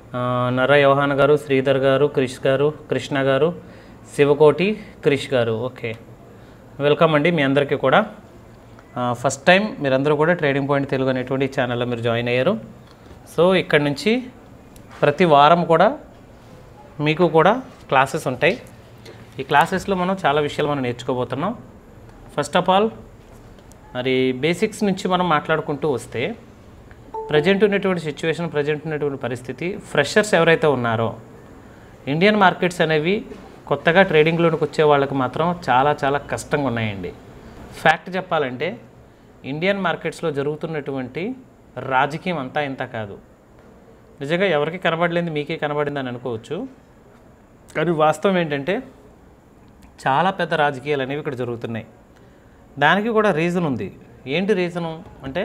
నర యోహాన్ గారు, శ్రీధర్ గారు, కృష్ణ గారు, శివకోటి క్రిష్ గారు. ఓకే, వెల్కమ్ అండి మీ అందరికీ కూడా. ఫస్ట్ టైం మీరందరూ కూడా ట్రేడింగ్ పాయింట్ తెలుగు అనేటువంటి ఛానల్లో మీరు జాయిన్ అయ్యారు. సో ఇక్కడ నుంచి ప్రతి వారం కూడా మీకు కూడా క్లాసెస్ ఉంటాయి. ఈ క్లాసెస్లో మనం చాలా విషయాలు మనం నేర్చుకోబోతున్నాం. ఫస్ట్ ఆఫ్ ఆల్ మరి బేసిక్స్ నుంచి మనం మాట్లాడుకుంటూ వస్తే, ప్రజెంట్ ఉన్నటువంటి సిచ్యువేషన్, ప్రజెంట్ ఉన్నటువంటి పరిస్థితి, ఫ్రెషర్స్ ఎవరైతే ఉన్నారో ఇండియన్ మార్కెట్స్ అనేవి కొత్తగా ట్రేడింగ్లోకి వచ్చే వాళ్ళకి మాత్రం చాలా చాలా కష్టంగా ఉన్నాయండి. ఫ్యాక్ట్ చెప్పాలంటే ఇండియన్ మార్కెట్స్లో జరుగుతున్నటువంటి రాజకీయం అంతా ఇంత కాదు. నిజంగా ఎవరికి కనబడలేదు, మీకే కనబడింది అని అనుకోవచ్చు. కానీ వాస్తవం ఏంటంటే చాలా పెద్ద రాజకీయాలు అనేవి ఇక్కడ జరుగుతున్నాయి. దానికి కూడా రీజన్ ఉంది. ఏంటి రీజను అంటే,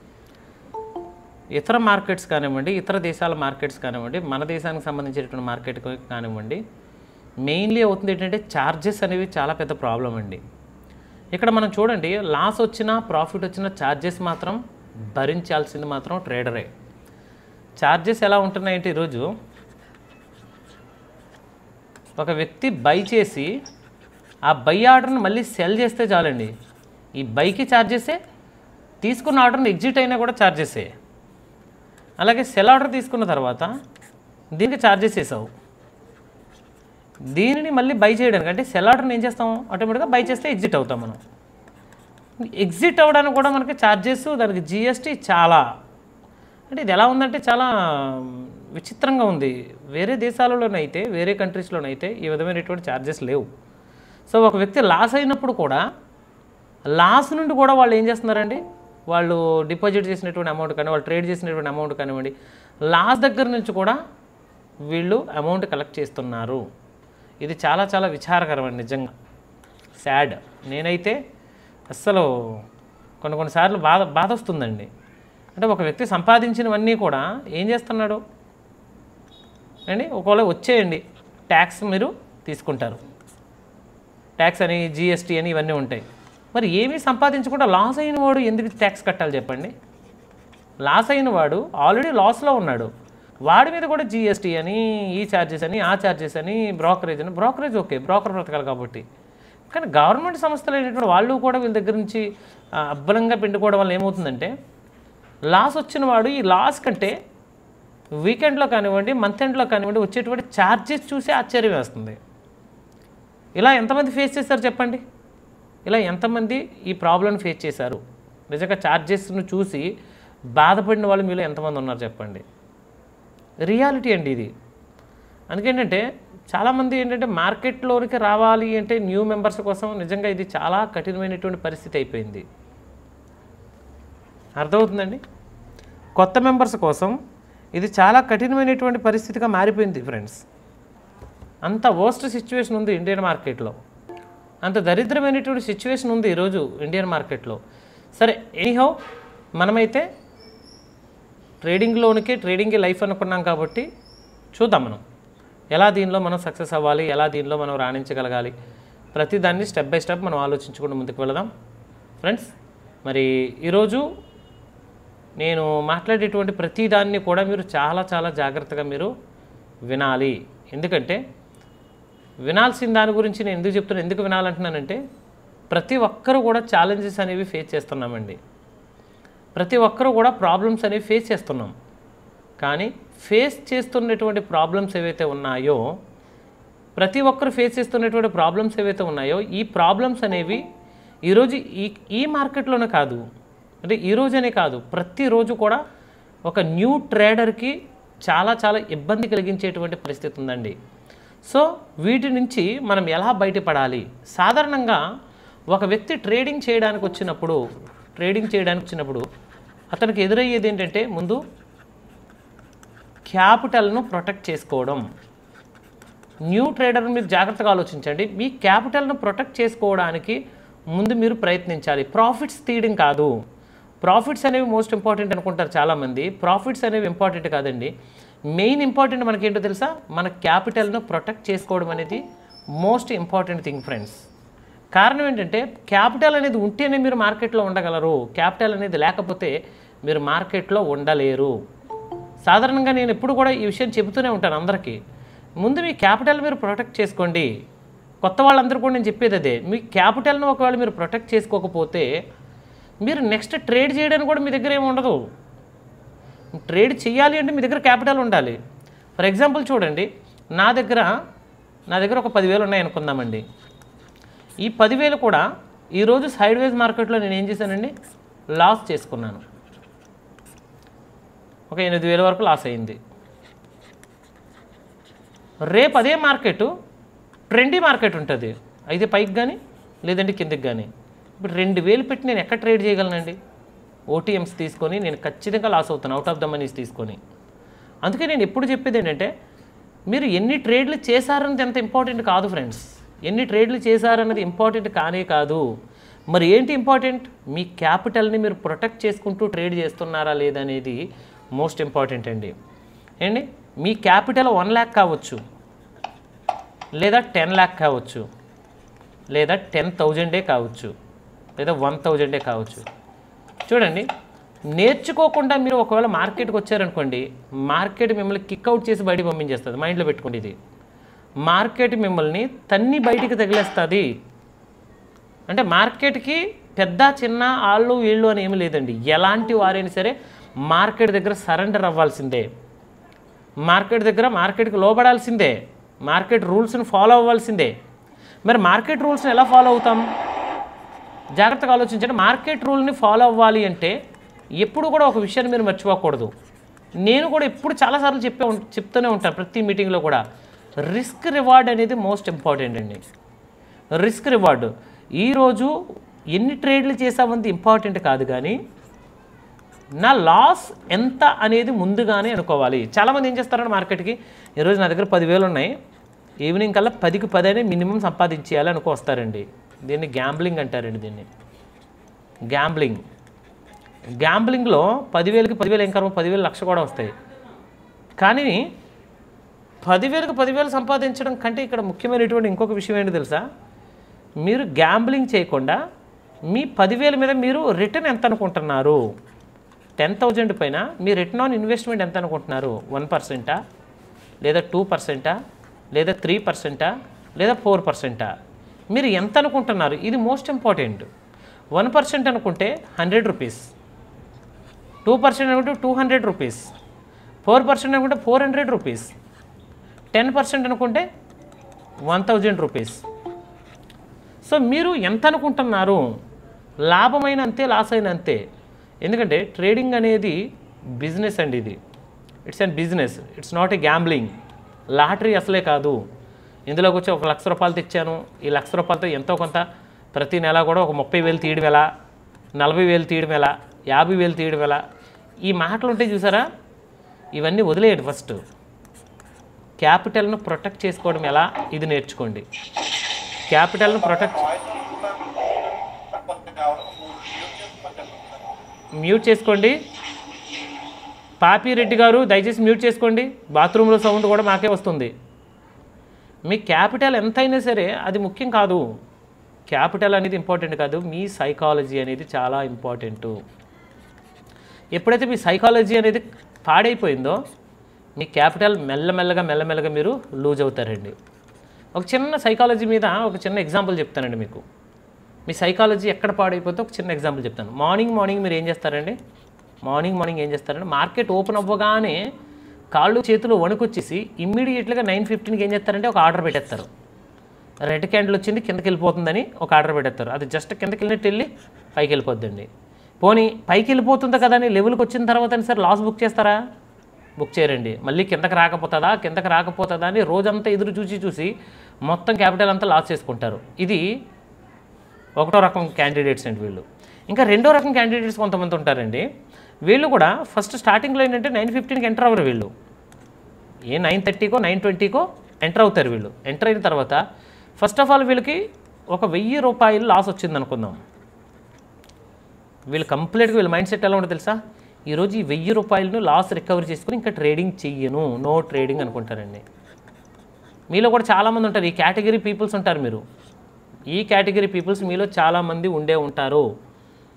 ఇతర మార్కెట్స్ కానివ్వండి, ఇతర దేశాల మార్కెట్స్ కానివ్వండి, మన దేశానికి సంబంధించినటువంటి మార్కెట్ కానివ్వండి, మెయిన్లీ అవుతుంది ఏంటంటే ఛార్జెస్ అనేవి చాలా పెద్ద ప్రాబ్లం అండి. ఇక్కడ మనం చూడండి, లాస్ వచ్చినా ప్రాఫిట్ వచ్చినా ఛార్జెస్ మాత్రం భరించాల్సింది మాత్రం ట్రేడరే. ఛార్జెస్ ఎలా ఉంటున్నాయంటే, ఈరోజు ఒక వ్యక్తి బై చేసి ఆ బై ఆర్డర్ని మళ్ళీ సెల్ చేస్తే చాలండి, ఈ బైకి ఛార్జెసే, తీసుకున్న ఆర్డర్ని ఎగ్జిట్ అయినా కూడా ఛార్జెసే. అలాగే సెల్ ఆర్డర్ తీసుకున్న తర్వాత దీనికి ఛార్జెస్ వేసావు, దీనిని మళ్ళీ బై చేయడానికి అంటే సెల్ ఆర్డర్ని ఏం చేస్తాం, ఆటోమేటిక్గా బై చేస్తే ఎగ్జిట్ అవుతాం. మనం ఎగ్జిట్ అవ్వడానికి కూడా మనకి ఛార్జెస్, దానికి జిఎస్టీ చాలా, అంటే ఇది ఎలా ఉందంటే చాలా విచిత్రంగా ఉంది. వేరే దేశాలలోనైతే, వేరే కంట్రీస్లోనైతే ఈ విధమైనటువంటి ఛార్జెస్ లేవు. సో ఒక వ్యక్తి లాస్ అయినప్పుడు కూడా, లాస్ నుండి కూడా వాళ్ళు ఏం చేస్తున్నారండి, వాళ్ళు డిపాజిట్ చేసినటువంటి అమౌంట్ కానీ, వాళ్ళు ట్రేడ్ చేసినటువంటి అమౌంట్ కానివ్వండి, లాస్ దగ్గర నుంచి కూడా వీళ్ళు అమౌంట్ కలెక్ట్ చేస్తున్నారు. ఇది చాలా చాలా విచారకరమండి, నిజంగా సాడ్. నేనైతే అస్సలు కొన్నిసార్లు బాధ వస్తుందండి. అంటే ఒక వ్యక్తి సంపాదించినవన్నీ కూడా ఏం చేస్తున్నాడు అండి, ఒకవేళ వచ్చేయండి ట్యాక్స్ మీరు తీసుకుంటారు, ట్యాక్స్ అని, జిఎస్టీ అని ఇవన్నీ ఉంటాయి. మరి ఏమీ సంపాదించకుండా లాస్ అయిన వాడు ఎందుకు ట్యాక్స్ కట్టాలి చెప్పండి? లాస్ అయిన వాడు ఆల్రెడీ లాస్లో ఉన్నాడు, వాడి మీద కూడా జిఎస్టీ అని, ఈ ఛార్జెస్ అని, ఆ ఛార్జెస్ అని, బ్రోకరేజ్ అని. బ్రోకరేజ్ ఓకే, బ్రోకర్ బ్రతకాలి కాబట్టి. కానీ గవర్నమెంట్ సంస్థలు అయినటువంటి వాళ్ళు కూడా వీళ్ళ దగ్గర నుంచి అబ్బలంగా పిండుకోవడం వల్ల ఏమవుతుందంటే, లాస్ వచ్చిన వాడు ఈ లాస్ కంటే వీకెండ్లో కానివ్వండి, మంత్ ఎండ్లో కానివ్వండి వచ్చేటువంటి ఛార్జెస్ చూసి ఆశ్చర్యం వేస్తుంది. ఇలా ఎంతమంది ఫేస్ చేశారు చెప్పండి? ఇలా ఎంతమంది ఈ ప్రాబ్లమ్ని ఫేస్ చేశారు? నిజంగా ఛార్జెస్ను చూసి బాధపడిన వాళ్ళు మీలో ఎంతమంది ఉన్నారు చెప్పండి? రియాలిటీ అండి ఇది. అందుకేంటంటే చాలామంది ఏంటంటే మార్కెట్లోనికి రావాలి అంటే న్యూ మెంబర్స్ కోసం నిజంగా ఇది చాలా కఠినమైనటువంటి పరిస్థితి అయిపోయింది. అర్థమవుతుందండి? కొత్త మెంబర్స్ కోసం ఇది చాలా కఠినమైనటువంటి పరిస్థితిగా మారిపోయింది ఫ్రెండ్స్. అంత వర్స్ట్ సిచ్యువేషన్ ఉంది ఇండియన్ మార్కెట్లో, అంత దరిద్రమైనటువంటి సిచ్యువేషన్ ఉంది ఈరోజు ఇండియన్ మార్కెట్లో. సరే, ఎనీహౌ మనమైతే ట్రేడింగే లైఫ్ అనుకున్నాం కాబట్టి చూద్దాం మనం ఎలా దీనిలో మనం సక్సెస్ అవ్వాలి, ఎలా దీనిలో మనం రాణించగలగాలి, ప్రతిదాన్ని స్టెప్ బై స్టెప్ మనం ఆలోచించుకుంటూ ముందుకు వెళదాం ఫ్రెండ్స్. మరి ఈరోజు నేను మాట్లాడేటువంటి ప్రతిదాన్ని కూడా మీరు చాలా చాలా జాగ్రత్తగా మీరు వినాలి. ఎందుకంటే వినాల్సిన దాని గురించి నేను ఎందుకు చెప్తున్నాను, ఎందుకు వినాలంటున్నానంటే, ప్రతి ఒక్కరూ కూడా ఛాలెంజెస్ అనేవి ఫేస్ చేస్తున్నామండి. ప్రతి ఒక్కరూ కూడా ప్రాబ్లమ్స్ అనేవి ఫేస్ చేస్తున్నాం. కానీ ఫేస్ చేస్తున్నటువంటి ప్రాబ్లమ్స్ ఏవైతే ఉన్నాయో, ప్రతి ఒక్కరు ఫేస్ చేస్తున్నటువంటి ప్రాబ్లమ్స్ ఏవైతే ఉన్నాయో, ఈ ప్రాబ్లమ్స్ అనేవి ఈరోజు ఈ మార్కెట్లోనే కాదు, అంటే ఈరోజనే కాదు, ప్రతిరోజు కూడా ఒక న్యూ ట్రేడర్కి చాలా చాలా ఇబ్బంది కలిగించేటువంటి పరిస్థితి ఉందండి. సో వీటి నుంచి మనం ఎలా బయటపడాలి? సాధారణంగా ఒక వ్యక్తి ట్రేడింగ్ చేయడానికి వచ్చినప్పుడు అతనికి ఎదురయ్యేది ఏంటంటే, ముందు క్యాపిటల్ను ప్రొటెక్ట్ చేసుకోవడం. న్యూ ట్రేడర్ని మీరు జాగ్రత్తగా ఆలోచించండి. మీ క్యాపిటల్ను ప్రొటెక్ట్ చేసుకోవడానికి ముందు మీరు ప్రయత్నించాలి. ప్రాఫిట్స్ తీయడం కాదు. ప్రాఫిట్స్ అనేవి మోస్ట్ ఇంపార్టెంట్ అనుకుంటారు చాలామంది. ప్రాఫిట్స్ అనేవి ఇంపార్టెంట్ కాదండి. మెయిన్ ఇంపార్టెంట్ మనకేంటో తెలుసా? మన క్యాపిటల్ను ప్రొటెక్ట్ చేసుకోవడం అనేది మోస్ట్ ఇంపార్టెంట్ థింగ్ ఫ్రెండ్స్. కారణం ఏంటంటే, క్యాపిటల్ అనేది ఉంటేనే మీరు మార్కెట్లో ఉండగలరు. క్యాపిటల్ అనేది లేకపోతే మీరు మార్కెట్లో ఉండలేరు. సాధారణంగా నేను ఎప్పుడు కూడా ఈ విషయం చెబుతూనే ఉంటాను అందరికీ. ముందు మీ క్యాపిటల్ మీరు ప్రొటెక్ట్ చేసుకోండి. కొత్త వాళ్ళందరూ కూడా నేను చెప్పేది అదే. మీ క్యాపిటల్ని ఒకవేళ మీరు ప్రొటెక్ట్ చేసుకోకపోతే మీరు నెక్స్ట్ ట్రేడ్ చేయడానికి కూడా మీ దగ్గర ఏమి ఉండదు. ట్రేడ్ చేయాలి అంటే మీ దగ్గర క్యాపిటల్ ఉండాలి. ఫర్ ఎగ్జాంపుల్ చూడండి, నా దగ్గర ఒక 10,000 ఉన్నాయి అనుకుందామండి. ఈ 10,000 కూడా ఈరోజు సైడ్ వేజ్ మార్కెట్లో నేను ఏం చేశానండి, లాస్ చేసుకున్నాను. ఒక 8,000 వరకు లాస్ అయింది. రేపు అదే మార్కెట్ ట్రెండీ మార్కెట్ ఉంటుంది, అయితే పైకి కానీ లేదంటే కిందకి కానీ. ఇప్పుడు 2,000 పెట్టి నేను ఎక్కడ ట్రేడ్ చేయగలనండి? ఓటీఎంస్ తీసుకొని నేను ఖచ్చితంగా లాస్ అవుతాను, అవుట్ ఆఫ్ ద మనీస్ తీసుకొని. అందుకే నేను ఎప్పుడు చెప్పేది ఏంటంటే, మీరు ఎన్ని ట్రేడ్లు చేశారన్నది ఎంత ఇంపార్టెంట్ కాదు ఫ్రెండ్స్. ఎన్ని ట్రేడ్లు చేశారన్నది ఇంపార్టెంట్ కానే కాదు. మరి ఏంటి ఇంపార్టెంట్? మీ క్యాపిటల్ని మీరు ప్రొటెక్ట్ చేసుకుంటూ ట్రేడ్ చేస్తున్నారా లేదనేది మోస్ట్ ఇంపార్టెంట్ అండి. ఏంటి, మీ క్యాపిటల్ 1 lakh కావచ్చు, లేదా 10 lakh కావచ్చు, లేదా 10,000 కావచ్చు, లేదా 1,000 కావచ్చు. చూడండి, నేర్చుకోకుండా మీరు ఒకవేళ మార్కెట్కి వచ్చారనుకోండి, మార్కెట్ మిమ్మల్ని కిక్అవుట్ చేసి బయటికి పంపించేస్తుంది. మైండ్లో పెట్టుకోండి ఇది. మార్కెట్ మిమ్మల్ని తన్ని బయటికి తగిలేస్తుంది. అంటే మార్కెట్కి పెద్ద చిన్న ఆళ్ళు వీళ్ళు అని ఏమి లేదండి. ఎలాంటి వారైనా సరే మార్కెట్ దగ్గర సరెండర్ అవ్వాల్సిందే. మార్కెట్కి లోబడాల్సిందే. మార్కెట్ రూల్స్ని ఫాలో అవ్వాల్సిందే. మరి మార్కెట్ రూల్స్ని ఎలా ఫాలో అవుతాం? జాగ్రత్తగా ఆలోచించండి. మార్కెట్ రూల్ని ఫాలో అవ్వాలి అంటే ఎప్పుడు కూడా ఒక విషయాన్ని మీరు మర్చిపోకూడదు. నేను కూడా ఎప్పుడు చాలాసార్లు చెప్తూనే ఉంటాను ప్రతి మీటింగ్లో కూడా, రిస్క్ రివార్డ్ అనేది మోస్ట్ ఇంపార్టెంట్ అండి. రిస్క్ రివార్డు ఈరోజు ఎన్ని ట్రేడ్లు చేసామంది ఇంపార్టెంట్ కాదు, కానీ నా లాస్ ఎంత అనేది ముందుగానే అనుకోవాలి. చాలామంది ఏం చేస్తారంటే మార్కెట్కి, ఈరోజు నా దగ్గర 10,000 ఉన్నాయి, ఈవినింగ్ కల్లా 10కి 10 అనే మినిమం సంపాదించేయాలి అనుకో వస్తారండి. దీన్ని గ్యాంబ్లింగ్ అంటారండి. దీన్ని గ్యాంబ్లింగ్లో 10,000కి 10,000 ఇంకా 10,000 లక్ష కూడా వస్తాయి. కానీ 10,000కి 10,000 సంపాదించడం కంటే ఇక్కడ ముఖ్యమైనటువంటి ఇంకొక విషయం ఏంటి తెలుసా? మీరు గ్యాంబ్లింగ్ చేయకుండా మీ 10,000 మీద మీరు రిటర్న్ ఎంత అనుకుంటున్నారు? 10,000 పైన మీ రిటర్న్ ఆన్ ఇన్వెస్ట్మెంట్ ఎంత అనుకుంటున్నారు? 1%, లేదా 2%, లేదా 3%, లేదా 4%? మీరు ఎంత అనుకుంటున్నారు? ఇది మోస్ట్ ఇంపార్టెంట్. 1% అనుకుంటే 100 రూపీస్, 2% అనుకుంటే 200 రూపీస్, 4% అనుకుంటే 400 రూపీస్, 10% అనుకుంటే 1,000 రూపీస్. సో మీరు ఎంత అనుకుంటున్నారు? లాభమైన అంతే, లాస్ అయిన అంతే. ఎందుకంటే ట్రేడింగ్ అనేది బిజినెస్ అండి. ఇది it's and business, it's not a gambling. Lottery అసలే కాదు. ఇందులోకి వచ్చి 1,00,000 రూపాయలు తెచ్చాను, ఈ 1,00,000 రూపాయలతో ఎంతో కొంత ప్రతి నెల కూడా ఒక 30,000 తీయడం ఎలా, 40,000 తీయడం ఎలా, 50,000 తీయడం ఎలా, ఈ మాటలు ఉంటాయి చూసారా? ఇవన్నీ వదిలేయండి. ఫస్ట్ క్యాపిటల్ను ప్రొటెక్ట్ చేసుకోవడం ఎలా, ఇది నేర్చుకోండి. క్యాపిటల్ను ప్రొటెక్ట్ మ్యూట్ చేసుకోండి. పాపిరెడ్డి గారు దయచేసి మ్యూట్ చేసుకోండి. బాత్రూంలో సౌండ్ కూడా మాకే వస్తుంది. మీ క్యాపిటల్ ఎంతైనా సరే అది ముఖ్యం కాదు. క్యాపిటల్ అనేది ఇంపార్టెంట్ కాదు, మీ సైకాలజీ అనేది చాలా ఇంపార్టెంటు. ఎప్పుడైతే మీ సైకాలజీ అనేది పాడైపోయిందో మీ క్యాపిటల్ మెల్లమెల్లగా మీరు లూజ్ అవుతారండి. ఒక చిన్న సైకాలజీ మీద ఒక చిన్న ఎగ్జాంపుల్ చెప్తానండి మీకు. మీ సైకాలజీ ఎక్కడ పాడైపోతే ఒక చిన్న ఎగ్జాంపుల్ చెప్తాను. మార్నింగ్ మీరు ఏం చేస్తారండి? మార్నింగ్ ఏం చేస్తారంటే మార్కెట్ ఓపెన్ అవ్వగానే కాళ్ళు చేతులు వణుకొచ్చేసి ఇమ్మీడియట్గా 9:15కి ఏం చేస్తారంటే ఒక ఆర్డర్ పెట్టేస్తారు. రెడ్ క్యాండిల్ వచ్చింది కిందకి వెళ్ళిపోతుందని ఒక ఆర్డర్ పెట్టేస్తారు. అది జస్ట్ కిందకి వెళ్ళినట్టు వెళ్ళి పైకి వెళ్ళిపోద్దండి. పోనీ పైకి వెళ్ళిపోతుంది కదా అని లెవెల్కి వచ్చిన తర్వాత సార్ లాస్ బుక్ చేస్తారా? బుక్ చేయరండి. మళ్ళీ కిందకి రాకపోతుందా అని రోజంతా ఎదురు చూసి మొత్తం క్యాపిటల్ అంతా లాస్ చేసుకుంటారు. ఇది ఒకటో రకం క్యాండిడేట్స్ అండి వీళ్ళు. ఇంకా రెండో రకం క్యాండిడేట్స్ కొంతమంది ఉంటారండి. వీళ్ళు కూడా ఫస్ట్ స్టార్టింగ్లో ఏంటంటే 9:15కి ఎంటర్ అవ్వరు వీళ్ళు. 9:30కో 9:20కో ఎంటర్ అవుతారు వీళ్ళు. ఎంటర్ అయిన తర్వాత ఫస్ట్ ఆఫ్ ఆల్ వీళ్ళకి ఒక 1,000 రూపాయలు లాస్ వచ్చింది అనుకుందాం. వీళ్ళు కంప్లీట్గా వీళ్ళ మైండ్ సెట్ ఎలా ఉంటుంది తెలుసా? ఈరోజు ఈ 1,000 రూపాయలను లాస్ రికవరీ చేసుకుని ఇంకా ట్రేడింగ్ చెయ్యను, నో ట్రేడింగ్ అనుకుంటారండి. మీలో కూడా చాలామంది ఉంటారు, ఈ కేటగిరీ పీపుల్స్ ఉంటారు. మీరు ఈ కేటగిరీ పీపుల్స్ మీలో చాలామంది ఉండే ఉంటారు.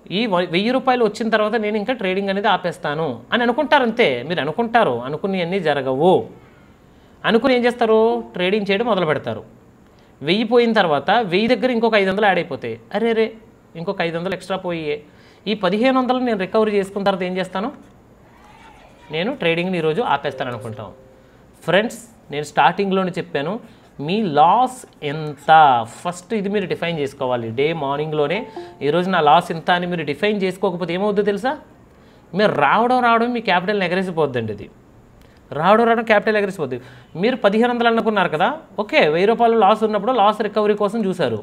ఈ 1000 రూపాయలు వచ్చిన తర్వాత నేను ఇంకా ట్రేడింగ్ అనేది ఆపేస్తాను అని అనుకుంటారు అంతే. మీరు అనుకుంటారు, అనుకుని అన్నీ జరగవు. అనుకుని ఏం చేస్తారు, ట్రేడింగ్ చేయడం మొదలు పెడతారు. 1000 పోయిన తర్వాత 1000 దగ్గర ఇంకొక 500 యాడ్ అయిపోతాయి. అరే ఇంకొక 500 ఎక్స్ట్రా పోయి ఈ 1500 నేను రికవరీ చేసుకున్న తర్వాత ఏం చేస్తాను, నేను ట్రేడింగ్ని ఈరోజు ఆపేస్తాను అనుకుంటాం. ఫ్రెండ్స్, నేను స్టార్టింగ్లోనే చెప్పాను, మీ లాస్ ఎంత ఫస్ట్ ఇది మీరు డిఫైన్ చేసుకోవాలి. డే మార్నింగ్లోనే ఈరోజు నా లాస్ ఎంత అని మీరు డిఫైన్ చేసుకోకపోతే ఏమవుద్దో తెలుసా, మీరు రావడం మీ క్యాపిటల్ ఎగరేసిపోద్దండి. ఇది రావడం క్యాపిటల్ ఎగరేసిపోద్ది. మీరు 1500 అనుకున్నారు కదా, ఓకే 1000 రూపాయలు లాస్ ఉన్నప్పుడు లాస్ రికవరీ కోసం చూశారు,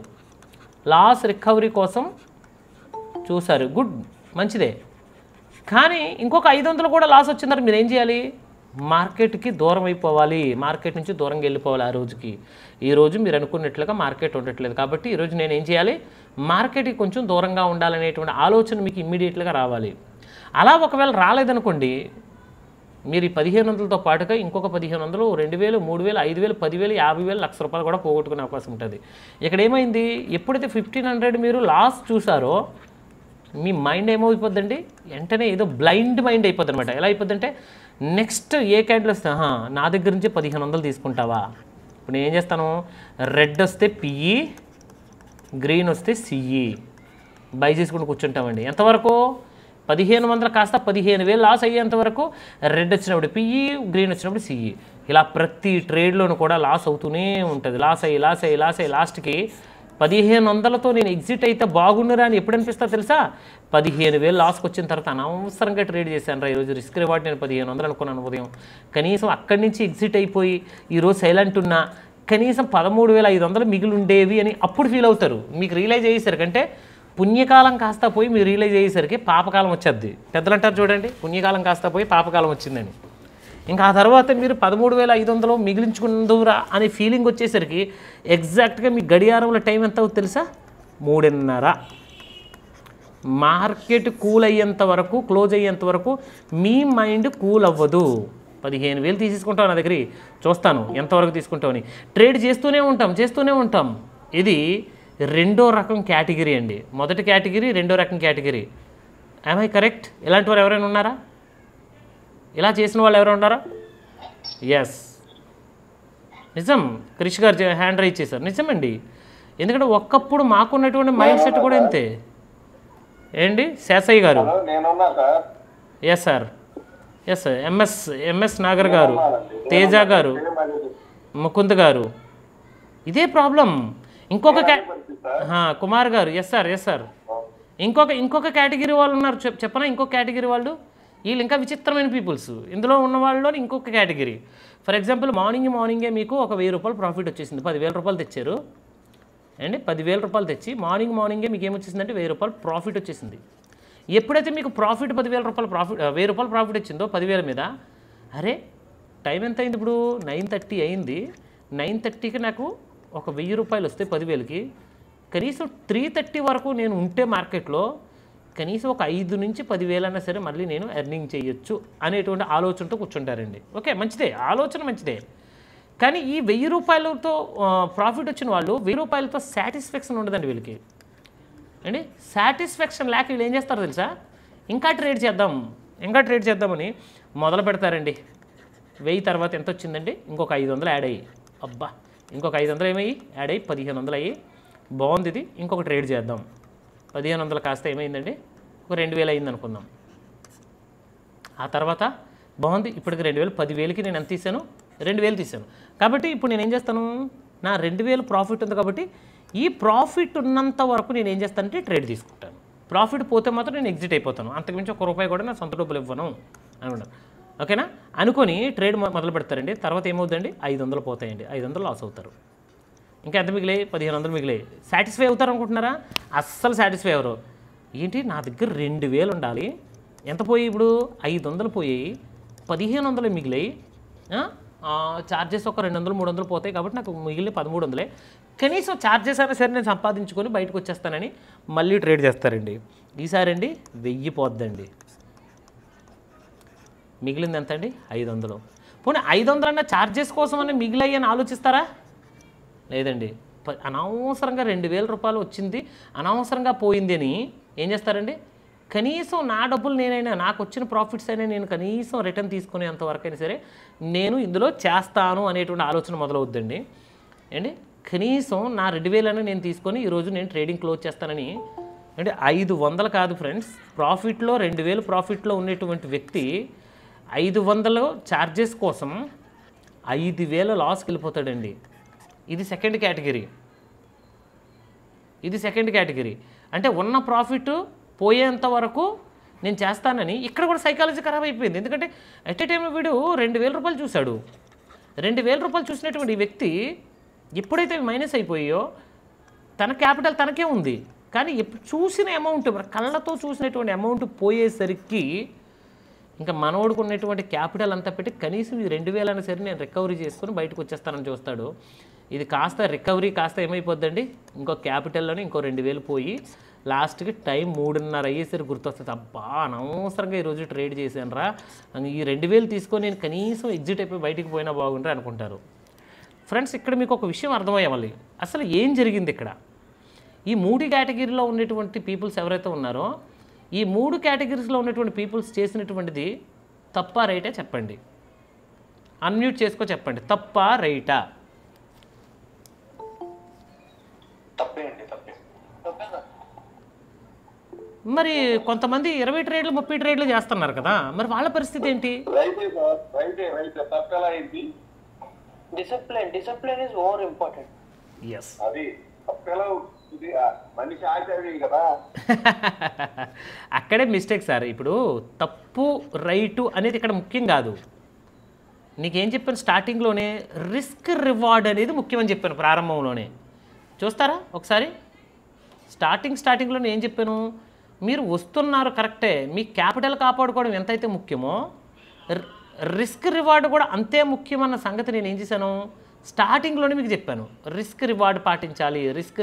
గుడ్, మంచిదే. కానీ ఇంకొక 500 కూడా లాస్ వచ్చిందంటే మీరు ఏం చేయాలి, మార్కెట్కి దూరం అయిపోవాలి, మార్కెట్ నుంచి దూరంగా వెళ్ళిపోవాలి. ఆ రోజుకి ఈరోజు మీరు అనుకున్నట్లుగా మార్కెట్ ఉండట్లేదు కాబట్టి ఈరోజు నేను ఏం చేయాలి, మార్కెట్కి కొంచెం దూరంగా ఉండాలనేటువంటి ఆలోచన మీకు ఇమ్మీడియట్గా రావాలి. అలా ఒకవేళ రాలేదనుకోండి, మీరు ఈ 1500తో పాటుగా ఇంకొక 1500, 2000, 3000, 5000, 10,000, 50,000, ₹1,00,000 కూడా పోగొట్టుకునే అవకాశం ఉంటుంది. ఇక్కడ ఏమైంది, ఎప్పుడైతే 1500 మీరు లాస్ చూసారో మీ మైండ్ ఏమైపోద్దండి, వెంటనే ఏదో బ్లైండ్ మైండ్ అయిపోద్ది అనమాట. ఎలా అయిపోద్దంటే నెక్స్ట్ ఏ క్యాండిల్ వస్తే నా దగ్గర నుంచి 1500 తీసుకుంటావా, ఇప్పుడు నేను ఏం చేస్తాను, రెడ్ వస్తే పిఈ, గ్రీన్ వస్తే సిఈ బై చేసుకుంటూ కూర్చుంటామండి. ఎంతవరకు, 1500 కాస్త 15,000 లాస్ అయ్యేంతవరకు. రెడ్ వచ్చినప్పుడు పిఈ, గ్రీన్ వచ్చినప్పుడు సిఈ. ఇలా ప్రతి ట్రేడ్లోనూ కూడా లాస్ అవుతూనే ఉంటుంది. లాస్ అయ్యి లాస్ట్కి 1500తో నేను ఎగ్జిట్ అయితే బాగుండురా అని ఎప్పుడు అనిపిస్తా తెలుసా, 15,000 లాస్కి వచ్చిన తర్వాత అనవసరంగా ట్రేడ్ చేశాను రా, ఈరోజు రిస్క్ రివార్డ్ నేను 1500 అనుకున్నాను ఉదయం, కనీసం అక్కడి నుంచి ఎగ్జిట్ అయిపోయి ఈరోజు సైలెంట్ ఉన్నా కనీసం 13,500 మిగిలి ఉండేవి అని అప్పుడు ఫీల్ అవుతారు. మీకు రియలైజ్ అయ్యేసరికి, అంటే పుణ్యకాలం కాస్త పోయి మీరు రియలైజ్ అయ్యేసరికి పాపకాలం వచ్చేద్ది. పెద్దలు అంటారు చూడండి, పుణ్యకాలం కాస్త పోయి పాపకాలం వచ్చిందని. ఇంకా ఆ తర్వాత మీరు 13,500 మిగిలించుకుందురా అనే ఫీలింగ్ వచ్చేసరికి ఎగ్జాక్ట్గా మీ గడియారంలో టైం ఎంత అవుతుంది తెలుసా, 3:30. మార్కెట్ కూల్ అయ్యేంత వరకు, క్లోజ్ అయ్యేంత వరకు మీ మైండ్ కూల్ అవ్వదు. 15,000 తీసేసుకుంటాం నా దగ్గర, చూస్తాను ఎంతవరకు తీసుకుంటామని. ట్రేడ్ చేస్తూనే ఉంటాం. ఇది రెండో రకం కేటగిరీ అండి. మొదటి కేటగిరీ, రెండో రకం కేటగిరీ. Am I correct? ఇలాంటి వారు ఎవరైనా ఉన్నారా, ఇలా చేసిన వాళ్ళు ఎవరైనా ఉన్నారా? ఎస్, నిజం. క్రిష్ గారు హ్యాండ్ రైజ్ చేశారు, నిజమండి. ఎందుకంటే ఒక్కప్పుడు మాకున్నటువంటి మైండ్ సెట్ కూడా అంతే. ఏంటి శేషయ్య గారు? ఎస్ సార్, ఎంఎస్ నాగర్ గారు, తేజ గారు, ముకుంద్ గారు, ఇదే ప్రాబ్లం. ఇంకొక కుమార్ గారు, ఎస్ సార్. ఇంకొక కేటగిరీ వాళ్ళు ఉన్నారు, చెప్పనా? ఇంకొక కేటగిరీ వాళ్ళు, వీళ్ళు ఇంకా విచిత్రమైన పీపుల్స్. ఇందులో ఉన్న వాళ్ళలో ఇంకొక కేటగిరీ. ఫర్ ఎగ్జాంపుల్, మార్నింగే మీకు ఒక 1000 రూపాయలు ప్రాఫిట్ వచ్చేసింది. 10,000 రూపాయలు తెచ్చారు అండి. 10,000 రూపాయలు తెచ్చి మార్నింగే మీకు ఏమొచ్చేసిందంటే 1000 రూపాయలు ప్రాఫిట్ వచ్చేసింది. ఎప్పుడైతే మీకు ప్రాఫిట్ 10,000 రూపాయలు ప్రాఫిట్ 1000 రూపాయలు ప్రాఫిట్ వచ్చిందో 10,000 మీద, అరే టైం ఎంత అయింది ఇప్పుడు, 9:30 అయింది. 9:30కి నాకు ఒక 1000 రూపాయలు వస్తే 10,000కి కనీసం 3:30 వరకు నేను ఉంటే మార్కెట్లో కనీసం ఒక 5 నుంచి 10,000 అయినా సరే మళ్ళీ నేను ఎర్నింగ్ చేయొచ్చు అనేటువంటి ఆలోచనతో కూర్చుంటారండి. ఓకే, మంచిదే, ఆలోచన మంచిదే. కానీ ఈ 1000 రూపాయలతో ప్రాఫిట్ వచ్చిన వాళ్ళు 1000 రూపాయలతో సాటిస్ఫాక్షన్ ఉండదండి వీళ్ళకి అండి. సాటిస్ఫాక్షన్ లేక వీళ్ళు ఏం చేస్తారో తెలుసా, ఇంకా ట్రేడ్ చేద్దామని మొదలు పెడతారండి. 1000 తర్వాత ఎంత వచ్చిందండి, ఇంకొక 500 యాడ్ అయ్యి, అబ్బా ఇంకొక 500 ఏమయ్యి యాడ్ అయ్యి 1,500 అయ్యి, బాగుంది ఇది, ఇంకొక ట్రేడ్ చేద్దాం. 1,500 కాస్త ఏమైందండి, ఒక 2,000 అయింది అనుకుందాం. ఆ తర్వాత బాగుంది, ఇప్పటికి 2,000, 10,000కి నేను ఎంత తీసాను, 2,000 తీసాను. కాబట్టి ఇప్పుడు నేను ఏం చేస్తాను, నా 2,000 ప్రాఫిట్ ఉంది కాబట్టి ఈ ప్రాఫిట్ ఉన్నంత వరకు నేను ఏం చేస్తానంటే ట్రేడ్ తీసుకుంటాను. ప్రాఫిట్ పోతే మాత్రం నేను ఎగ్జిట్ అయిపోతాను. అంతకుమించి ₹1 కూడా నా సొంత డబ్బులు ఇవ్వను అనుకుంటాను. ఓకేనా అనుకొని ట్రేడ్ మొదలు పెడతారండి. తర్వాత ఏమవుతుందండి, 500 పోతాయండి, 500 లాస్ అవుతారు. ఇంకా ఎంత మిగిలాయి, 1,500 మిగిలాయి. సాటిస్ఫై అవుతారు అనుకుంటున్నారా? అస్సలు సాటిస్ఫై అవ్వరు. ఏంటి, నా దగ్గర 2,000 ఉండాలి, ఎంత పోయి ఇప్పుడు 500 పోయాయి, 1,500 మిగిలాయి, ఛార్జెస్ ఒక 200, 300 పోతాయి కాబట్టి నాకు మిగిలిన 1,300. కనీసం ఛార్జెస్ అయినా సరే నేను సంపాదించుకొని బయటకు వచ్చేస్తానని మళ్ళీ ట్రేడ్ చేస్తారండి. ఈసారి అండి 1000 పోద్దండి, మిగిలింది ఎంత అండి, 500. పోనీ 500 అన్న ఛార్జెస్ కోసం అని మిగిలాయి అని ఆలోచిస్తారా? లేదండి. అనవసరంగా 2,000 రూపాయలు వచ్చింది, అనవసరంగా పోయింది అని ఏం చేస్తారండి, కనీసం నా డబ్బులు నేనైనా నాకు వచ్చిన ప్రాఫిట్స్ అయినా నేను కనీసం రిటర్న్ తీసుకునేంత వరకు అయినా సరే నేను ఇందులో చేస్తాను అనేటువంటి ఆలోచన మొదలవుద్దండి అండి. కనీసం నా 2,000 అయినా నేను తీసుకొని ఈరోజు నేను ట్రేడింగ్ క్లోజ్ చేస్తానని, అంటే 500 కాదు ఫ్రెండ్స్, ప్రాఫిట్లో 2,000 ప్రాఫిట్లో ఉన్నటువంటి వ్యక్తి 500 ఛార్జెస్ కోసం 5,000 లాస్కి వెళ్ళిపోతాడండి. ఇది సెకండ్ కేటగిరీ. అంటే ఉన్న ప్రాఫిట్ పోయేంత వరకు నేను చేస్తానని ఇక్కడ కూడా సైకాలజీ ఖరాబ్ అయిపోయింది. ఎందుకంటే అట్ ఏ టైంలో వీడు 2,000 రూపాయలు చూశాడు. 2,000 రూపాయలు చూసినటువంటి వ్యక్తి ఎప్పుడైతే మైనస్ అయిపోయో తన క్యాపిటల్ తనకే ఉంది, కానీ చూసిన అమౌంట్ కళ్ళతో చూసినటువంటి అమౌంట్ పోయేసరికి ఇంకా మనోడుకు ఉన్నటువంటి క్యాపిటల్ అంతా పెట్టి కనీసం ఈ 2,000 అయినా సరే నేను రికవరీ చేసుకుని బయటకు వచ్చేస్తానని చూస్తాడు. ఇది కాస్త రికవరీ కాస్త ఏమైపోద్దండి, ఇంకో క్యాపిటల్లోనే ఇంకో 2,000 పోయి లాస్ట్కి టైం 3:30 అయ్యేసరికి గుర్తొస్తుంది, అబ్బా అనవసరంగా ఈరోజు ట్రేడ్ చేశాను రా, ఈ 2,000 తీసుకొని నేను కనీసం ఎగ్జిట్ అయిపోయి బయటికి పోయినా బాగుంటారు అనుకుంటారు. ఫ్రెండ్స్, ఇక్కడ మీకు ఒక విషయం అర్థమయ్యాలి, అసలు ఏం జరిగింది ఇక్కడ. ఈ 3 కేటగిరీలో ఉన్నటువంటి పీపుల్స్ ఎవరైతే ఉన్నారో ఈ 3 కేటగిరీస్లో ఉన్నటువంటి పీపుల్స్ చేసినటువంటిది తప్పా రైటా చెప్పండి. అన్మ్యూట్ చేసుకో చెప్పండి, తప్పా రైటా? మరి కొంతమంది 20 ట్రేడ్లు 30 ట్రేడ్లు చేస్తున్నారు కదా, మరి వాళ్ళ పరిస్థితి ఏంటి? Discipline is more important. Yes, అక్కడే మిస్టేక్ సార్. ఇప్పుడు తప్పు రైటు అనేది ఇక్కడ ముఖ్యం కాదు. నీకేం చెప్పాను స్టార్టింగ్లోనే, రిస్క్ రివార్డ్ అనేది ముఖ్యమని చెప్పాను ప్రారంభంలోనే. చూస్తారా ఒకసారి, స్టార్టింగ్లోనే ఏం చెప్పాను, మీరు వస్తున్నారు కరెక్టే, మీ క్యాపిటల్ కాపాడుకోవడం ఎంతైతే ముఖ్యమో రిస్క్ రివార్డ్ కూడా అంతే ముఖ్యమన్న సంగతి నేను ఏం చేశాను స్టార్టింగ్లోనే మీకు చెప్పాను. రిస్క్ రివార్డ్ పాటించాలి.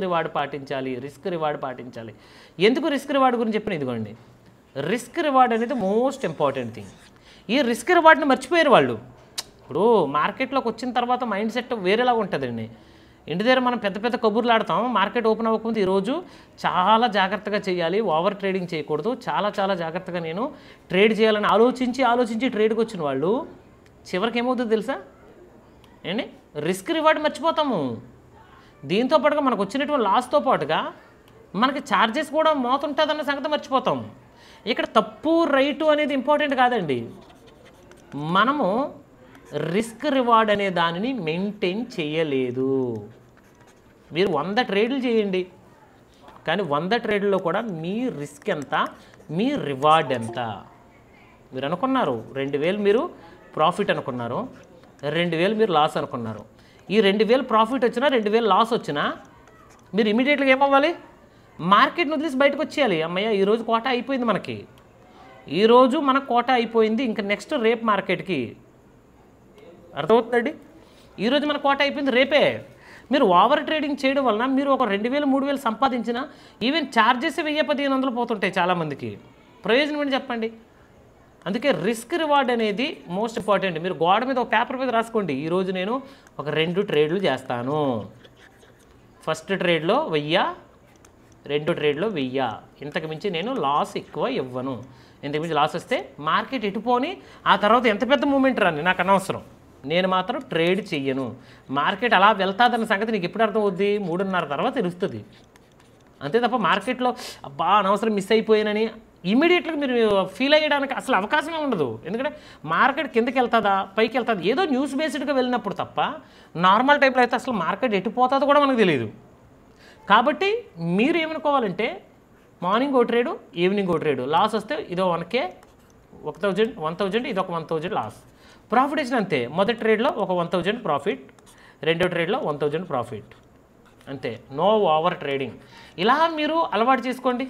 ఎందుకు రిస్క్ రివార్డ్ గురించి చెప్పిన, ఇదిగోండి, రిస్క్ రివార్డ్ అనేది మోస్ట్ ఇంపార్టెంట్ థింగ్. ఈ రిస్క్ రివార్డ్ని మర్చిపోయారు వాళ్ళు. ఇప్పుడు మార్కెట్లోకి వచ్చిన తర్వాత మైండ్ సెట్ వేరేలాగా ఉంటుందండి. ఇంటి దగ్గర మనం పెద్ద పెద్ద కబుర్లు ఆడతాం, మార్కెట్ ఓపెన్ అవ్వకముందు ఈరోజు చాలా జాగ్రత్తగా చేయాలి, ఓవర్ ట్రేడింగ్ చేయకూడదు, చాలా జాగ్రత్తగా నేను ట్రేడ్ చేయాలని ఆలోచించి ట్రేడ్కి వచ్చిన వాళ్ళు చివరికి ఏమవుతుందో తెలుసా ఏంటి, రిస్క్ రివార్డ్ మర్చిపోతాము. దీంతో పాటుగా మనకు వచ్చినటువంటి లాస్తో పాటుగా మనకి ఛార్జెస్ కూడా మోతుంటుందన్న సంగతి మర్చిపోతాం. ఇక్కడ తప్పు రైటు అనేది ఇంపార్టెంట్ కాదండి, మనము రిస్క్ రివార్డ్ అనే దానిని మెయింటైన్ చేయలేదు. మీరు 100 ట్రేడ్లు చేయండి, కానీ 100 ట్రేడ్లలో కూడా మీ రిస్క్ ఎంత, మీ రివార్డ్ ఎంత. మీరు అనుకున్నారు 2,000 మీరు ప్రాఫిట్ అనుకున్నారు, 2,000 మీరు లాస్ అనుకున్నారు. ఈ 2,000 ప్రాఫిట్ వచ్చినా 2,000 లాస్ వచ్చినా మీరు ఇమీడియట్గా ఏమవ్వాలి, మార్కెట్ని వదిలేసి బయటకు వచ్చేయాలి. అమ్మయ్య ఈరోజు కోటా అయిపోయింది, ఈరోజు మనకు కోటా అయిపోయింది, ఇంకా నెక్స్ట్ రేపు మార్కెట్కి. అర్థమవుతుందండి, ఈరోజు మన కోట అయిపోయింది, రేపే. మీరు ఓవర్ ట్రేడింగ్ చేయడం వలన మీరు ఒక 2,000 3,000 సంపాదించినా ఈవెన్ ఛార్జెస్ 1,000-1,500 పోతుంటాయి చాలామందికి. ప్రయోజనం ఏంటి చెప్పండి. అందుకే రిస్క్ రివార్డ్ అనేది మోస్ట్ ఇంపార్టెంట్. మీరు గోడ మీద ఒక పేపర్ మీద రాసుకోండి, ఈరోజు నేను ఒక 2 ట్రేడ్లు చేస్తాను, ఫస్ట్ ట్రేడ్లో 1000, 2 ట్రేడ్లో 1000, ఇంతకు మించి నేను లాస్ ఎక్కువ ఇవ్వను. ఇంతకు మించి లాస్ వస్తే మార్కెట్ ఎటుపోని ఆ తర్వాత ఎంత పెద్ద మూమెంట్ రాని నాకు అనవసరం, నేను మాత్రం ట్రేడ్ చెయ్యను. మార్కెట్ అలా వెళ్తాదన్న సంగతి నీకు ఎప్పుడు అర్థం అవుద్ది, 3:30 తర్వాత తెలుస్తుంది. అంతే తప్ప మార్కెట్లో అబ్బా అనవసరం మిస్ అయిపోయానని ఇమీడియట్గా మీరు ఫీల్ అయ్యడానికి అసలు అవకాశమే ఉండదు. ఎందుకంటే మార్కెట్ కిందకి వెళ్తుందా పైకి వెళ్తుంది ఏదో న్యూస్ బేస్డ్గా వెళ్ళినప్పుడు తప్ప నార్మల్ టైంలో అయితే అసలు మార్కెట్ ఎటుపోతుందో కూడా మనకు తెలియదు. కాబట్టి మీరు ఏమనుకోవాలంటే మార్నింగ్ ఓ ట్రేడు, ఈవినింగ్ ఓ ట్రేడు, లాస్ వస్తే ఇదో 1K 1,000 ఇది ఒక 1,000 లాస్. ప్రాఫిట్ వచ్చిన అంతే, మొదటి ట్రేడ్లో ఒక 1,000 ప్రాఫిట్, రెండో ట్రేడ్లో 1,000 ప్రాఫిట్, అంతే. No over trading. ఇలా మీరు అలవాటు చేసుకోండి.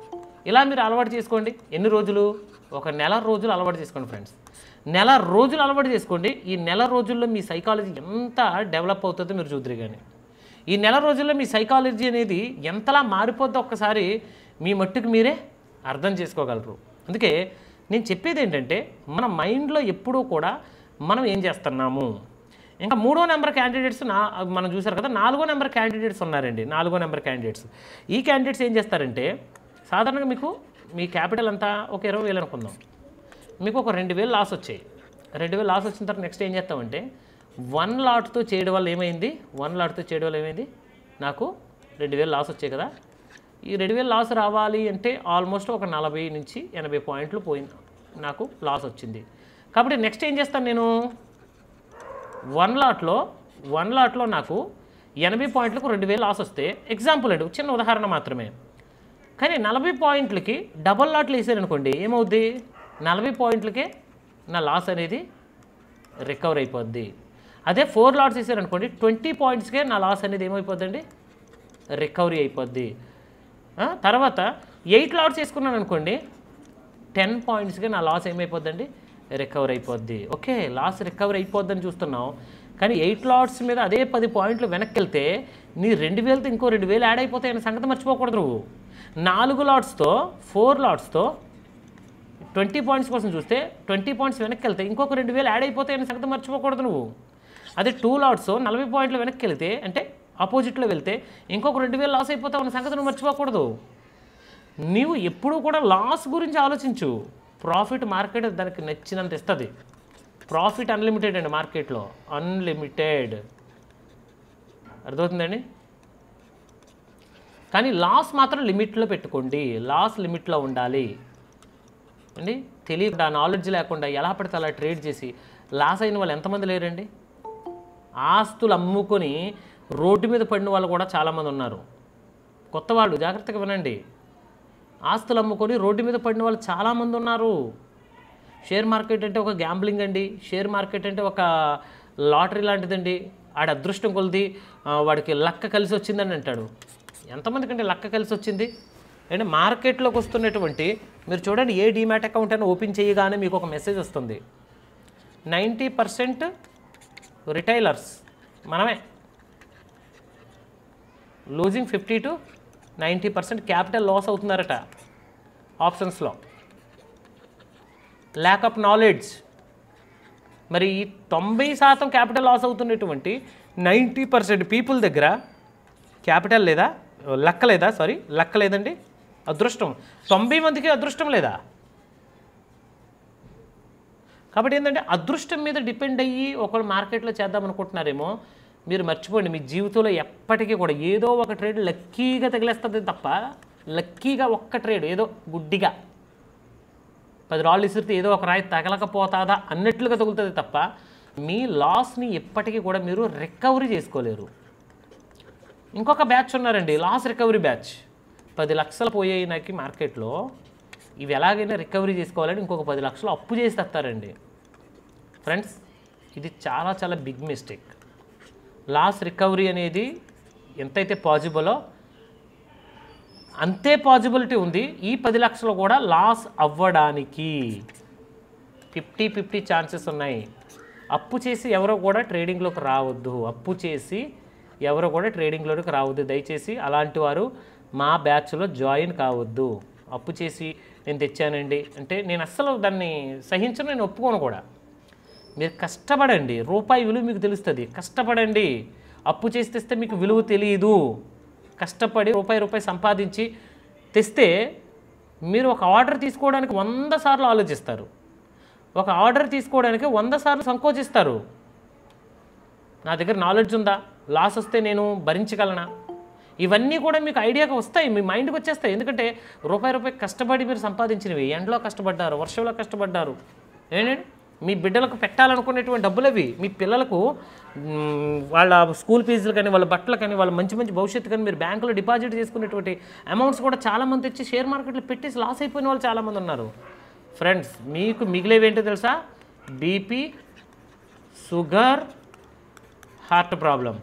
ఎన్ని రోజులు, ఒక నెల రోజులు అలవాటు చేసుకోండి ఫ్రెండ్స్. నెల రోజులు అలవాటు చేసుకోండి. ఈ నెల రోజుల్లో మీ సైకాలజీ ఎంత డెవలప్ అవుతుందో మీరు చూద్దరు. కానీ ఈ నెల రోజుల్లో మీ సైకాలజీ అనేది ఎంతలా మారిపోద్దో ఒక్కసారి మీ మట్టుకు మీరే అర్థం చేసుకోగలరు. అందుకే నేను చెప్పేది ఏంటంటే మన మైండ్లో ఎప్పుడూ కూడా మనం ఏం చేస్తున్నాము. ఇంకా 3వ నెంబర్ క్యాండిడేట్స్ మనం చూసారు కదా, 4వ నెంబర్ క్యాండిడేట్స్ ఉన్నారండి. 4వ నెంబర్ క్యాండిడేట్స్, ఈ క్యాండిడేట్స్ ఏం చేస్తారంటే సాధారణంగా మీకు మీ క్యాపిటల్ అంతా ఒక 20,000 అనుకుందాం, మీకు ఒక 2,000 లాస్ వచ్చాయి. 2,000 లాస్ వచ్చిన తర్వాత నెక్స్ట్ ఏం చేస్తామంటే 1 లాట్తో చేయడం వల్ల ఏమైంది, 1 లాట్తో చేయడం వల్ల ఏమైంది, నాకు 2,000 లాస్ వచ్చాయి కదా. ఈ 2,000 లాస్ రావాలి అంటే ఆల్మోస్ట్ ఒక 40 నుంచి 80 పాయింట్లు పోయింది, నాకు లాస్ వచ్చింది. కాబట్టి నెక్స్ట్ ఏం చేస్తాను నేను, 1 లాట్లో నాకు 80 పాయింట్లకు 2,000 లాస్ వస్తే, ఎగ్జాంపుల్ అండి, చిన్న ఉదాహరణ మాత్రమే. కానీ 40 పాయింట్లకి డబల్ లాట్లు వేసారనుకోండి, ఏమవుద్ది, 40 పాయింట్లకే నా లాస్ అనేది రికవర్ అయిపోద్ది. అదే 4 లాట్స్ వేసారనుకోండి, 20 పాయింట్స్కే నా లాస్ అనేది ఏమైపోద్దండి, రికవరీ అయిపోద్ది. తర్వాత 8 లాట్స్ వేసుకున్నాను అనుకోండి, 10 పాయింట్స్కే నా లాస్ ఏమైపోద్దండి, రికవర్ అయిపోద్ది. ఓకే, లాస్ రికవర్ అయిపోద్దని చూస్తున్నావు, కానీ 8 లాట్స్ మీద అదే 10 పాయింట్లు వెనక్కి వెళ్తే నీ 2,000తో ఇంకో 2,000 యాడ్ అయిపోతాయి అనే సంగతి మర్చిపోకూడదు నువ్వు. 4 లాట్స్తో 4 లాట్స్తో 20 పాయింట్స్ కోసం చూస్తే 20 పాయింట్స్ వెనక్కి వెళ్తే ఇంకొక 2,000 యాడ్ అయిపోతాయి అనే సంగతి మర్చిపోకూడదు నువ్వు. అదే 2 లాట్స్ 40 పాయింట్లు వెనక్కి వెళ్తే, అంటే ఆపోజిట్లో వెళ్తే ఇంకొక 2,000 లాస్ అయిపోతావు అనే సంగతి నువ్వు మర్చిపోకూడదు. నీవు ఎప్పుడూ కూడా లాస్ గురించి ఆలోచించు, ప్రాఫిట్ మార్కెట్ దానికి నచ్చినంత ఇస్తుంది. ప్రాఫిట్ అన్లిమిటెడ్ అండి మార్కెట్లో, అన్లిమిటెడ్, అర్థమవుతుందండి. కానీ లాస్ మాత్రం లిమిట్లో పెట్టుకోండి, లాస్ లిమిట్లో ఉండాలి అండి. తెలియకుండా నాలెడ్జ్ లేకుండా ఎలా పడితే అలా ట్రేడ్ చేసి లాస్ అయిన వాళ్ళు ఎంతమంది లేరండి. ఆస్తులు అమ్ముకొని రోడ్డు మీద పడిన వాళ్ళు కూడా చాలామంది ఉన్నారు. కొత్త వాళ్ళు జాగ్రత్తగా వినండి, ఆస్తులు అమ్ముకొని రోడ్డు మీద పడిన వాళ్ళు చాలామంది ఉన్నారు. షేర్ మార్కెట్ అంటే ఒక గ్యాంబ్లింగ్ అండి, షేర్ మార్కెట్ అంటే ఒక లాటరీ లాంటిదండి. ఆడ అదృష్టం కొలిది వాడికి లక్క కలిసి వచ్చిందని అంటాడు. ఎంతమందికంటే లక్క కలిసి వచ్చింది అంటే మార్కెట్లోకి వస్తున్నటువంటి, మీరు చూడండి, ఏ డీమ్యాట్ అకౌంట్ అయినా ఓపెన్ చేయగానే మీకు ఒక మెసేజ్ వస్తుంది, 90% రిటైలర్స్ మనమే, లూజింగ్ 50 to 90% క్యాపిటల్ లాస్ అవుతున్నారట ఆప్షన్స్లో. Lack of knowledge. మరి ఈ 90% క్యాపిటల్ లాస్ అవుతున్నటువంటి 90% పీపుల్ దగ్గర క్యాపిటల్ లేదా, లక్క లేదండి, అదృష్టం. 90 మందికి అదృష్టం లేదా. కాబట్టి ఏంటంటే అదృష్టం మీద డిపెండ్ అయ్యి ఒకళ్ళు మార్కెట్లో చేద్దాం అనుకుంటున్నారేమో, మీరు మర్చిపోండి, మీ జీవితంలో ఎప్పటికీ కూడా ఏదో ఒక ట్రేడ్ లక్కీగా తగిలేస్తుంది తప్ప, లక్కీగా ఒక్క ట్రేడ్ ఏదో గుడ్డిగా 10 రాళ్ళు ఇసిరితే ఏదో ఒక రాయి తగలకపోతాదా అన్నట్లుగా తగులుతుంది తప్ప, మీ లాస్ని ఎప్పటికీ కూడా మీరు రికవరీ చేసుకోలేరు. ఇంకొక బ్యాచ్ ఉన్నారండి, లాస్ రికవరీ బ్యాచ్. 10 లక్షలు పోయాయి నాకు మార్కెట్లో, ఇవి ఎలాగైనా రికవరీ చేసుకోవాలని ఇంకొక 10 లక్షలు అప్పు చేసి తెస్తారండి. ఫ్రెండ్స్, ఇది చాలా చాలా బిగ్ మిస్టేక్. లాస్ రికవరీ అనేది ఎంతైతే పాజిబులో అంతే పాజిబిలిటీ ఉంది ఈ 10 లక్షలు కూడా లాస్ అవ్వడానికి 50-50 ఛాన్సెస్ ఉన్నాయి. అప్పు చేసి ఎవరో కూడా ట్రేడింగ్లోకి రావద్దు, దయచేసి అలాంటి వారు మా బ్యాచ్లో జాయిన్ కావద్దు. అప్పు చేసి నేను తెచ్చానండి అంటే నేను అస్సలు దాన్ని సహించను, నేను ఒప్పుకోను కూడా. మీరు కష్టపడండి, రూపాయి విలువ మీకు తెలుస్తుంది. కష్టపడండి, అప్పు చేసి తెస్తే మీకు విలువ తెలియదు. కష్టపడి రూపాయి సంపాదించి తెస్తే మీరు ఒక ఆర్డర్ తీసుకోవడానికి 100 సార్లు ఆలోచిస్తారు, ఒక ఆర్డర్ తీసుకోవడానికి 100 సార్లు సంకోచిస్తారు. నా దగ్గర నాలెడ్జ్ ఉందా, లాస్ వస్తే నేను భరించగలనా, ఇవన్నీ కూడా మీకు ఐడియాగా వస్తాయి, మీ మైండ్కి వచ్చేస్తాయి. ఎందుకంటే రూపాయి కష్టపడి మీరు సంపాదించినవి, ఎండలో కష్టపడ్డారు, వర్షంలో కష్టపడ్డారు. ఏంటంటే మీ బిడ్డలకు పెట్టాలనుకునేటువంటి డబ్బులు అవి. మీ పిల్లలకు వాళ్ళ స్కూల్ ఫీజులు కానీ, వాళ్ళ బట్టలు కానీ, వాళ్ళ మంచి భవిష్యత్తు కానీ మీరు బ్యాంకులో డిపాజిట్ చేసుకునేటువంటి అమౌంట్స్ కూడా చాలామంది తెచ్చి షేర్ మార్కెట్లో పెట్టేసి లాస్ అయిపోయిన వాళ్ళు చాలామంది ఉన్నారు. ఫ్రెండ్స్, మీకు మిగిలేవేంటో తెలుసా, బీపీ, షుగర్, హార్ట్ ప్రాబ్లం,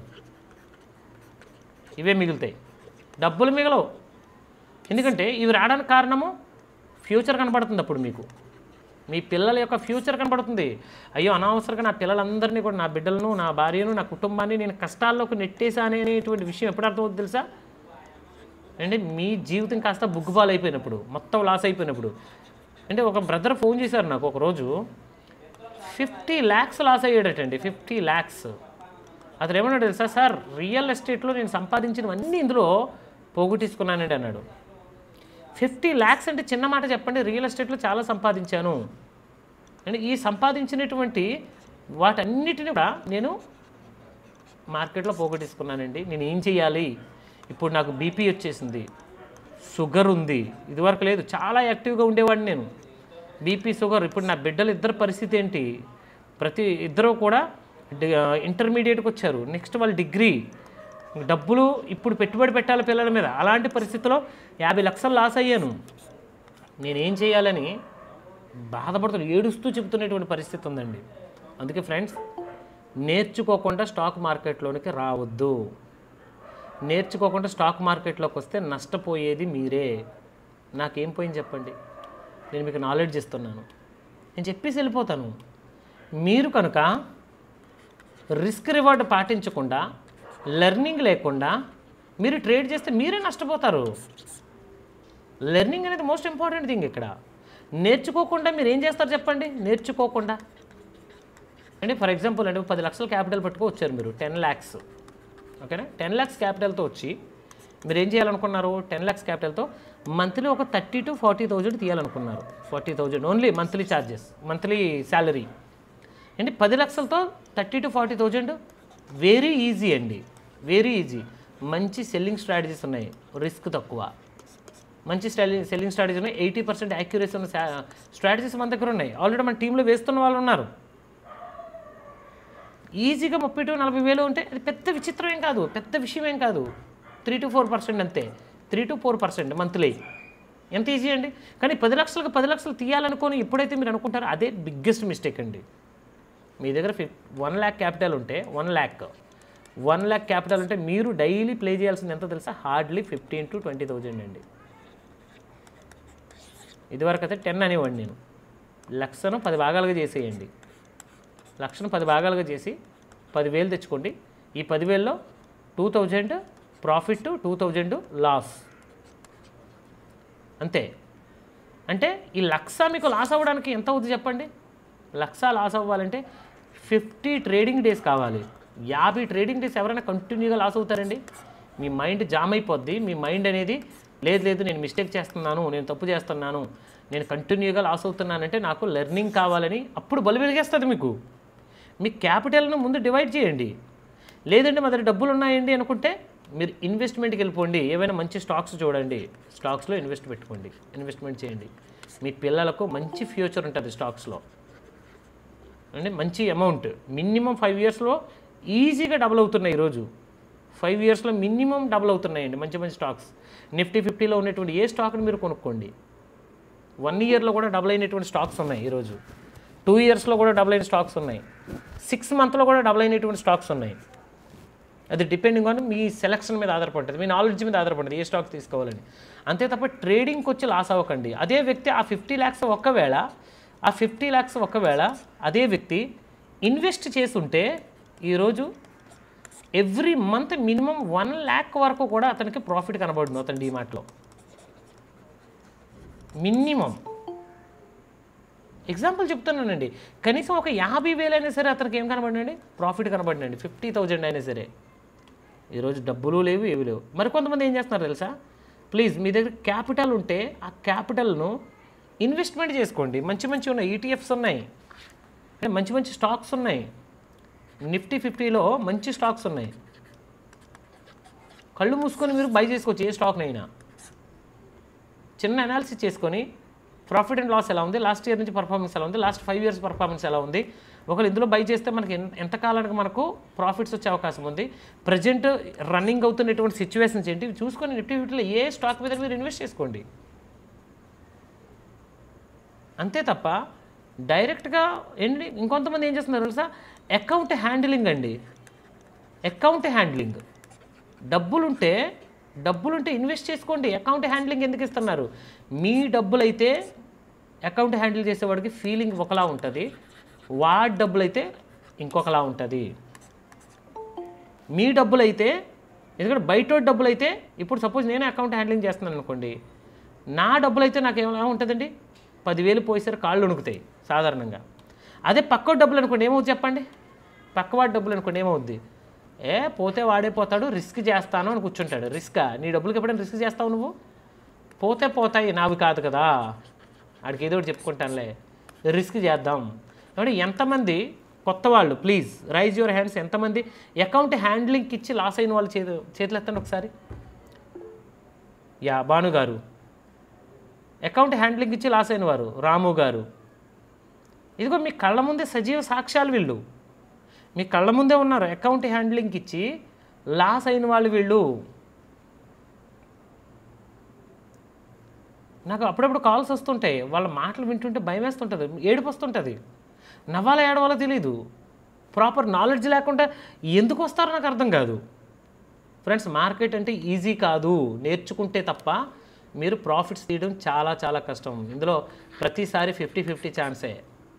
ఇవే మిగులుతాయి, డబ్బులు మిగలవు. ఎందుకంటే ఇవి రావడానికి కారణము ఫ్యూచర్ కనబడుతుంది. అప్పుడు మీకు మీ పిల్లల యొక్క ఫ్యూచర్ కనబడుతుంది. అయ్యో, అనవసరంగా నా పిల్లలందరినీ కూడా, నా బిడ్డలను, నా భార్యను, నా కుటుంబాన్ని నేను కష్టాల్లోకి నెట్టేశాను అనేటువంటి విషయం ఎప్పుడు అర్థమవుతుంది తెలుసా అంటే మీ జీవితం కాస్త బుగ్గుపాలు అయిపోయినప్పుడు, మొత్తం లాస్ అయిపోయినప్పుడు. అంటే ఒక బ్రదర్ ఫోన్ చేశారు నాకు ఒకరోజు, 50 lakhs లాస్ అయ్యాడటండి. 50 lakhs. అతను ఏమన్నాడు తెలుసా, సార్ రియల్ ఎస్టేట్లో నేను సంపాదించినవన్నీ ఇందులో పోగొట్టేసుకున్నానండి అన్నాడు. 50 lakhs అంటే చిన్న మాట చెప్పండి. రియల్ ఎస్టేట్లో చాలా సంపాదించాను అంటే ఈ సంపాదించినటువంటి వాటన్నిటిని కూడా నేను మార్కెట్లో పోగొట్టేసుకున్నానండి. నేను ఏం చేయాలి? ఇప్పుడు నాకు బీపీ వచ్చేసింది, షుగర్ ఉంది, ఇదివరకు లేదు, చాలా యాక్టివ్గా ఉండేవాడిని నేను. బీపీ షుగర్, ఇప్పుడు నా బిడ్డలు ఇద్దరు పరిస్థితి ఏంటి? ప్రతి ఇద్దరు కూడా ఇంటర్మీడియట్కి వచ్చారు, నెక్స్ట్ వాళ్ళు డిగ్రీ, డబ్బులు ఇప్పుడు పెట్టుబడి పెట్టాలి పిల్లల మీద. అలాంటి పరిస్థితిలో 50 లక్షలు లాస్ అయ్యాను. నేనేం చేయాలని బాధపడుతూ ఏడుస్తూ చెబుతున్నటువంటి పరిస్థితి ఉందండి. అందుకే ఫ్రెండ్స్, నేర్చుకోకుండా స్టాక్ మార్కెట్లోనికి రావద్దు. నేర్చుకోకుండా స్టాక్ మార్కెట్లోకి వస్తే నష్టపోయేది మీరే. నాకేం పోయింది చెప్పండి? నేను మీకు నాలెడ్జ్ ఇస్తున్నాను, నేను చెప్పేసి వెళ్ళిపోతాను. మీరు కనుక రిస్క్ రివార్డ్ పాటించకుండా, లెర్నింగ్ లేకుండా మీరు ట్రేడ్ చేస్తే మీరే నష్టపోతారు. లెర్నింగ్ అనేది మోస్ట్ ఇంపార్టెంట్ థింగ్. ఇక్కడ నేర్చుకోకుండా మీరు ఏం చేస్తారు చెప్పండి? నేర్చుకోకుండా అంటే ఫర్ ఎగ్జాంపుల్ అంటే 10 లక్షల క్యాపిటల్ పట్టుకో వచ్చారు మీరు, 10 lakhs, ఓకేనా? 10 lakhs క్యాపిటల్తో వచ్చి మీరు ఏం చేయాలనుకున్నారు? 10 lakhs క్యాపిటల్తో మంత్లీ ఒక 30,000 to 40,000 తీయాలనుకున్నారు. 40,000 only monthly charges, monthly salary. అంటే 10 లక్షలతో 30,000 to 40,000 వెరీ ఈజీ అండి, వెరీ ఈజీ. మంచి సెల్లింగ్ స్ట్రాటజీస్ ఉన్నాయి, రిస్క్ తక్కువ. మంచి సెల్లింగ్ స్ట్రాటజీస్ ఉన్నాయి, 80% యాక్యురసీ ఉన్న స్ట్రాటజీస్ మన దగ్గర ఉన్నాయి. ఆల్రెడీ మన టీంలో వేస్తున్న వాళ్ళు ఉన్నారు. ఈజీగా 30,000 to 40,000 ఉంటే అది పెద్ద విచిత్రం ఏం కాదు, పెద్ద విషయం ఏం కాదు. 3 to 4% అంతే, 3 to 4% మంత్లీ. ఎంత ఈజీ అండి. కానీ 10 లక్షలకు 10 లక్షలు తీయాలనుకొని ఎప్పుడైతే మీరు అనుకుంటారో అదే బిగ్గెస్ట్ మిస్టేక్ అండి. మీ దగ్గర 1 lakh క్యాపిటల్ ఉంటే 1 lakh క్యాపిటల్ ఉంటే మీరు డైలీ ప్లే చేయాల్సింది ఎంత తెలుసా? హార్డ్లీ 15,000 to 20,000 అండి. ఇదివరకు అయితే 10 అనేవాడిని నేను. లక్షను 10 భాగాలుగా చేసేయండి. లక్షను 10 భాగాలుగా చేసి 10,000 తెచ్చుకోండి. ఈ 10,000లో 2,000 ప్రాఫిట్, 2,000 లాస్, అంతే. అంటే ఈ లక్ష మీకు లాస్ అవ్వడానికి ఎంత అవుతుంది చెప్పండి? లక్ష లాస్ అవ్వాలంటే 50 ట్రేడింగ్ డేస్ కావాలి. 50 ట్రేడింగ్ డేస్ ఎవరైనా కంటిన్యూగా లాస్ అవుతారండి? మీ మైండ్ జామ్ అయిపోద్ది. మీ మైండ్ అనేది లేదు నేను మిస్టేక్ చేస్తున్నాను, నేను తప్పు చేస్తున్నాను, నేను కంటిన్యూగా లాస్ అవుతున్నానంటే నాకు లెర్నింగ్ కావాలని అప్పుడు బలు వెలిగేస్తుంది మీకు. మీ క్యాపిటల్ను ముందు డివైడ్ చేయండి. లేదంటే మా దగ్గర డబ్బులు ఉన్నాయండి అనుకుంటే మీరు ఇన్వెస్ట్మెంట్కి వెళ్ళిపోండి. ఏవైనా మంచి స్టాక్స్ చూడండి, స్టాక్స్లో ఇన్వెస్ట్మెంట్ చేయండి. మీ పిల్లలకు మంచి ఫ్యూచర్ ఉంటుంది స్టాక్స్లో. అంటే మంచి అమౌంట్ మినిమం 5 yearsలో ఈజీగా డబుల్ అవుతున్నాయి. ఈరోజు 5 yearsలో మినిమం డబుల్ అవుతున్నాయండి మంచి మంచి స్టాక్స్. నిఫ్టీ 50లో ఉన్నటువంటి ఏ స్టాక్ని మీరు కొనుక్కోండి. 1 yearలో కూడా డబుల్ అయినటువంటి స్టాక్స్ ఉన్నాయి ఈరోజు. 2 yearsలో కూడా డబుల్ అయిన స్టాక్స్ ఉన్నాయి. 6 monthsలో కూడా డబుల్ అయినటువంటి స్టాక్స్ ఉన్నాయి. అది డిపెండింగ్ ఆన్ మీ సెలక్షన్ మీద ఆధారపడుతుంది, మీ నాలెడ్జ్ మీద ఆధారపడుతుంది ఏ స్టాక్ తీసుకోవాలని. అంతే తప్ప ట్రేడింగ్కి వచ్చి లాస్ అవ్వకండి. అదే వ్యక్తి ఆ 50 lakhs ఒకవేళ అదే వ్యక్తి ఇన్వెస్ట్ చేసుంటే ఈరోజు ఎవ్రీ మంత్ మినిమం 1 lakh వరకు కూడా అతనికి ప్రాఫిట్ కనబడుతుంది అతని డీమార్ట్లో. మినిమం ఎగ్జాంపుల్ చెప్తున్నానండి. కనీసం ఒక 50,000 అయినా సరే అతనికి ఏం కనబడినండి? ప్రాఫిట్ కనబడినండి. 50,000 అయినా సరే. ఈరోజు డబ్బులు లేవు, ఏవి లేవు. మరికొంతమంది ఏం చేస్తున్నారు తెలుసా? ప్లీజ్ మీ దగ్గర క్యాపిటల్ ఉంటే ఆ క్యాపిటల్ను ఇన్వెస్ట్మెంట్ చేసుకోండి. మంచి మంచి ఉన్నాయి, ఈటీఎఫ్స్ ఉన్నాయి, మంచి మంచి స్టాక్స్ ఉన్నాయి. నిఫ్టీ 50లో మంచి స్టాక్స్ ఉన్నాయి. కళ్ళు మూసుకొని మీరు బై చేసుకోవచ్చు ఏ స్టాక్నైనా. చిన్న అనాలిసిస్ చేసుకొని ప్రాఫిట్ అండ్ లాస్ ఎలా ఉంది, లాస్ట్ ఇయర్ నుంచి పర్ఫార్మెన్స్ ఎలా ఉంది, లాస్ట్ 5 years పర్ఫార్మెన్స్ ఎలా ఉంది, ఒకవేళ ఇందులో బై చేస్తే మనకి ఎంతకాలానికి మనకు ప్రాఫిట్స్ వచ్చే అవకాశం ఉంది, ప్రజెంట్ రన్నింగ్ అవుతున్నటువంటి సిచ్యువేషన్స్ ఏంటి చూసుకొని నిఫ్టీ 50లో ఏ స్టాక్ మీద మీరు ఇన్వెస్ట్ చేసుకోండి. అంతే తప్ప డైరెక్ట్గా ఏంటి ఇంకొంతమంది ఏం చేస్తున్నారు తెలుసా? అకౌంట్ హ్యాండిలింగ్ అండి. Account handling. డబ్బులుంటే ఇన్వెస్ట్ చేసుకోండి. అకౌంట్ హ్యాండిలింగ్ ఎందుకు ఇస్తున్నారు? మీ డబ్బులైతే అకౌంట్ హ్యాండిల్ చేసేవాడికి ఫీలింగ్ ఒకలా ఉంటుంది, వాడి డబ్బులైతే ఇంకొకలా ఉంటుంది. మీ డబ్బులైతే ఎందుకంటే బయట డబ్బులైతే ఇప్పుడు సపోజ్ నేనే అకౌంట్ హ్యాండిలింగ్ చేస్తున్నాను అనుకోండి, నా డబ్బులైతే నాకు ఏమైనా ఉంటుందండి? 10,000 పోయేసరి కాళ్ళు వణుకుతాయి సాధారణంగా. అదే పక్క డబ్బులు అనుకోండి ఏమవుతుంది చెప్పండి? పక్కవాడి డబ్బులు అనుకోండి ఏమవుద్ది? పోతే వాడే పోతాడు, రిస్క్ చేస్తాను అని కూర్చుంటాడు. రిస్కా? నీ డబ్బులకి ఎప్పుడైనా రిస్క్ చేస్తావు నువ్వు? పోతే పోతాయి, నావి కాదు కదా, ఆడికి ఏదో ఒకటి చెప్పుకుంటానులే, రిస్క్ చేద్దాం. కాబట్టి ఎంతమంది కొత్త వాళ్ళు ప్లీజ్ రైజ్ యువర్ హ్యాండ్స్. ఎంతమంది అకౌంట్ హ్యాండ్లింగ్కి ఇచ్చి లాస్ అయిన వాళ్ళు చేతులు ఎత్తండి ఒకసారి. యా భాను గారు, అకౌంట్ హ్యాండ్లింగ్ ఇచ్చి లాస్ అయిన వారు. రాము గారు, ఇదిగో మీ కళ్ళ ముందే సజీవ సాక్ష్యాలు వీళ్ళు, మీ కళ్ళ ముందే ఉన్నారు. అకౌంట్ హ్యాండ్లింగ్ ఇచ్చి లాస్ అయిన వాళ్ళు వీళ్ళు. నాకు అప్పుడప్పుడు కాల్స్ వస్తుంటాయి, వాళ్ళ మాటలు వింటుంటే భయం వేస్తుంటుంది, ఏడుపు వస్తుంటుంది, నవ్వాలో ఏడవాలో తెలీదు, ప్రాపర్ నాలెడ్జ్ లేకుండా ఎందుకు వస్తారో నాకు అర్థం కాదు. ఫ్రెండ్స్, మార్కెట్ అంటే ఈజీ కాదు, నేర్చుకుంటే తప్ప మీరు ప్రాఫిట్స్ తీయడం చాలా చాలా కష్టం. ఇందులో ప్రతిసారి 50-50 ఛాన్సే,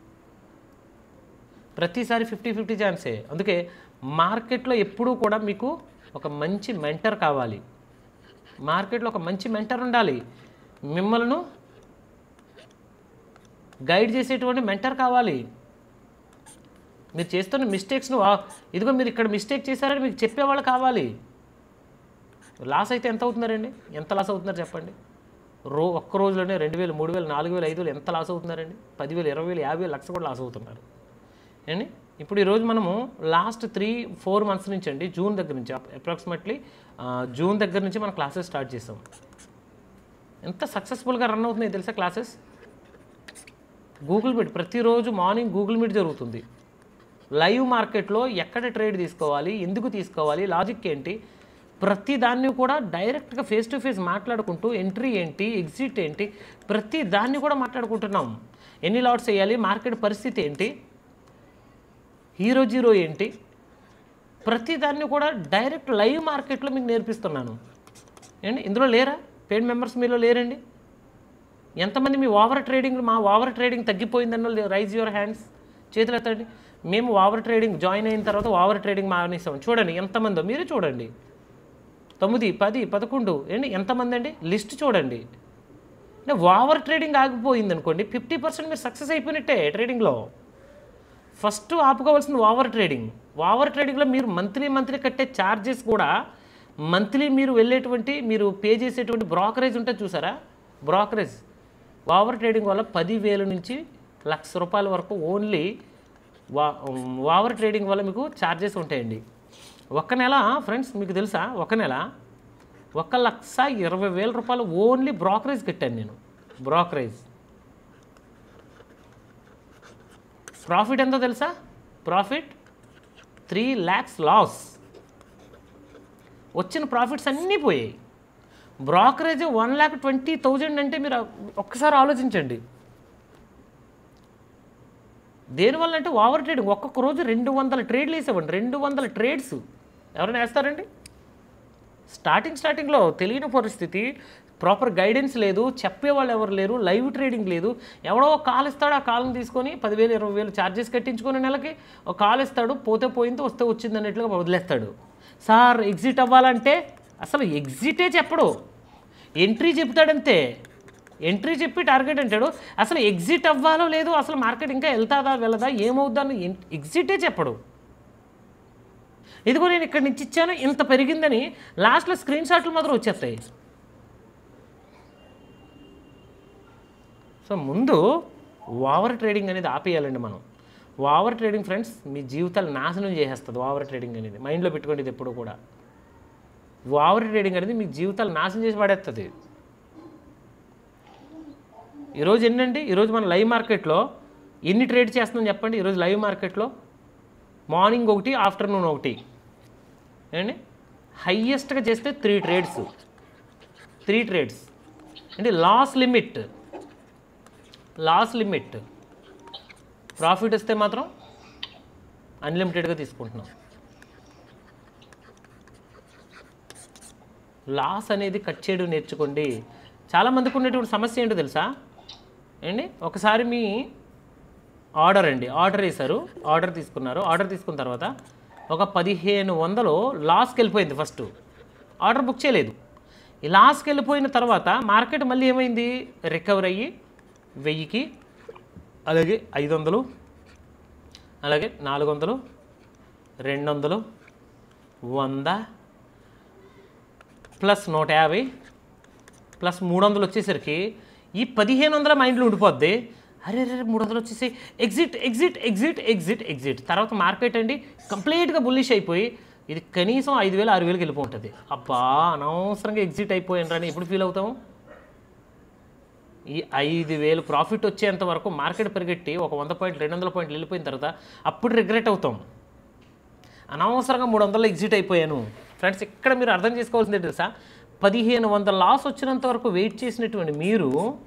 ప్రతిసారి 50-50 ఛాన్సే. అందుకే మార్కెట్లో ఎప్పుడూ కూడా మీకు ఒక మంచి మెంటర్ కావాలి, మార్కెట్లో ఒక మంచి మెంటర్ ఉండాలి, మిమ్మల్ని గైడ్ చేసేటువంటి మెంటర్ కావాలి. మీరు చేస్తున్న మిస్టేక్స్ను ఇదిగో మీరు ఇక్కడ మిస్టేక్ చేశారని మీకు చెప్పేవాళ్ళు కావాలి. లాస్ అయితే ఎంత అవుతున్నారండి, ఎంత లాస్ అవుతున్నారు చెప్పండి. ఒక్క రోజులోనే 2,000, 3,000, 4,000, 5,000 ఎంత లాస్ అవుతున్నారండి. 10,000, 20,000, 50,000, లక్ష కూడా లాస్ అవుతున్నారు అండి. ఇప్పుడు ఈరోజు మనము లాస్ట్ 3-4 మంత్స్ నుంచి అండి, జూన్ దగ్గర నుంచి అప్రాక్సిమేట్లీ జూన్ దగ్గర నుంచి మనం క్లాసెస్ స్టార్ట్ చేసాం. ఎంత సక్సెస్ఫుల్గా రన్ అవుతున్నాయి తెలుసా క్లాసెస్. గూగుల్ మీట్ ప్రతిరోజు మార్నింగ్ గూగుల్ మీట్ జరుగుతుంది. లైవ్ మార్కెట్లో ఎక్కడ ట్రేడ్ తీసుకోవాలి, ఎందుకు తీసుకోవాలి, లాజిక్ ఏంటి, ప్రతి దాన్ని కూడా డైరెక్ట్గా ఫేస్ టు ఫేస్ మాట్లాడుకుంటూ ఎంట్రీ ఏంటి, ఎగ్జిట్ ఏంటి, ప్రతి దాన్ని కూడా మాట్లాడుకుంటున్నాం. ఎన్ని లాట్స్ వేయాలి, మార్కెట్ పరిస్థితి ఏంటి, హీరో జీరో ఏంటి, ప్రతి దాన్ని కూడా డైరెక్ట్ లైవ్ మార్కెట్లో మీకు నేర్పిస్తున్నాను అండి. ఇందులో లేరా పెయిడ్ మెంబర్స్, మీలో లేరండి? ఎంతమంది మీ ఓవర్ ట్రేడింగ్, మా ఓవర్ ట్రేడింగ్ తగ్గిపోయిందన్న రైజ్ యువర్ హ్యాండ్స్, చేతులు ఎత్తండి. మేము ఓవర్ ట్రేడింగ్ జాయిన్ అయిన తర్వాత ఓవర్ ట్రేడింగ్ మానేసాం. చూడండి ఎంతమందో, మీరు చూడండి. 9, 10, 11 ఏంటి ఎంతమంది అండి, లిస్ట్ చూడండి. అంటే ఓవర్ ట్రేడింగ్ ఆగిపోయింది అనుకోండి, 50% మీరు సక్సెస్ అయిపోయినట్టే ట్రేడింగ్లో. ఫస్ట్ ఆపుకోవాల్సింది ఓవర్ ట్రేడింగ్. ఓవర్ ట్రేడింగ్లో మీరు మంత్లీ కట్టే ఛార్జెస్ కూడా, మంత్లీ మీరు వెళ్ళేటువంటి, మీరు పే చేసేటువంటి బ్రోకరేజ్ ఉంటుంది చూసారా, బ్రోకరేజ్. ఓవర్ ట్రేడింగ్ వల్ల 10,000 నుంచి ₹1,00,000 వరకు ఓన్లీ ఓవర్ ట్రేడింగ్ వల్ల మీకు ఛార్జెస్ ఉంటాయండి. ఒక నెల ఫ్రెండ్స్ మీకు తెలుసా, ఒక నెల ₹1,20,000 ఓన్లీ బ్రోకరేజ్ కట్టాను నేను. బ్రోకరేజ్ ప్రాఫిట్ ఎంతో తెలుసా, ప్రాఫిట్ 3 lakhs లాస్. వచ్చిన ప్రాఫిట్స్ అన్నీ పోయాయి. బ్రోకరేజ్ 1,20,000 అంటే మీరు ఒక్కసారి ఆలోచించండి. దేనివల్ల అంటే ఓవర్ ట్రేడింగ్. ఒక్కొక్క రోజు 200 ట్రేడ్లు వేసేవ్వండి, 200 ట్రేడ్స్ ఎవరైనా వేస్తారండి? స్టార్టింగ్లో తెలియని పరిస్థితి, ప్రాపర్ గైడెన్స్ లేదు, చెప్పేవాళ్ళు ఎవరు లేరు, లైవ్ ట్రేడింగ్ లేదు. ఎవడో కాల్ ఇస్తాడు, ఆ కాల్ని తీసుకొని 10,000, 20,000 ఛార్జెస్ కట్టించుకొని నెలకి ఒక కాల్ ఇస్తాడు, పోతే పోయింది, వస్తే వచ్చింది అన్నట్లుగా వదిలేస్తాడు. సార్ ఎగ్జిట్ అవ్వాలంటే అసలు ఎగ్జిటే చెప్పడు, ఎంట్రీ చెప్తాడంతే. ఎంట్రీ చెప్పి టార్గెట్ అంటాడు, అసలు ఎగ్జిట్ అవ్వాలో లేదో, అసలు మార్కెట్ ఇంకా వెళ్తాదా వెళ్ళదా ఏమవుద్దా అని ఎగ్జిటే చెప్పడు. ఇదిగో నేను ఇక్కడి నుంచి ఇచ్చాను, ఇంత పెరిగిందని లాస్ట్లో స్క్రీన్ షాట్లు మాత్రం వచ్చేస్తాయి. సో ముందు ఓవర్ ట్రేడింగ్ అనేది ఆపేయాలండి మనం. ఓవర్ ట్రేడింగ్ ఫ్రెండ్స్ మీ జీవితాలు నాశనం చేసేస్తుంది. ఓవర్ ట్రేడింగ్ అనేది మైండ్లో పెట్టుకోండి, ఇది ఎప్పుడు కూడా. ఓవర్ ట్రేడింగ్ అనేది మీ జీవితాలు నాశనం చేసి పడేస్తుంది. ఈరోజు ఏంటంటే, ఈరోజు మన లైవ్ మార్కెట్లో ఎన్ని ట్రేడ్ చేస్తున్నాం చెప్పండి. ఈరోజు లైవ్ మార్కెట్లో మార్నింగ్ ఒకటి, ఆఫ్టర్నూన్ ఒకటి అండి. హయ్యెస్ట్గా చేస్తే 3 ట్రేడ్స్, 3 ట్రేడ్స్ అంటే లాస్ లిమిట్. ప్రాఫిట్ వస్తే మాత్రం అన్లిమిటెడ్గా తీసుకుంటున్నాం. లాస్ అనేది కట్ చేయడం నేర్చుకోండి. చాలామందికి ఉన్నటువంటి సమస్య ఏంటో తెలుసా అండి. ఒకసారి మీ ఆర్డర్ వేశారు, ఆర్డర్ తీసుకున్నారు. ఆర్డర్ తీసుకున్న తర్వాత ఒక 1,500 లాస్కి వెళ్ళిపోయింది. ఫస్ట్ ఆర్డర్ బుక్ చేయలేదు. ఈ లాస్కి వెళ్ళిపోయిన తర్వాత మార్కెట్ మళ్ళీ ఏమైంది, రికవర్ అయ్యి 1000కి, అలాగే 500, అలాగే 400, 200, 100 ప్లస్ 150, ప్లస్ 300 వచ్చేసరికి ఈ 1500 మైండ్లో ఉండిపోద్ది. అరే 300 వచ్చేసి exit exit exit exit exit. తర్వాత మార్కెట్ అండి కంప్లీట్గా బుల్లిష్ అయిపోయి ఇది కనీసం 5000 6000కి వెళ్ళిపోతుంది. అబ్బా అనవసరంగా ఎగ్జిట్ అయిపోయాను రాని ఎప్పుడు ఫీల్ అవుతాము? ఈ 5000 ప్రాఫిట్ వచ్చేంత వరకు మార్కెట్ పరిగెట్టి ఒక 100 పాయింట్లు 200 పాయింట్లు వెళ్ళిపోయిన తర్వాత అప్పుడు రిగ్రెట్ అవుతాం, అనవసరంగా 300 ఎగ్జిట్ అయిపోయాను. ఫ్రెండ్స్ ఇక్కడ మీరు అర్థం చేసుకోవాల్సింది తెలుసా, 1500 లాస్ వచ్చినంత వరకు వెయిట్ చేసినటువంటి మీరు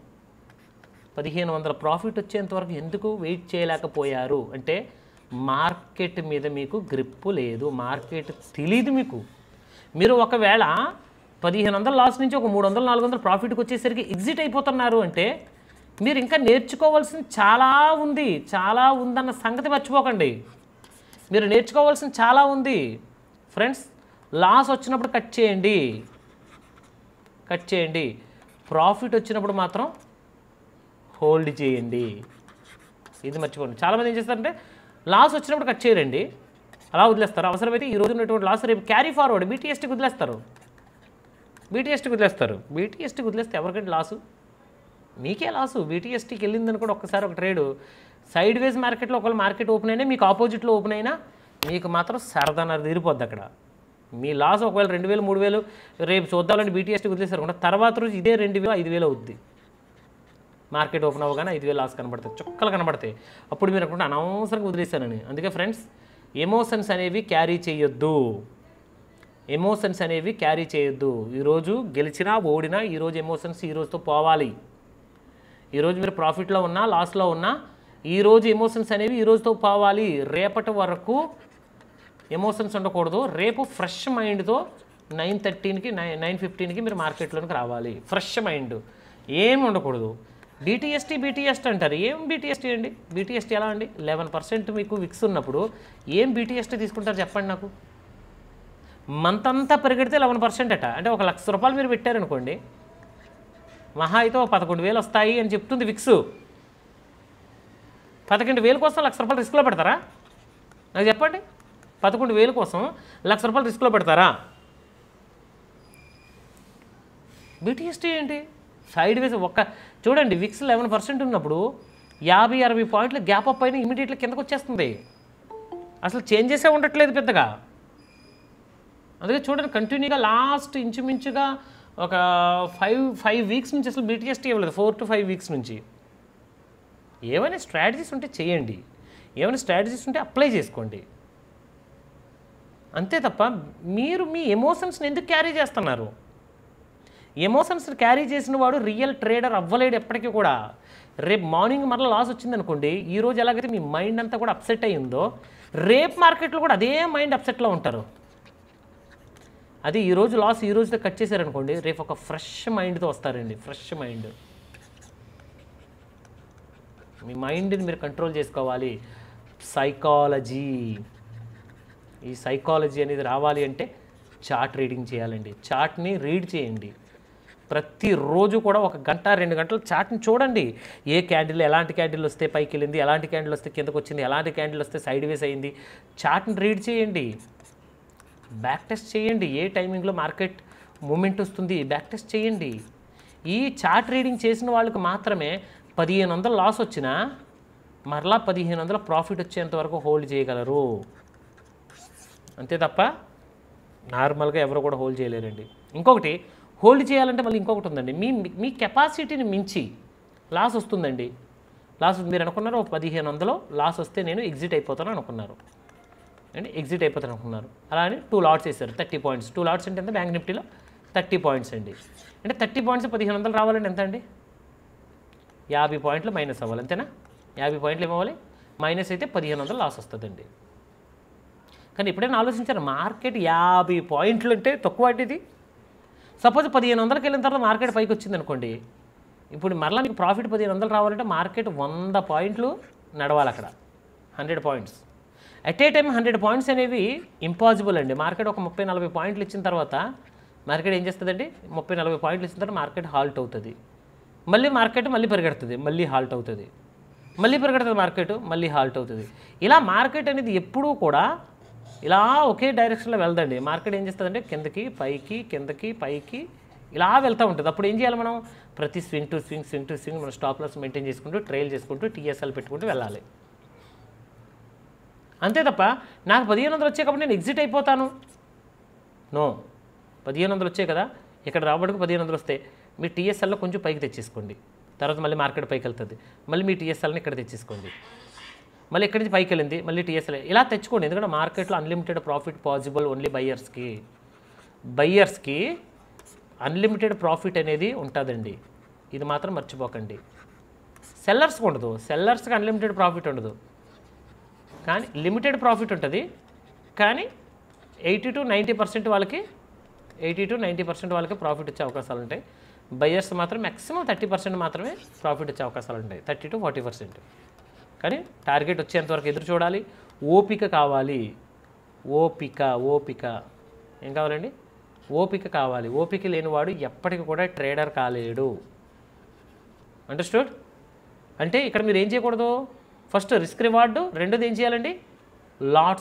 1500 ప్రాఫిట్ వచ్చేంత వరకు ఎందుకు వెయిట్ చేయలేకపోయారు అంటే మార్కెట్ మీద మీకు గ్రిప్పు లేదు, మార్కెట్ తెలీదు మీకు. మీరు ఒకవేళ 1500 లాస్ నుంచి ఒక 300 400 ప్రాఫిట్కి వచ్చేసరికి ఎగ్జిట్ అయిపోతున్నారు అంటే మీరు ఇంకా నేర్చుకోవాల్సింది చాలా ఉందన్న సంగతి మర్చిపోకండి. మీరు నేర్చుకోవాల్సింది చాలా ఉంది ఫ్రెండ్స్. లాస్ వచ్చినప్పుడు కట్ చేయండి, ప్రాఫిట్ వచ్చినప్పుడు మాత్రం హోల్డ్ చేయండి. ఇది మర్చిపోండి. చాలామంది ఏం చేస్తారంటే లాస్ వచ్చినప్పుడు కట్ చేయరండి, అలా వదిలేస్తారు. అవసరమైతే ఈ రోజు ఉన్నటువంటి లాస్ రేపు క్యారీ ఫార్వర్డ్ బీటీఎస్టీకి వదిలేస్తారు. బీటీఎస్టీకి వదిలేస్తే ఎవరికంటే లాసు? మీకే లాసు. బీటీఎస్టీకి వెళ్ళిందని కూడా ఒక్కసారి ఒక ట్రేడు సైడ్ వేస్ మార్కెట్లో ఒకవేళ మార్కెట్ ఓపెన్ అయినా మీకు ఆపోజిట్లో ఓపెన్ అయినా మీకు మాత్రం సరదాన తీరిపోద్ది అక్కడ. మీ లాస్ ఒకవేళ 2000 3000 రేపు చూద్దామంటే బీటీఎస్టీకి వదిలేస్తారు కూడా తర్వాత రోజు ఇదే 2000 5000 అవుద్ది. మార్కెట్ ఓపెన్ అవ్వగానే 5000 లాస్ కనబడతాయి, చుక్కలు కనబడతాయి. అప్పుడు మీరు అనుకుంటే అనవసరంగా వదిలేశానని. అందుకే ఫ్రెండ్స్ ఎమోషన్స్ అనేవి క్యారీ చేయొద్దు. ఈరోజు గెలిచినా ఓడినా ఈరోజు ఎమోషన్స్ ఈ రోజుతో పోవాలి. ఈరోజు మీరు ప్రాఫిట్లో ఉన్నా లాస్లో ఉన్నా ఈరోజు ఎమోషన్స్ అనేవి ఈ రోజుతో పోవాలి. రేపటి వరకు ఎమోషన్స్ ఉండకూడదు. రేపు ఫ్రెష్ మైండ్తో 9:13కి 9:15కి మీరు మార్కెట్లోనికి రావాలి. ఫ్రెష్ మైండ్ ఏమి ఉండకూడదు. బీటీఎస్టీ అంటారు. ఏం బీటీఎస్టీ అండి? బీటీఎస్టీ ఎలా అండి? 11% మీకు విక్స్ ఉన్నప్పుడు ఏం బీటీఎస్టీ తీసుకుంటారు చెప్పండి నాకు. మంత్ అంతా పెరిగితే 11% అట. అంటే 1 లక్ష రూపాయలు మీరు పెట్టారనుకోండి, మహా అయితే 11,000 వస్తాయి అని చెప్తుంది విక్స్. 11,000 కోసం 1 లక్ష రూపాయలు రిస్క్లో పెడతారా? నాకు చెప్పండి. 11,000 కోసం 1 లక్ష రూపాయలు రిస్క్లో పెడతారా? బీటీఎస్టీ ఏంటి? సైడ్ వేస్ చూడండి, విక్స్ 11% ఉన్నప్పుడు 50-60 పాయింట్లు గ్యాప్ అప్ అయినా ఇమీడియట్లీ కిందకు వచ్చేస్తుంది. అసలు చేంజెసే ఉండట్లేదు పెద్దగా. అందుకే చూడండి కంటిన్యూగా లాస్ట్ ఇంచుమించుగా ఒక 5 వీక్స్ నుంచి అసలు బీటీఎస్టీ ఇవ్వలేదు. 4 to 5 వీక్స్ నుంచి. ఏమైనా స్ట్రాటజీస్ ఉంటే చేయండి, ఏమైనా స్ట్రాటజీస్ ఉంటే అప్లై చేసుకోండి. అంతే తప్ప మీరు మీ ఎమోషన్స్ని ఎందుకు క్యారీ చేస్తున్నారు? ఎమోషన్స్ క్యారీ చేసిన వాడు రియల్ ట్రేడర్ అవ్వలేడు ఎప్పటికీ కూడా. రేపు మార్నింగ్ మరలా లాస్ వచ్చిందనుకోండి, ఈరోజు ఎలాగైతే మీ మైండ్ అంతా కూడా అప్సెట్ అయ్యిందో రేపు మార్కెట్లో కూడా అదే మైండ్ అప్సెట్లో ఉంటారు. అది ఈరోజు లాస్ ఈ రోజుతో కట్ చేశారనుకోండి, రేపు ఒక ఫ్రెష్ మైండ్తో వస్తారండి. Fresh mind. మీ మైండ్ని మీరు కంట్రోల్ చేసుకోవాలి. ఈ సైకాలజీ అనేది రావాలి అంటే చార్ట్ రీడింగ్ చేయాలండి. చార్ట్ని రీడ్ చేయండి. ప్రతిరోజు కూడా 1 గంట 2 గంటలు చార్ట్ని చూడండి. ఏ క్యాండిల్ ఎలాంటి క్యాండిల్ వస్తే పైకి వెళ్ళింది, ఎలాంటి క్యాండిల్ వస్తే కిందకు వచ్చింది, ఎలాంటి క్యాండిల్ వస్తే సైడ్ వేస్ అయింది. చార్ట్ని రీడ్ చేయండి, బ్యాక్ టెస్ట్ చేయండి. ఏ టైమింగ్లో మార్కెట్ మూమెంట్ వస్తుంది బ్యాక్ టెస్ట్ చేయండి. ఈ చార్ట్ రీడింగ్ చేసిన వాళ్ళకి మాత్రమే 1500 లాస్ వచ్చినా మరలా 1500 ప్రాఫిట్ వచ్చేంత వరకు హోల్డ్ చేయగలరు. అంతే తప్ప నార్మల్గా ఎవరు కూడా హోల్డ్ చేయలేరండి. ఇంకొకటి హోల్డ్ చేయాలంటే మళ్ళీ ఇంకొకటి ఉందండి. మీ కెపాసిటీని మించి లాస్ వస్తుందండి. మీరు అనుకున్నారు 1500 లాస్ వస్తే నేను ఎగ్జిట్ అయిపోతాను అనుకున్నారు అండి. అలా అని 2 లాట్స్ వేశారు, 30 పాయింట్స్. 2 లాట్స్ అంటే ఎంత? బ్యాంక్ నిఫ్టీలో 30 పాయింట్స్ అండి. అంటే 30 పాయింట్స్ 1500 రావాలండి ఎంత అండి? 50 పాయింట్లు మైనస్ అవ్వాలి, అంతేనా? 50 పాయింట్లు ఏమవ్వాలి? మైనస్ అయితే 1500 లాస్ వస్తుందండి. కానీ ఎప్పుడైనా ఆలోచించారు మార్కెట్ 50 పాయింట్లు అంటే తక్కువ అంటే ఇది? సపోజ్ 1500కి వెళ్ళిన తర్వాత మార్కెట్ పైకి వచ్చింది అనుకోండి, ఇప్పుడు మరలా మీకు ప్రాఫిట్ 1500 రావాలంటే మార్కెట్ 100 పాయింట్లు నడవాలి అక్కడ. 100 points at a time. 100 points అనేవి ఇంపాసిబుల్ అండి. మార్కెట్ ఒక 30-40 పాయింట్లు ఇచ్చిన తర్వాత మార్కెట్ ఏం చేస్తుందండి? 30-40 పాయింట్లు ఇచ్చిన తర్వాత మార్కెట్ హాల్ట్ అవుతుంది. మార్కెట్ మళ్ళీ పరిగెడుతుంది, మళ్ళీ హాల్ట్ అవుతుంది, మళ్ళీ పరిగెడుతుంది మార్కెట్, మళ్ళీ హాల్ట్ అవుతుంది. ఇలా మార్కెట్ అనేది ఎప్పుడూ కూడా ఇలా ఒకే డైరెక్షన్లో వెళ్దండి. మార్కెట్ ఏం చేస్తుందంటే కిందకి పైకి కిందకి పైకి ఇలా వెళ్తూ ఉంటుంది. అప్పుడు ఏం చేయాలి మనం? ప్రతి స్వింగ్ టు స్వింగ్ మనం స్టాప్ లాస్ మెయింటైన్ చేసుకుంటూ ట్రైల్ చేసుకుంటూ టీఎస్ఎల్ పెట్టుకుంటూ వెళ్ళాలి. అంతే తప్ప నాకు 1500 వచ్చాయి కాబట్టి నేను ఎగ్జిట్ అయిపోతాను, నో. 1500 వచ్చాయి కదా, ఇక్కడ రాబడికి 1500 వస్తే మీ టీఎస్ఎల్లో కొంచెం పైకి తెచ్చేసుకోండి. తర్వాత మళ్ళీ మార్కెట్ పైకి వెళ్తుంది, మళ్ళీ మీ టీఎస్ఎల్ని ఇక్కడ తెచ్చేసుకోండి. మళ్ళీ ఇక్కడి నుంచి పైకి వెళ్ళింది, మళ్ళీ టీఎస్ఎల్ ఇలా తెచ్చుకోండి. ఎందుకంటే మార్కెట్లో అన్లిమిటెడ్ ప్రాఫిట్ పాసిబుల్ ఓన్లీ బయ్యర్స్కి అన్లిమిటెడ్ ప్రాఫిట్ అనేది ఉంటుందండి. ఇది మాత్రం మర్చిపోకండి. సెల్లర్స్కి ఉండదు, సెల్లర్స్కి అన్లిమిటెడ్ ప్రాఫిట్ ఉండదు, కానీ లిమిటెడ్ ప్రాఫిట్ ఉంటుంది. కానీ 80 to 90% వాళ్ళకి ప్రాఫిట్ వచ్చే అవకాశాలు ఉంటాయి. బయ్యర్స్ మాత్రం మ్యాక్సిమం 30% మాత్రమే ప్రాఫిట్ వచ్చే అవకాశాలు ఉంటాయి, 30 to 40%. కానీ టార్గెట్ వచ్చేంతవరకు ఎదురు చూడాలి. ఓపిక కావాలి, ఓపిక ఏం కావాలండి? ఓపిక కావాలి. ఓపిక లేనివాడు ఎప్పటికీ కూడా ట్రేడర్ కాలేడు. అండర్స్టూడ్? అంటే ఇక్కడ మీరు ఏం చేయకూడదు? ఫస్ట్ రిస్క్ రివార్డు, రెండోది ఏం చేయాలండి? Lot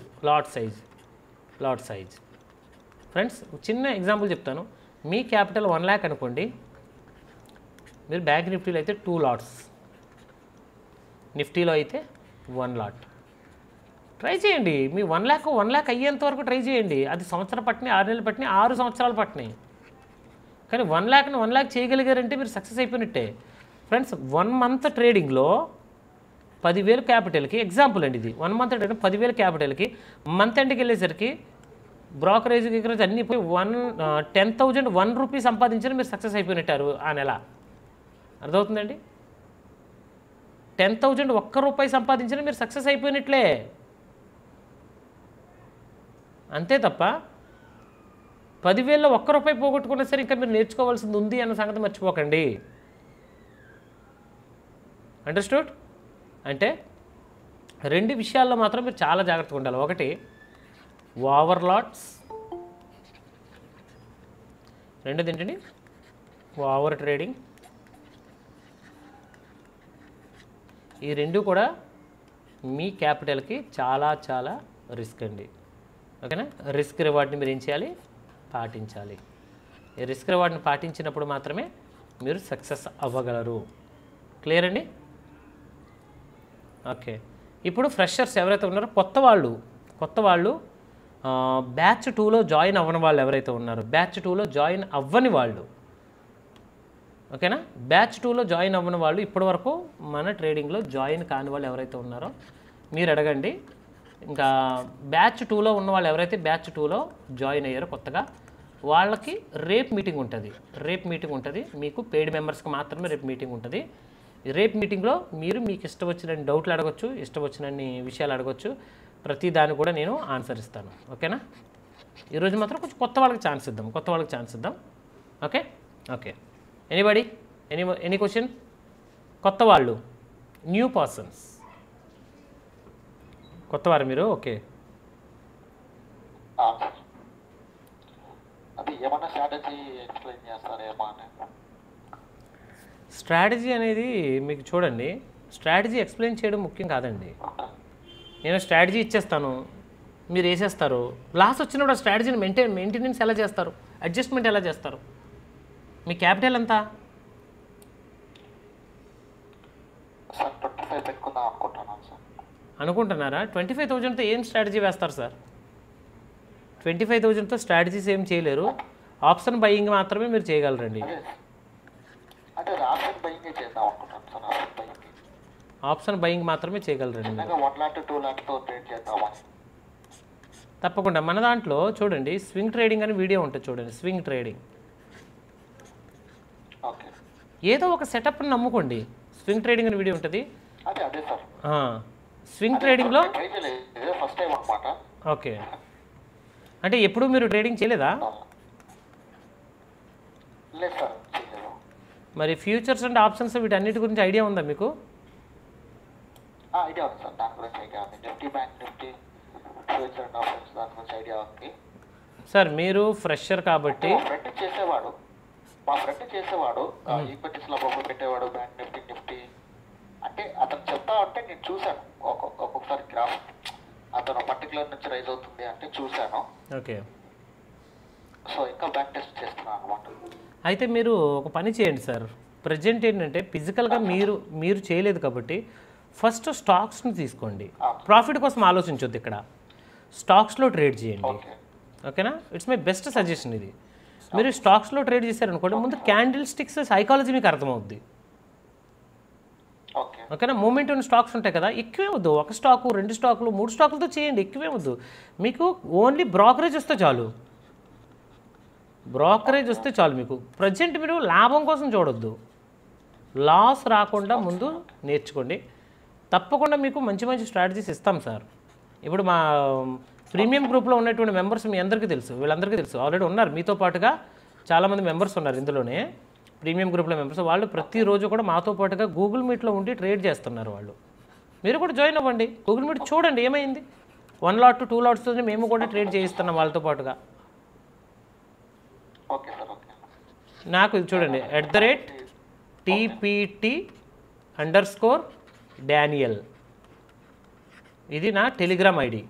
size. ఫ్రెండ్స్ చిన్న ఎగ్జాంపుల్ చెప్తాను. మీ క్యాపిటల్ 1 lakh అనుకోండి, మీరు బ్యాంక్ నిఫ్టీలో అయితే 2 lots, నిఫ్టీలో అయితే 1 lot. ట్రై చేయండి. మీ 1 lakh అయ్యేంత వరకు ట్రై చేయండి. అది సంవత్సరం పట్టినాయి, 6 నెలలు పట్టినాయి, 6 సంవత్సరాలు పట్టినాయి. కానీ 1 lakh చేయగలిగారంటే మీరు సక్సెస్ అయిపోయినట్టే. ఫ్రెండ్స్ 1 month ట్రేడింగ్లో 10,000 క్యాపిటల్కి ఎగ్జాంపుల్ అండి ఇది. 1 month ట్రేడింగ్ 10,000 క్యాపిటల్కి మంత్ ఎండ్కి వెళ్ళేసరికి బ్రోకరేజ్ అన్నీ పోయి 10,001 రూపీస్ సంపాదించిన మీరు సక్సెస్ అయిపోయినట్టారు ఆ నెల. అర్థమవుతుందండి? 10,000 ఒక్క రూపాయి సంపాదించిన మీరు సక్సెస్ అయిపోయినట్లే. అంతే తప్ప 10,000లో ఒక్క రూపాయి పోగొట్టుకున్నా సరే ఇంకా మీరు నేర్చుకోవాల్సింది ఉంది అన్న సంగతి మర్చిపోకండి. అండర్స్టూడ్? అంటే 2 విషయాల్లో మాత్రం మీరు చాలా జాగ్రత్తగా ఉండాలి. ఒకటి ఓవర్లాట్స్, రెండోది ఏంటండి? Over trading. ఈ 2 కూడా మీ క్యాపిటల్కి చాలా రిస్క్ అండి. ఓకేనా? రిస్క్ రివార్డ్ని మీరు ఏం చేయాలి? పాటించాలి. ఈ రిస్క్ రివార్డ్ని పాటించినప్పుడు మాత్రమే మీరు సక్సెస్ అవ్వగలరు. క్లియర్ అండి? ఓకే. ఇప్పుడు ఫ్రెషర్స్ ఎవరైతే ఉన్నారో కొత్త వాళ్ళు బ్యాచ్ 2లో జాయిన్ అవ్వని వాళ్ళు ఎవరైతే ఉన్నారో, బ్యాచ్ 2లో జాయిన్ అవ్వని వాళ్ళు, ఓకేనా? బ్యాచ్ 2లో జాయిన్ అవ్వని వాళ్ళు, ఇప్పటివరకు మన ట్రేడింగ్లో జాయిన్ కాని వాళ్ళు ఎవరైతే ఉన్నారో మీరు అడగండి. ఇంకా బ్యాచ్ 2లో ఉన్న వాళ్ళు ఎవరైతే బ్యాచ్ 2లో జాయిన్ అయ్యారో కొత్తగా, వాళ్ళకి రేపు మీటింగ్ ఉంటుంది. మీకు పెయిడ్ మెంబర్స్కి మాత్రమే రేపు మీటింగ్ ఉంటుంది. రేపు మీటింగ్లో మీరు మీకు ఇష్టం వచ్చినన్ని డౌట్లు అడగచ్చు, ఇష్టం వచ్చినన్ని విషయాలు అడగచ్చు. ప్రతి దాన్ని కూడా నేను ఆన్సర్ ఇస్తాను. ఓకేనా? ఈరోజు మాత్రం కొంచెం కొత్త వాళ్ళకి ఛాన్స్ ఇద్దాం. ఓకే. Anybody any question? కొత్త వాళ్ళు, న్యూ పర్సన్స్, కొత్తవారు మీరు? ఓకే. స్ట్రాటజీ అనేది మీకు చూడండి, స్ట్రాటజీ ఎక్స్ప్లెయిన్ చేయడం ముఖ్యం కాదండి. నేను స్ట్రాటజీ ఇచ్చేస్తాను, మీరు వేసేస్తారు. లాస్ వచ్చినప్పుడు ఆ స్ట్రాటజీని మెయింటెనెన్స్ ఎలా చేస్తారు? అడ్జస్ట్మెంట్ ఎలా చేస్తారు? మీ క్యాపిటల్ ఎంత అనుకుంటున్నారా? 25,000తో ఏం స్ట్రాటజీ వేస్తారు సార్? 25,000తో స్ట్రాటజీస్ ఏం చేయలేరు. ఆప్షన్ బయింగ్ మాత్రమే మీరు చేయగలరండి. ఆప్షన్ బయింగ్ మాత్రమే చేయగలరండి. తప్పకుండా మన దాంట్లో చూడండి స్వింగ్ ట్రేడింగ్ అని వీడియో ఉంటుంది చూడండి. స్వింగ్ ట్రేడింగ్ ఏదో ఒక సెటప్ని నమ్ముకోండి. స్వింగ్ ట్రేడింగ్ అని వీడియో ఉంటుంది. స్వింగ్ ట్రేడింగ్లో ఓకే. అంటే ఎప్పుడు మీరు ట్రేడింగ్ చేయలేదా? మరి ఫ్యూచర్స్ అండ్ ఆప్షన్స్ వీటన్నిటి గురించి ఐడియా ఉందా మీకు? సార్ మీరు ఫ్రెషర్ కాబట్టి మా ఫ్రెండ్ చేసేవాడు ఈక్విటీస్ లో పెట్టేవాడు, బ్యాంక్ నిఫ్టీ అంటే అతను చెప్తా ఉంటే నేను చూశాను. ఒక్కొక్కసారి గ్రాఫ్ అతను పర్టికులర్ నుంచి రైజ్ అవుతుంది అంటే చూశాను. ఓకే. సో ఇంకా బ్యాక్ టెస్ట్ చేస్తున్నాను అనమాట. అయితే మీరు ఒక పని చేయండి సార్. ప్రజెంట్ ఏంటంటే ఫిజికల్గా మీరు చేయలేదు కాబట్టి ఫస్ట్ స్టాక్స్ని తీసుకోండి. ప్రాఫిట్ కోసం ఆలోచించొద్దు, ఇక్కడ స్టాక్స్లో ట్రేడ్ చేయండి. ఓకే ఓకేనా? ఇట్స్ మై బెస్ట్ సజెషన్ ఇది. మీరు స్టాక్స్లో ట్రేడ్ చేశారనుకోండి, ముందు క్యాండిల్ స్టిక్స్ సైకాలజీ మీకు అర్థమవుద్ది. ఓకే ఓకేనా? మూమెంట్ ఉన్న స్టాక్స్ ఉంటాయి కదా, ఎక్కువే వద్దు. ఒక స్టాకు, 2 స్టాకులు, 3 స్టాకులతో చేయండి, ఎక్కువే వద్దు. మీకు ఓన్లీ బ్రోకరేజ్ వస్తే చాలు. బ్రోకరేజ్ వస్తే చాలు మీకు. ప్రజెంట్ మీరు లాభం కోసం చూడొద్దు, లాస్ రాకుండా ముందు నేర్చుకోండి. తప్పకుండా మీకు మంచి మంచి స్ట్రాటజీస్ ఇస్తాం సార్. ఇప్పుడు మా ప్రీమియం గ్రూప్లో ఉన్నటువంటి మెంబర్స్ మీ అందరికీ తెలుసు, వీళ్ళందరికీ తెలుసు, ఆల్రెడీ ఉన్నారు మీతో పాటుగా చాలామంది మెంబర్స్ ఉన్నారు ఇందులోనే. ప్రీమియం గ్రూప్లో మెంబర్స్ వాళ్ళు ప్రతిరోజు కూడా మాతో పాటుగా గూగుల్ మీట్లో ఉండి ట్రేడ్ చేస్తున్నారు వాళ్ళు. మీరు కూడా జాయిన్ అవ్వండి, గూగుల్ మీట్ చూడండి ఏమైంది. 1 లాట్ 2 లాట్స్తో మేము కూడా ట్రేడ్ చేయిస్తున్నాం వాళ్ళతో పాటుగా. Okay sir. ఓకే నాకు ఇది చూడండి, @TPT_Daniel ఇది నా టెలిగ్రామ్ ఐడి.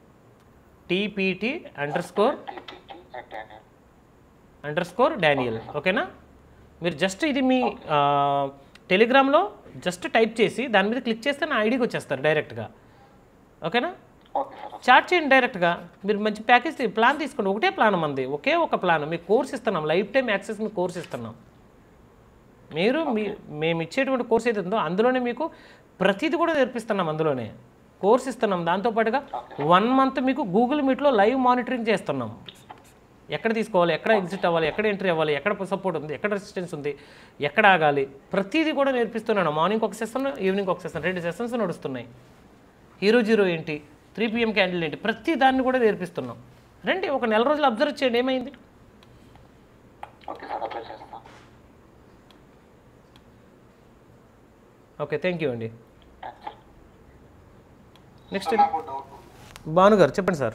TPT_Daniel. ఓకేనా? మీరు జస్ట్ ఇది మీ టెలిగ్రామ్లో జస్ట్ టైప్ చేసి దాని మీద క్లిక్ చేస్తే నా ఐడికి వచ్చేస్తారు డైరెక్ట్గా. ఓకేనా? Okay sir. చార్ట్ చేయండి డైరెక్ట్గా. మీరు మంచి ప్యాకేజ్ ప్లాన్ తీసుకోండి. ఒకటే ప్లాన్ మంది, ఒకే ఒక ప్లాన్. మీకు కోర్స్ ఇస్తున్నాం, లైఫ్ టైం యాక్సెస్ మీకు కోర్స్ ఇస్తున్నాం. మేము ఇచ్చేటువంటి కోర్స్ ఏది ఉందో అందులోనే మీకు ప్రతిదీ కూడా నేర్పిస్తున్నాం. అందులోనే కోర్స్ ఇస్తున్నాం. దాంతోపాటుగా 1 మంత్ మీకు గూగుల్ మీట్లో లైవ్ మానిటరింగ్ చేస్తున్నాం. ఎక్కడ తీసుకోవాలి, ఎక్కడ ఎగ్జిట్ అవ్వాలి, ఎక్కడ ఎంట్రీ అవ్వాలి, ఎక్కడ సపోర్ట్ ఉంది, ఎక్కడ రెసిస్టెన్స్ ఉంది, ఎక్కడ ఆగాలి, ప్రతిదీ కూడా నేర్పిస్తున్నాను. మార్నింగ్ ఒక సెషన్, ఈవినింగ్ ఒక సెషన్, 2 సెషన్స్ నడుస్తున్నాయి. హీరో జీరో ఏంటి, 3 PM క్యాండిల్ ఏంటి, ప్రతి దాన్ని కూడా నేర్పిస్తున్నాం. రండి, ఒక నెల రోజులు అబ్జర్వ్ చేయండి ఏమైంది. ఓకే సార్, అప్లై చేస్తాను. ఓకే, థ్యాంక్ యూ అండి. నెక్స్ట్ నాకు డౌట్ ఉంది భాను గారు చెప్పండి సార్.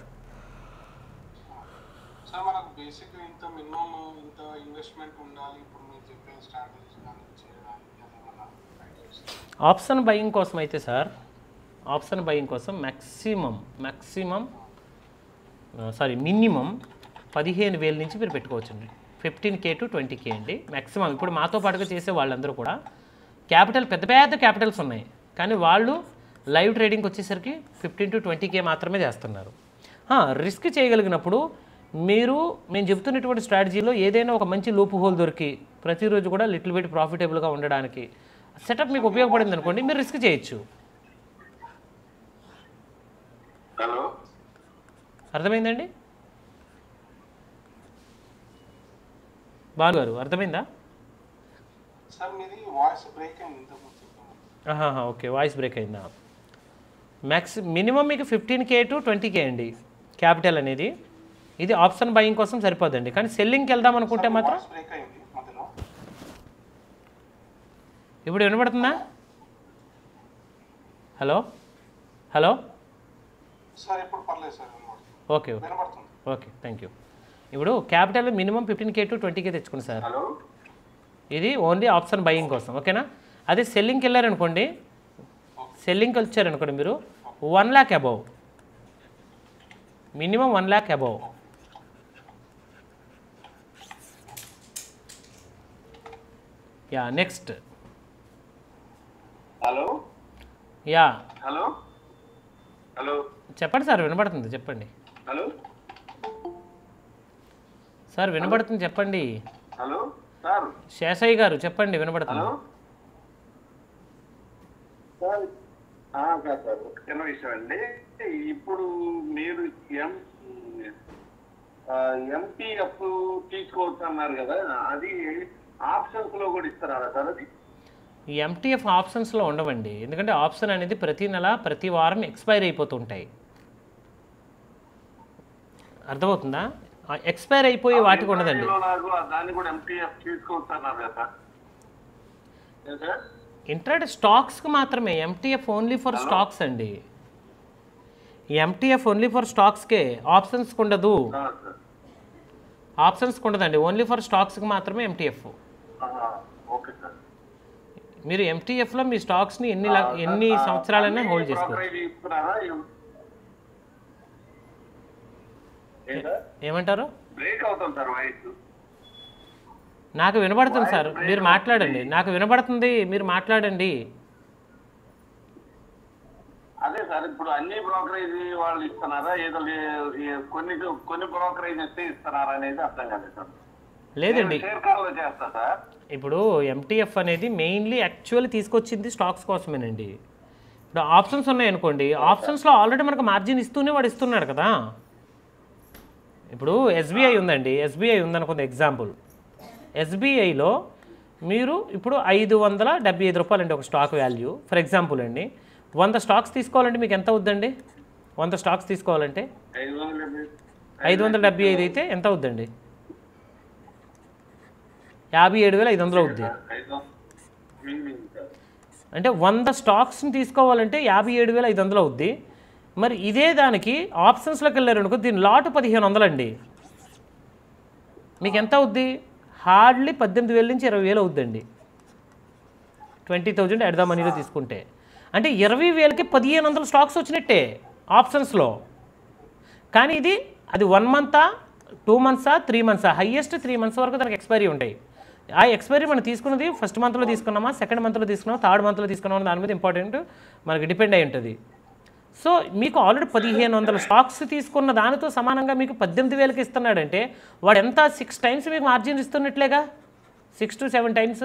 సార్. మనకు బేసిక్ ఇంత మినిమం ఇంత ఇన్వెస్ట్మెంట్ ఉండాలి ఇప్పుడు మీరు చెప్పే స్ట్రాటజీస్ కానీ చేయడానికి ఏమైనా ఐడియాస్? ఆప్షన్ బయింగ్ కోసం అయితే సార్, ఆప్షన్ బయింగ్ కోసం మినిమం 15,000 నుంచి మీరు పెట్టుకోవచ్చండి. 15K to 20K అండి మ్యాక్సిమం. ఇప్పుడు మాతో పాటుగా చేసే వాళ్ళందరూ కూడా క్యాపిటల్ పెద్ద పెద్ద క్యాపిటల్స్ ఉన్నాయి, కానీ వాళ్ళు లైవ్ ట్రేడింగ్కి వచ్చేసరికి 15 to 20K మాత్రమే చేస్తున్నారు. రిస్క్ చేయగలిగినప్పుడు మేము చెబుతున్నటువంటి స్ట్రాటజీలో ఏదైనా ఒక మంచి లూప్ హోల్ దొరికి ప్రతిరోజు కూడా లిటిల్ బిట్ ప్రాఫిటబుల్గా ఉండడానికి సెటప్ మీకు ఉపయోగపడింది అనుకోండి, మీరు రిస్క్ చేయొచ్చు. హలో, అర్థమైందండి బాలు గారు? అర్థమైందా? సార్ మీది వాయిస్ బ్రేక్ అయింది ఇంతకుముందు చెప్పాను. ఓకే, వాయిస్ బ్రేక్ అయిందా? మినిమం మీకు 15K to 20K అండి క్యాపిటల్ అనేది. ఇది ఆప్షన్ బయింగ్ కోసం సరిపోదండి, కానీ సెల్లింగ్కి వెళ్దాం అనుకుంటే మాత్రం. వాయిస్ బ్రేక్ అయింది మధ్యలో. ఇప్పుడు వినపడుతుందా? Hello hello. సార్ ఇప్పుడు పర్లేదు సార్, వినపడుతుంది. ఓకే ఓకే వినపడుతుంది. Okay, thank you. ఇప్పుడు capital minimum 15K to 20K తెచ్చుకోండి సార్. హలో, ఇది ఓన్లీ ఆప్షన్ బయింగ్ కోసం, ఓకేనా? అదే సెల్లింగ్కి వెళ్ళారనుకోండి, సెల్లింగ్కి వచ్చారనుకోండి మీరు 1 lakh above, minimum 1 lakh above. Yeah, next. Hello yeah hello hello చెప్పండి సార్, వినపడుతుంది చెప్పండి. హలో సార్ వినపడుతుంది చెప్పండి. Hello sir. శేషయ్య గారు చెప్పండి, వినపడుతుంది. సార్ సార్ ఒక చిన్న విషయం అండి. ఇప్పుడు మీరు ఎంపీఎఫ్ తీసుకోవచ్చు అన్నారు కదా, అది ఆప్షన్స్ లో కూడా ఇస్తారా సార్? అది ఈ ఎంటీఎఫ్ ఆప్షన్స్లో ఉండవండి, ఎందుకంటే ఆప్షన్ అనేది ప్రతి నెల ప్రతి వారం ఎక్స్పైర్ అయిపోతుంటాయి. అర్థమవుతుందా? ఎక్స్పైర్ అయిపోయే వాటికి ఉండదండి. దాన్ని కూడా ఎంపీఎఫ్ తీసుకోవచ్చు అన్నారు కదా సార్? ఇంట్రాడే స్టాక్స్కి మాత్రమే. ఎంటీఎఫ్ ఓన్లీ ఫర్ స్టాక్స్ అండి. ఎంటీఎఫ్ ఓన్లీ ఫర్ స్టాక్స్కే, ఆప్షన్స్కి ఉండదు. ఆప్షన్స్కి ఉండదండి, ఓన్లీ ఫర్ స్టాక్స్కి మాత్రమే ఎంటీఎఫ్. Okay sir. మీరు ఎంటీఎఫ్లో మీ స్టాక్స్ని ఎన్ని సంవత్సరాలైనా హోల్డ్ చేసుకోవచ్చు. ఏమంటారు? బ్రేక్ అవుతాం సార్ వాయిస్. నాకు వినబడుతుంది సార్, మీరు మాట్లాడండి. నాకు వినబడుతుంది, మీరు మాట్లాడండి. అదే సార్, ఇప్పుడు అన్ని బ్రోకరేజ్ వాళ్ళు ఇస్తున్నారా, ఏదో కొన్ని బ్రోకరేజ్ ఇస్తే ఇస్తున్నారా అనేది అర్థం కాలేదు సార్. లేదండి, షేర్ కాల్లో చేస్తా సార్. ఇప్పుడు ఎంటీఎఫ్ అనేది మెయిన్లీ యాక్చువల్లీ తీసుకొచ్చింది స్టాక్స్ కోసమేనండి. ఇప్పుడు ఆప్షన్స్ ఉన్నాయనుకోండి, ఆప్షన్స్లో ఆల్రెడీ మనకు మార్జిన్ ఇస్తూనే వాడు ఇస్తున్నాడు కదా. ఇప్పుడు ఎస్బీఐ ఉందండి, ఎస్బీఐ ఉందనుకుంది ఎగ్జాంపుల్. ఎస్బీఐలో మీరు ఇప్పుడు 575 రూపాయలండి ఒక స్టాక్ వాల్యూ ఫర్ ఎగ్జాంపుల్ అండి. 100 స్టాక్స్ తీసుకోవాలంటే మీకు ఎంత అవుద్దండి? 100 స్టాక్స్ తీసుకోవాలంటే 575 అయితే ఎంత అవుద్దండి? 57,500 అవుద్ది. అంటే 100 స్టాక్స్ని తీసుకోవాలంటే 57,500 అవుద్ది. మరి ఇదే దానికి ఆప్షన్స్లోకి వెళ్ళారనుకో, దీని లాట్ 1,500 అండి. మీకు ఎంత అవుద్ది? హార్డ్లీ 18,000 నుంచి 20,000 అవుద్దండి. 20,000 ఎట్ ద మనీలో తీసుకుంటే అంటే 20,000కి 1,500 స్టాక్స్ వచ్చినట్టే ఆప్షన్స్లో. కానీ ఇది అది 1 మంతా 2 మంత్సా 3 మంత్సా, హయ్యెస్ట్ 3 మంత్స్ వరకు దానికి ఎక్స్పైరీ ఉంటాయి. ఆ ఎక్స్పైరీ మనం తీసుకున్నది ఫస్ట్ మంత్లో తీసుకున్నామా, సెకండ్ మంత్లో తీసుకున్నామా, థర్డ్ మంత్లో తీసుకున్నామా, దాని మీద ఇంపార్టెంట్ మనకి డిపెండ్ అయి ఉంటుంది. సో మీకు ఆల్రెడీ 1,500 స్టాక్స్ తీసుకున్న దానితో సమానంగా మీకు 18,000కి ఇస్తున్నాడంటే వాడు ఎంత 6 టైమ్స్ మీకు మార్జిన్ ఇస్తున్నట్లేగా, 6 to 7 టైమ్స్.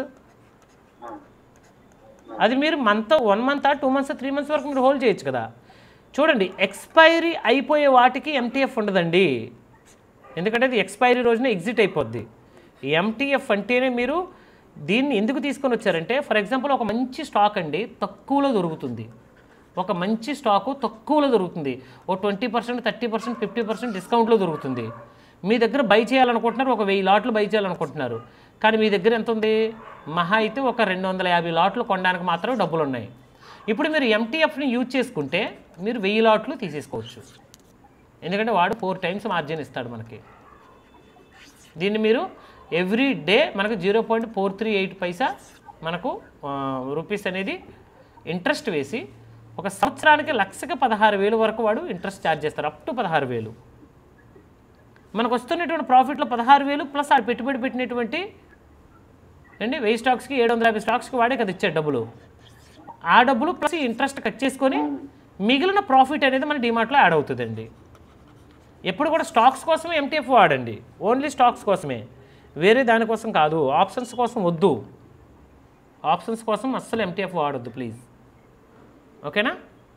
అది మీరు 1 మంత్ 2 మంత్స్ 3 మంత్స్ వరకు మీరు హోల్డ్ చేయొచ్చు కదా. చూడండి, ఎక్స్పైరీ అయిపోయే వాటికి ఎంటీఎఫ్ ఉండదండి, ఎందుకంటే అది ఎక్స్పైరీ రోజున ఎగ్జిట్ అయిపోద్ది. ఎంటీఎఫ్ అంటేనే మీరు దీన్ని ఎందుకు తీసుకొని వచ్చారంటే, ఫర్ ఎగ్జాంపుల్ ఒక మంచి స్టాక్ అండి తక్కువలో దొరుకుతుంది, ఒక మంచి స్టాకు తక్కువలో దొరుకుతుంది, ఓ 20%, 30%, 50% డిస్కౌంట్లో దొరుకుతుంది. మీ దగ్గర బై చేయాలనుకుంటున్నారు, ఒక 1000 లాట్లు బై చేయాలనుకుంటున్నారు, కానీ మీ దగ్గర ఎంత ఉంది? మహా అయితే ఒక 250 లాట్లు కొనడానికి మాత్రం డబ్బులు ఉన్నాయి. ఇప్పుడు మీరు ఎంటీఎఫ్ని యూజ్ చేసుకుంటే మీరు 1000 లాట్లు తీసేసుకోవచ్చు, ఎందుకంటే వాడు 4 టైమ్స్ మార్జిన్ ఇస్తాడు మనకి. దీన్ని మీరు ఎవ్రీ డే మనకు 0.438 పైసా మనకు రూపీస్ అనేది ఇంట్రెస్ట్ వేసి ఒక సంవత్సరానికి లక్షకి 16,000 వరకు వాడు ఇంట్రెస్ట్ ఛార్జ్ చేస్తారు, అప్ టు 16,000. మనకు వస్తున్నటువంటి ప్రాఫిట్లో 16,000 ప్లస్ ఆ పెట్టుబడి పెట్టినటువంటి అండి 1000 స్టాక్స్కి 750 స్టాక్స్కి వాడే కదా ఇచ్చే డబ్బులు. ఆ డబ్బులు ప్లస్ ఇంట్రెస్ట్ కట్ చేసుకొని మిగిలిన ప్రాఫిట్ అనేది మన డిమార్ట్లో యాడ్ అవుతుందండి. ఎప్పుడు కూడా స్టాక్స్ కోసమే ఎంటీఎఫ్ వాడండి, ఓన్లీ స్టాక్స్ కోసమే, వేరే దానికోసం కాదు. ఆప్షన్స్ కోసం వద్దు, ఆప్షన్స్ కోసం అస్సలు ఎంటీఎఫ్ వాడొద్దు ప్లీజ్. ఓకేనా?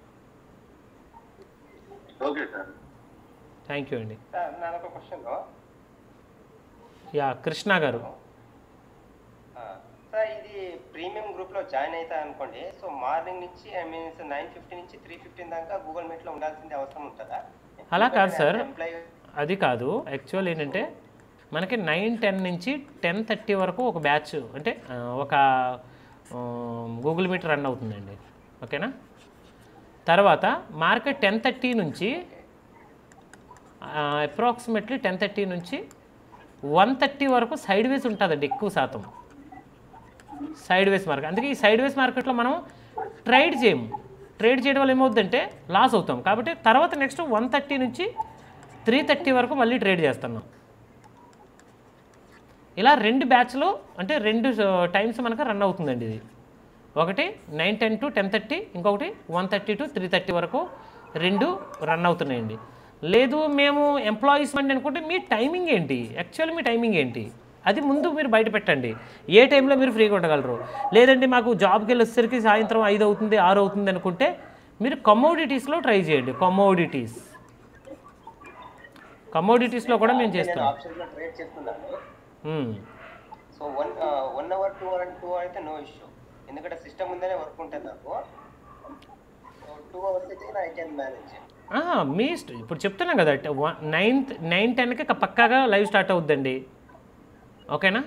ఓకే సార్, థ్యాంక్ యూ అండి. నాదొక క్వశ్చన్. యా, కృష్ణ గారు. సార్ ఇది ప్రీమియం గ్రూప్లో జాయిన్ అవుతా అనుకోండి, సో మార్నింగ్ నుంచి 9:50 నుంచి 3:15 దాకా గూగుల్ మీట్లో ఉండాల్సిందే అవసరం ఉంటుందా? అలా కాదు సార్, అది కాదు. యాక్చువల్ ఏంటంటే మనకి 9-10 నుంచి 10:30 వరకు ఒక బ్యాచ్ అంటే ఒక గూగుల్ మీట్ రన్ అవుతుందండి. ఓకేనా? తర్వాత మార్కెట్ 10:30 నుంచి అప్రాక్సిమేట్లీ 10:30 నుంచి 1:30 వరకు సైడ్ వేస్ ఉంటుందండి, ఎక్కువ శాతం సైడ్ వేస్ మార్కెట్. అందుకే ఈ సైడ్ వేస్ మార్కెట్లో మనం ట్రేడ్ చేయము, ట్రేడ్ చేయడం వల్ల ఏమవుతుందంటే లాస్ అవుతాం. కాబట్టి తర్వాత నెక్స్ట్ 1:30 నుంచి 3:30 వరకు మళ్ళీ ట్రేడ్ చేస్తున్నాం. ఇలా 2 బ్యాచ్లో అంటే 2 టైమ్స్ మనకు రన్ అవుతుందండి ఇది. ఒకటి 9:10 to 10:30, ఇంకొకటి 1:30 to 3:30 వరకు 2 రన్ అవుతున్నాయండి. లేదు మేము ఎంప్లాయీస్ అండి అనుకుంటే మీ టైమింగ్ ఏంటి, యాక్చువల్లీ మీ టైమింగ్ ఏంటి అది ముందు మీరు బయట పెట్టండి, ఏ టైంలో మీరు ఫ్రీగా ఉండగలరు. లేదండి మాకు జాబ్కి వెళ్ళి వచ్చేసరికి సాయంత్రం 5 అవుతుంది 6 అవుతుంది అనుకుంటే మీరు కమోడిటీస్లో ట్రై చేయండి. కమోడిటీస్లో కూడా మేము చేస్తాం. ఆప్షన్లో ట్రేడ్ చేస్తున్నాను. సో 1 అవర్ 2 అవర్ 2 అవర్ అయితే నో ఇష్యూ, ఎందుకంటే సిస్టమ్ ఉందనే వర్క్ ఉంటుంది నాకు. సో 2 అవర్స్ అయితే ఐ కెన్ మేనేజ్. మీ ఇప్పుడు చెప్తున్నాం కదా 9-10కి పక్కాగా లైవ్ స్టార్ట్ అవుద్దండి. ఓకేనా?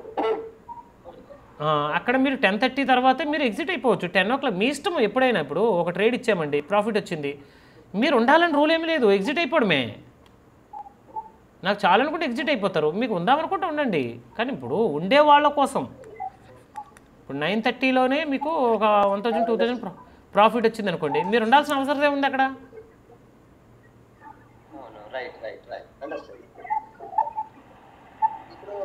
అక్కడ మీరు 10:30 తర్వాత మీరు ఎగ్జిట్ అయిపోవచ్చు. 10 o'clock మీ ఇష్టం ఎప్పుడైనా. ఇప్పుడు ఒక ట్రేడ్ ఇచ్చామండి, ప్రాఫిట్ వచ్చింది, మీరు ఉండాలని రూల్ ఏమీ లేదు, ఎగ్జిట్ అయిపోవడమే. నాకు చాలనుకుంటే ఎగ్జిట్ అయిపోతారు, మీకు ఉందామనుకుంటే ఉండండి. కానీ ఇప్పుడు ఉండే వాళ్ళ కోసం ఇప్పుడు 9:30లోనే మీకు ఒక 1,000 2,000 ప్రాఫిట్ వచ్చింది అనుకోండి, మీరు ఉండాల్సిన అవసరం ఏముంది అక్కడ?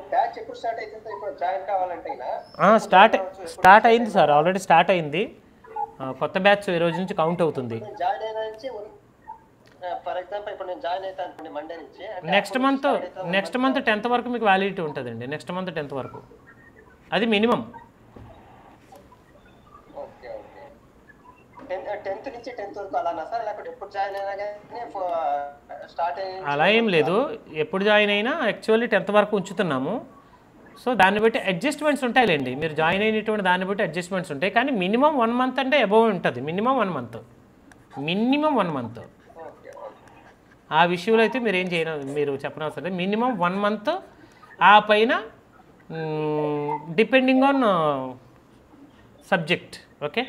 బ్యాచ్ ఎప్పుడు స్టార్ట్ అవుతుంది సార్? ఇప్పుడు జాయిన్ కావాలంటే ఇలా స్టార్ట్ అయింది సార్, ఆల్రెడీ స్టార్ట్ అయింది. కొత్త బ్యాచ్ ఈ రోజు నుంచి కౌంట్ అవుతుంది. జాయిన్ అయిన నుంచి ఫర్ ఎగ్జాంపుల్ ఇప్పుడు నేను జాయిన్ అవుతాను అనుకోండి మండే నుంచి, నెక్స్ట్ మంత్ 10th వరకు మీకు వ్యాలిడిటీ ఉంటుందండి. నెక్స్ట్ మంత్ 10th వరకు, అది మినిమం. Okay okay. 10th నుంచి 10th వరకు అలానా సార్? లేకపోతే ఎప్పుడు జాయిన్ అయినా కానీ స్టార్ట్ అయ్యి అలా ఏం లేదు, ఎప్పుడు జాయిన్ అయినా యాక్చువల్లీ 10th వరకు ఉంచుతున్నాము. సో దాన్ని బట్టి అడ్జస్ట్మెంట్స్ ఉంటాయిలేండి, మీరు జాయిన్ అయినటువంటి దాన్ని బట్టి అడ్జస్ట్మెంట్స్ ఉంటాయి. కానీ మినిమం 1 month అంటే అబోవ్ ఉంటుంది. Minimum 1 month. ఆ విషయంలో అయితే మీరు ఏం చేయను, మీరు చెప్పనవసరం లేదు. మినిమం 1 month, ఆ పైన depending on subject. Okay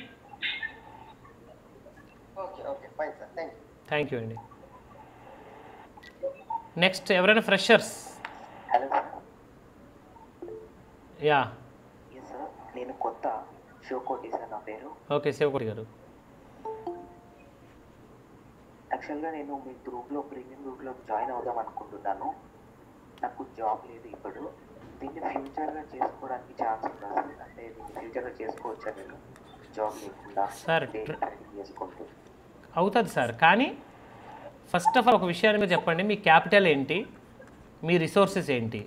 okay okay fine sir, thank you అండి. నెక్స్ట్ ఎవరైనా freshers? Hello sir. Yeah yes sir, నేను కొత్త శివకోటి సార్ నా పేరు. ఓకే శివకోటి గారు. యాక్చువల్గా నేను మీ గ్రూప్లో ప్రీమియం గ్రూప్లో జాయిన్ అవుదాం అనుకుంటున్నాను. నాకు జాబ్ లేదు ఇప్పుడు. దీన్ని ఫ్యూచర్గా చేసుకోవడానికి ఛాన్స్ ఉందా సార్? అంటే దీన్ని ఫ్యూచర్గా చేసుకోవచ్చా నేను జాబ్ లేకుండా సార్ చేసుకుంటూ? అవుతుంది సార్, కానీ ఫస్ట్ ఆఫ్ ఆల్ ఒక విషయాన్ని మీరు చెప్పండి. మీ క్యాపిటల్ ఏంటి, మీ రిసోర్సెస్ ఏంటి?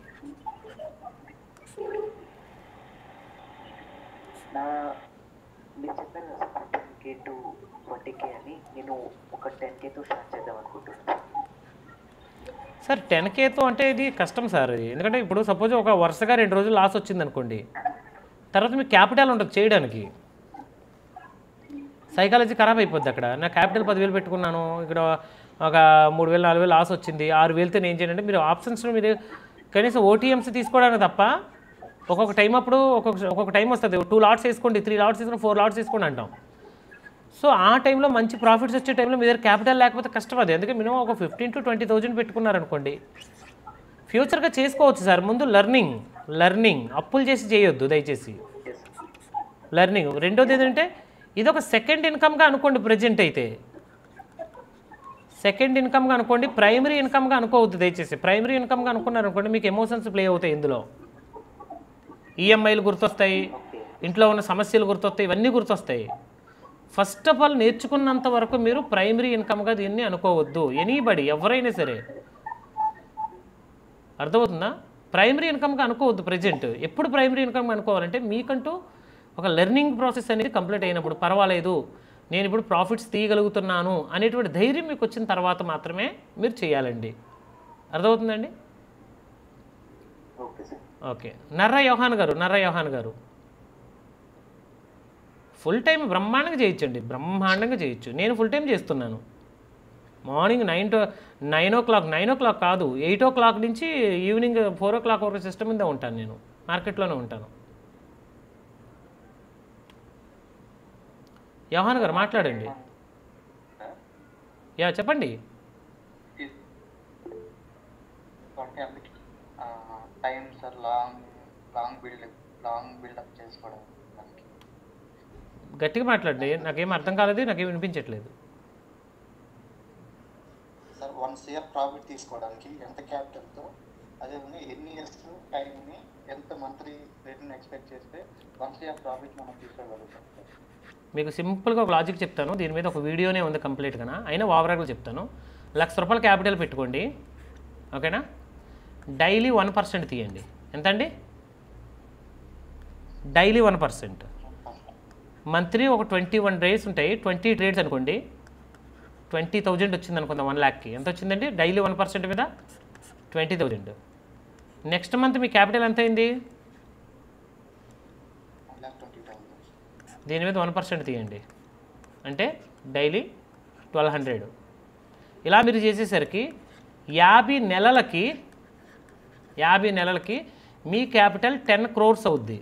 మీరు చెప్పారు కదా సార్ 10K to 20K అని, నేను ఒక 10Kతో స్టార్ట్ చేద్దాం అనుకుంటున్నాను సార్. 10Kతో అంటే ఇది కష్టం సార్. ఎందుకంటే ఇప్పుడు సపోజ్ ఒక వరుసగా 2 రోజులు లాస్ వచ్చింది అనుకోండి, తర్వాత మీకు క్యాపిటల్ ఉండదు చేయడానికి. సైకాలజీ ఖరాబ్ అయిపోద్ది అక్కడ. నా క్యాపిటల్ 10,000 పెట్టుకున్నాను, ఇక్కడ ఒక 3,000 4,000 లాస్ వచ్చింది, 6,000తో నేను చేయండి. మీరు ఆప్షన్స్లో మీరు కనీసం ఓటీఎంస్ తీసుకోవడానికి తప్ప ఒక్కొక్క టైం అప్పుడు ఒక్కొక్క టైం వస్తుంది. 2 lots వేసుకోండి, 3 lots వేసుకోండి, 4 lots వేసుకోండి అంటాం. సో ఆ టైంలో మంచి ప్రాఫిట్స్ వచ్చే టైంలో మీ దగ్గర క్యాపిటల్ లేకపోతే కష్టం. అది అందుకే మినిమం ఒక 15,000 to 20,000 పెట్టుకున్నారనుకోండి, ఫ్యూచర్గా చేసుకోవచ్చు సార్. ముందు లర్నింగ్ అప్పులు చేసి చేయొద్దు దయచేసి. లర్నింగ్. రెండోది ఏంటంటే ఇది ఒక సెకండ్ ఇన్కమ్గా అనుకోండి. ప్రజెంట్ అయితే సెకండ్ ఇన్కమ్గా అనుకోండి, ప్రైమరీ ఇన్కమ్గా అనుకోవద్దు దయచేసి. ప్రైమరీ ఇన్కమ్గా అనుకున్నారనుకోండి, మీకు ఎమోషన్స్ ప్లే అవుతాయి ఇందులో. ఈఎంఐలు గుర్తొస్తాయి, ఇంట్లో ఉన్న సమస్యలు గుర్తొస్తాయి, ఇవన్నీ గుర్తొస్తాయి. ఫస్ట్ ఆఫ్ ఆల్ నేర్చుకున్నంత వరకు మీరు ప్రైమరీ ఇన్కమ్గా దీన్ని అనుకోవద్దు. ఎనీబడి ఎవరైనా సరే, అర్థమవుతుందా? ప్రైమరీ ఇన్కమ్గా అనుకోవద్దు ప్రజెంట్. ఎప్పుడు ప్రైమరీ ఇన్కమ్గా అనుకోవాలంటే మీకంటూ ఒక లెర్నింగ్ ప్రాసెస్ అనేది కంప్లీట్ అయినప్పుడు, పర్వాలేదు నేను ఇప్పుడు ప్రాఫిట్స్ తీయగలుగుతున్నాను అనేటువంటి ధైర్యం మీకు వచ్చిన తర్వాత మాత్రమే మీరు చేయాలండి. అర్థమవుతుందండి? ఓకే. నర్రా యోహాన్ గారు ఫుల్ టైం బ్రహ్మాండంగా చేయొచ్చు. నేను ఫుల్ టైం చేస్తున్నాను. మార్నింగ్ 9 o'clock కాదు, 8 o'clock నుంచి ఈవినింగ్ 4 o'clock వరకు సిస్టమ్ మీదే ఉంటాను. నేను మార్కెట్లోనే ఉంటాను. యోహాన్ గారు మాట్లాడండి. యా చెప్పండి. టైం సార్ లాంగ్ బిల్డప్ చేసుకోవడం. గట్టిగా మాట్లాడండి, నాకేం అర్థం కాలేదు, నాకేం వినిపించట్లేదు. సార్ 1 year ప్రాఫిట్ తీసుకోవడానికి ఎంత క్యాపిటల్తో, అదే ఎన్ని ఇయర్స్ టైంని, ఎంత మంత్లీ రిటర్న్ ఎక్స్పెక్ట్ చేస్తే 1 year ప్రాఫిట్ మనం తీసుకోగలుగుతాం? మీకు సింపుల్గా ఒక లాజిక్ చెప్తాను. దీని మీద ఒక వీడియోనే ఉంది కంప్లీట్గా, అయినా ఓవరాల్గా చెప్తాను. ₹1,00,000 క్యాపిటల్ పెట్టుకోండి, ఓకేనా? డైలీ 1% తీయండి. ఎంతండి? డైలీ 1%. మంత్లీ ఒక 21 days ఉంటాయి, 20 trades అనుకోండి. 20,000 వచ్చింది అనుకుందాం 1 lakhకి. ఎంత వచ్చిందండి? డైలీ 1% మీద 20,000. నెక్స్ట్ మంత్ మీ క్యాపిటల్ ఎంత అయింది? దీని మీద 1% తీయండి, అంటే డైలీ 1,200. ఇలా మీరు చేసేసరికి 50 నెలలకి మీ క్యాపిటల్ 10 crores అవుద్ది.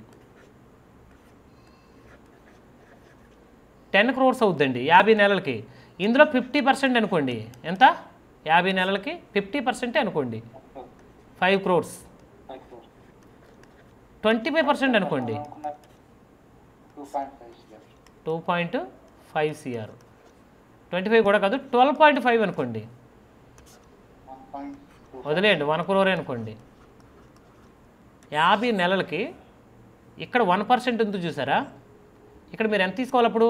10 crores అవుద్దండి 50 నెలలకి. ఇందులో 50% అనుకోండి. ఎంత? 50 నెలలకి 50% అనుకోండి, 5 crores. 25% అనుకోండి, 2.5 CR. 25 కూడా కాదు, 12.5 అనుకోండి. వదిలేయండి, 1 crore అనుకోండి. 50 నెలలకి ఇక్కడ 1% ఉంది చూసారా, ఇక్కడ మీరు ఎంత తీసుకోవాలి అప్పుడు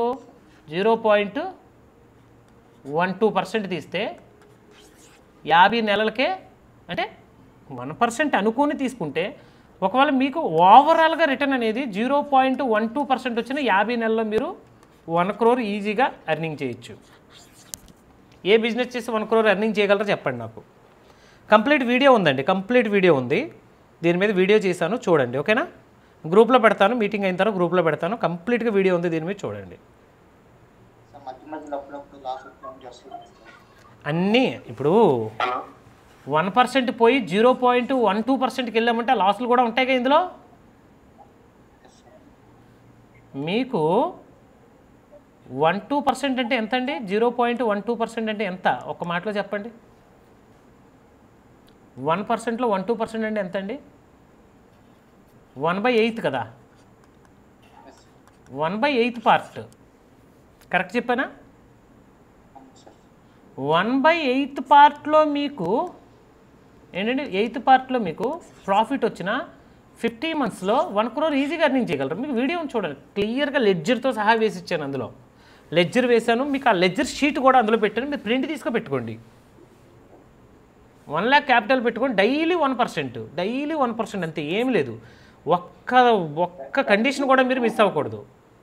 0.12% తీస్తే 50 నెలలకే అంటే 1% అనుకుని తీసుకుంటే ఒకవేళ మీకు ఓవరాల్గా రిటర్న్ అనేది 0.12% వచ్చిన 50 నెలల్లో మీరు 1 crore ఈజీగా ఎర్నింగ్ చేయొచ్చు. ఏ బిజినెస్ చేసి 1 crore ఎర్నింగ్ చేయగలరో చెప్పండి నాకు. కంప్లీట్ వీడియో ఉందండి, కంప్లీట్ వీడియో ఉంది, దీని మీద వీడియో చేశాను చూడండి. ఓకేనా, గ్రూప్లో పెడతాను, మీటింగ్ అయిన తర్వాత గ్రూప్లో పెడతాను, కంప్లీట్గా వీడియో ఉంది, దీని మీద చూడండి. మధ్య మధ్యలో అప్పుడప్పుడు లాస్ చేస్తున్నాను. అన్నీ ఇప్పుడు 1% పోయి 0.12%కి వెళ్ళామంటే లాసులు కూడా ఉంటాయి కదా ఇందులో. మీకు 12% అంటే ఎంత అండి? 0.12% అంటే ఎంత? ఒక మాటలో చెప్పండి. 1%లో 12% అంటే ఎంత అండి? 1/8 కదా, 1/8 పార్ట్. కరెక్ట్ చెప్పానా? 1/8 పార్ట్లో మీకు ఏంటంటే 8th పార్ట్లో మీకు ప్రాఫిట్ వచ్చిన 50 monthsలో 1 crore ఈజీగా ఎర్నింగ్ చేయగలరు. మీకు వీడియో చూడండి, క్లియర్గా లెడ్జర్తో సహా వేసి ఇచ్చాను. అందులో లెడ్జర్ వేశాను, మీకు ఆ లెడ్జర్ షీట్ కూడా అందులో పెట్టాను, మీరు ప్రింట్ తీసుకో పెట్టుకోండి. 1 lakh క్యాపిటల్ పెట్టుకోండి, డైలీ 1% అంతే, ఏం లేదు. ఒక్క కండిషన్ కూడా మీరు మిస్ అవ్వకూడదు.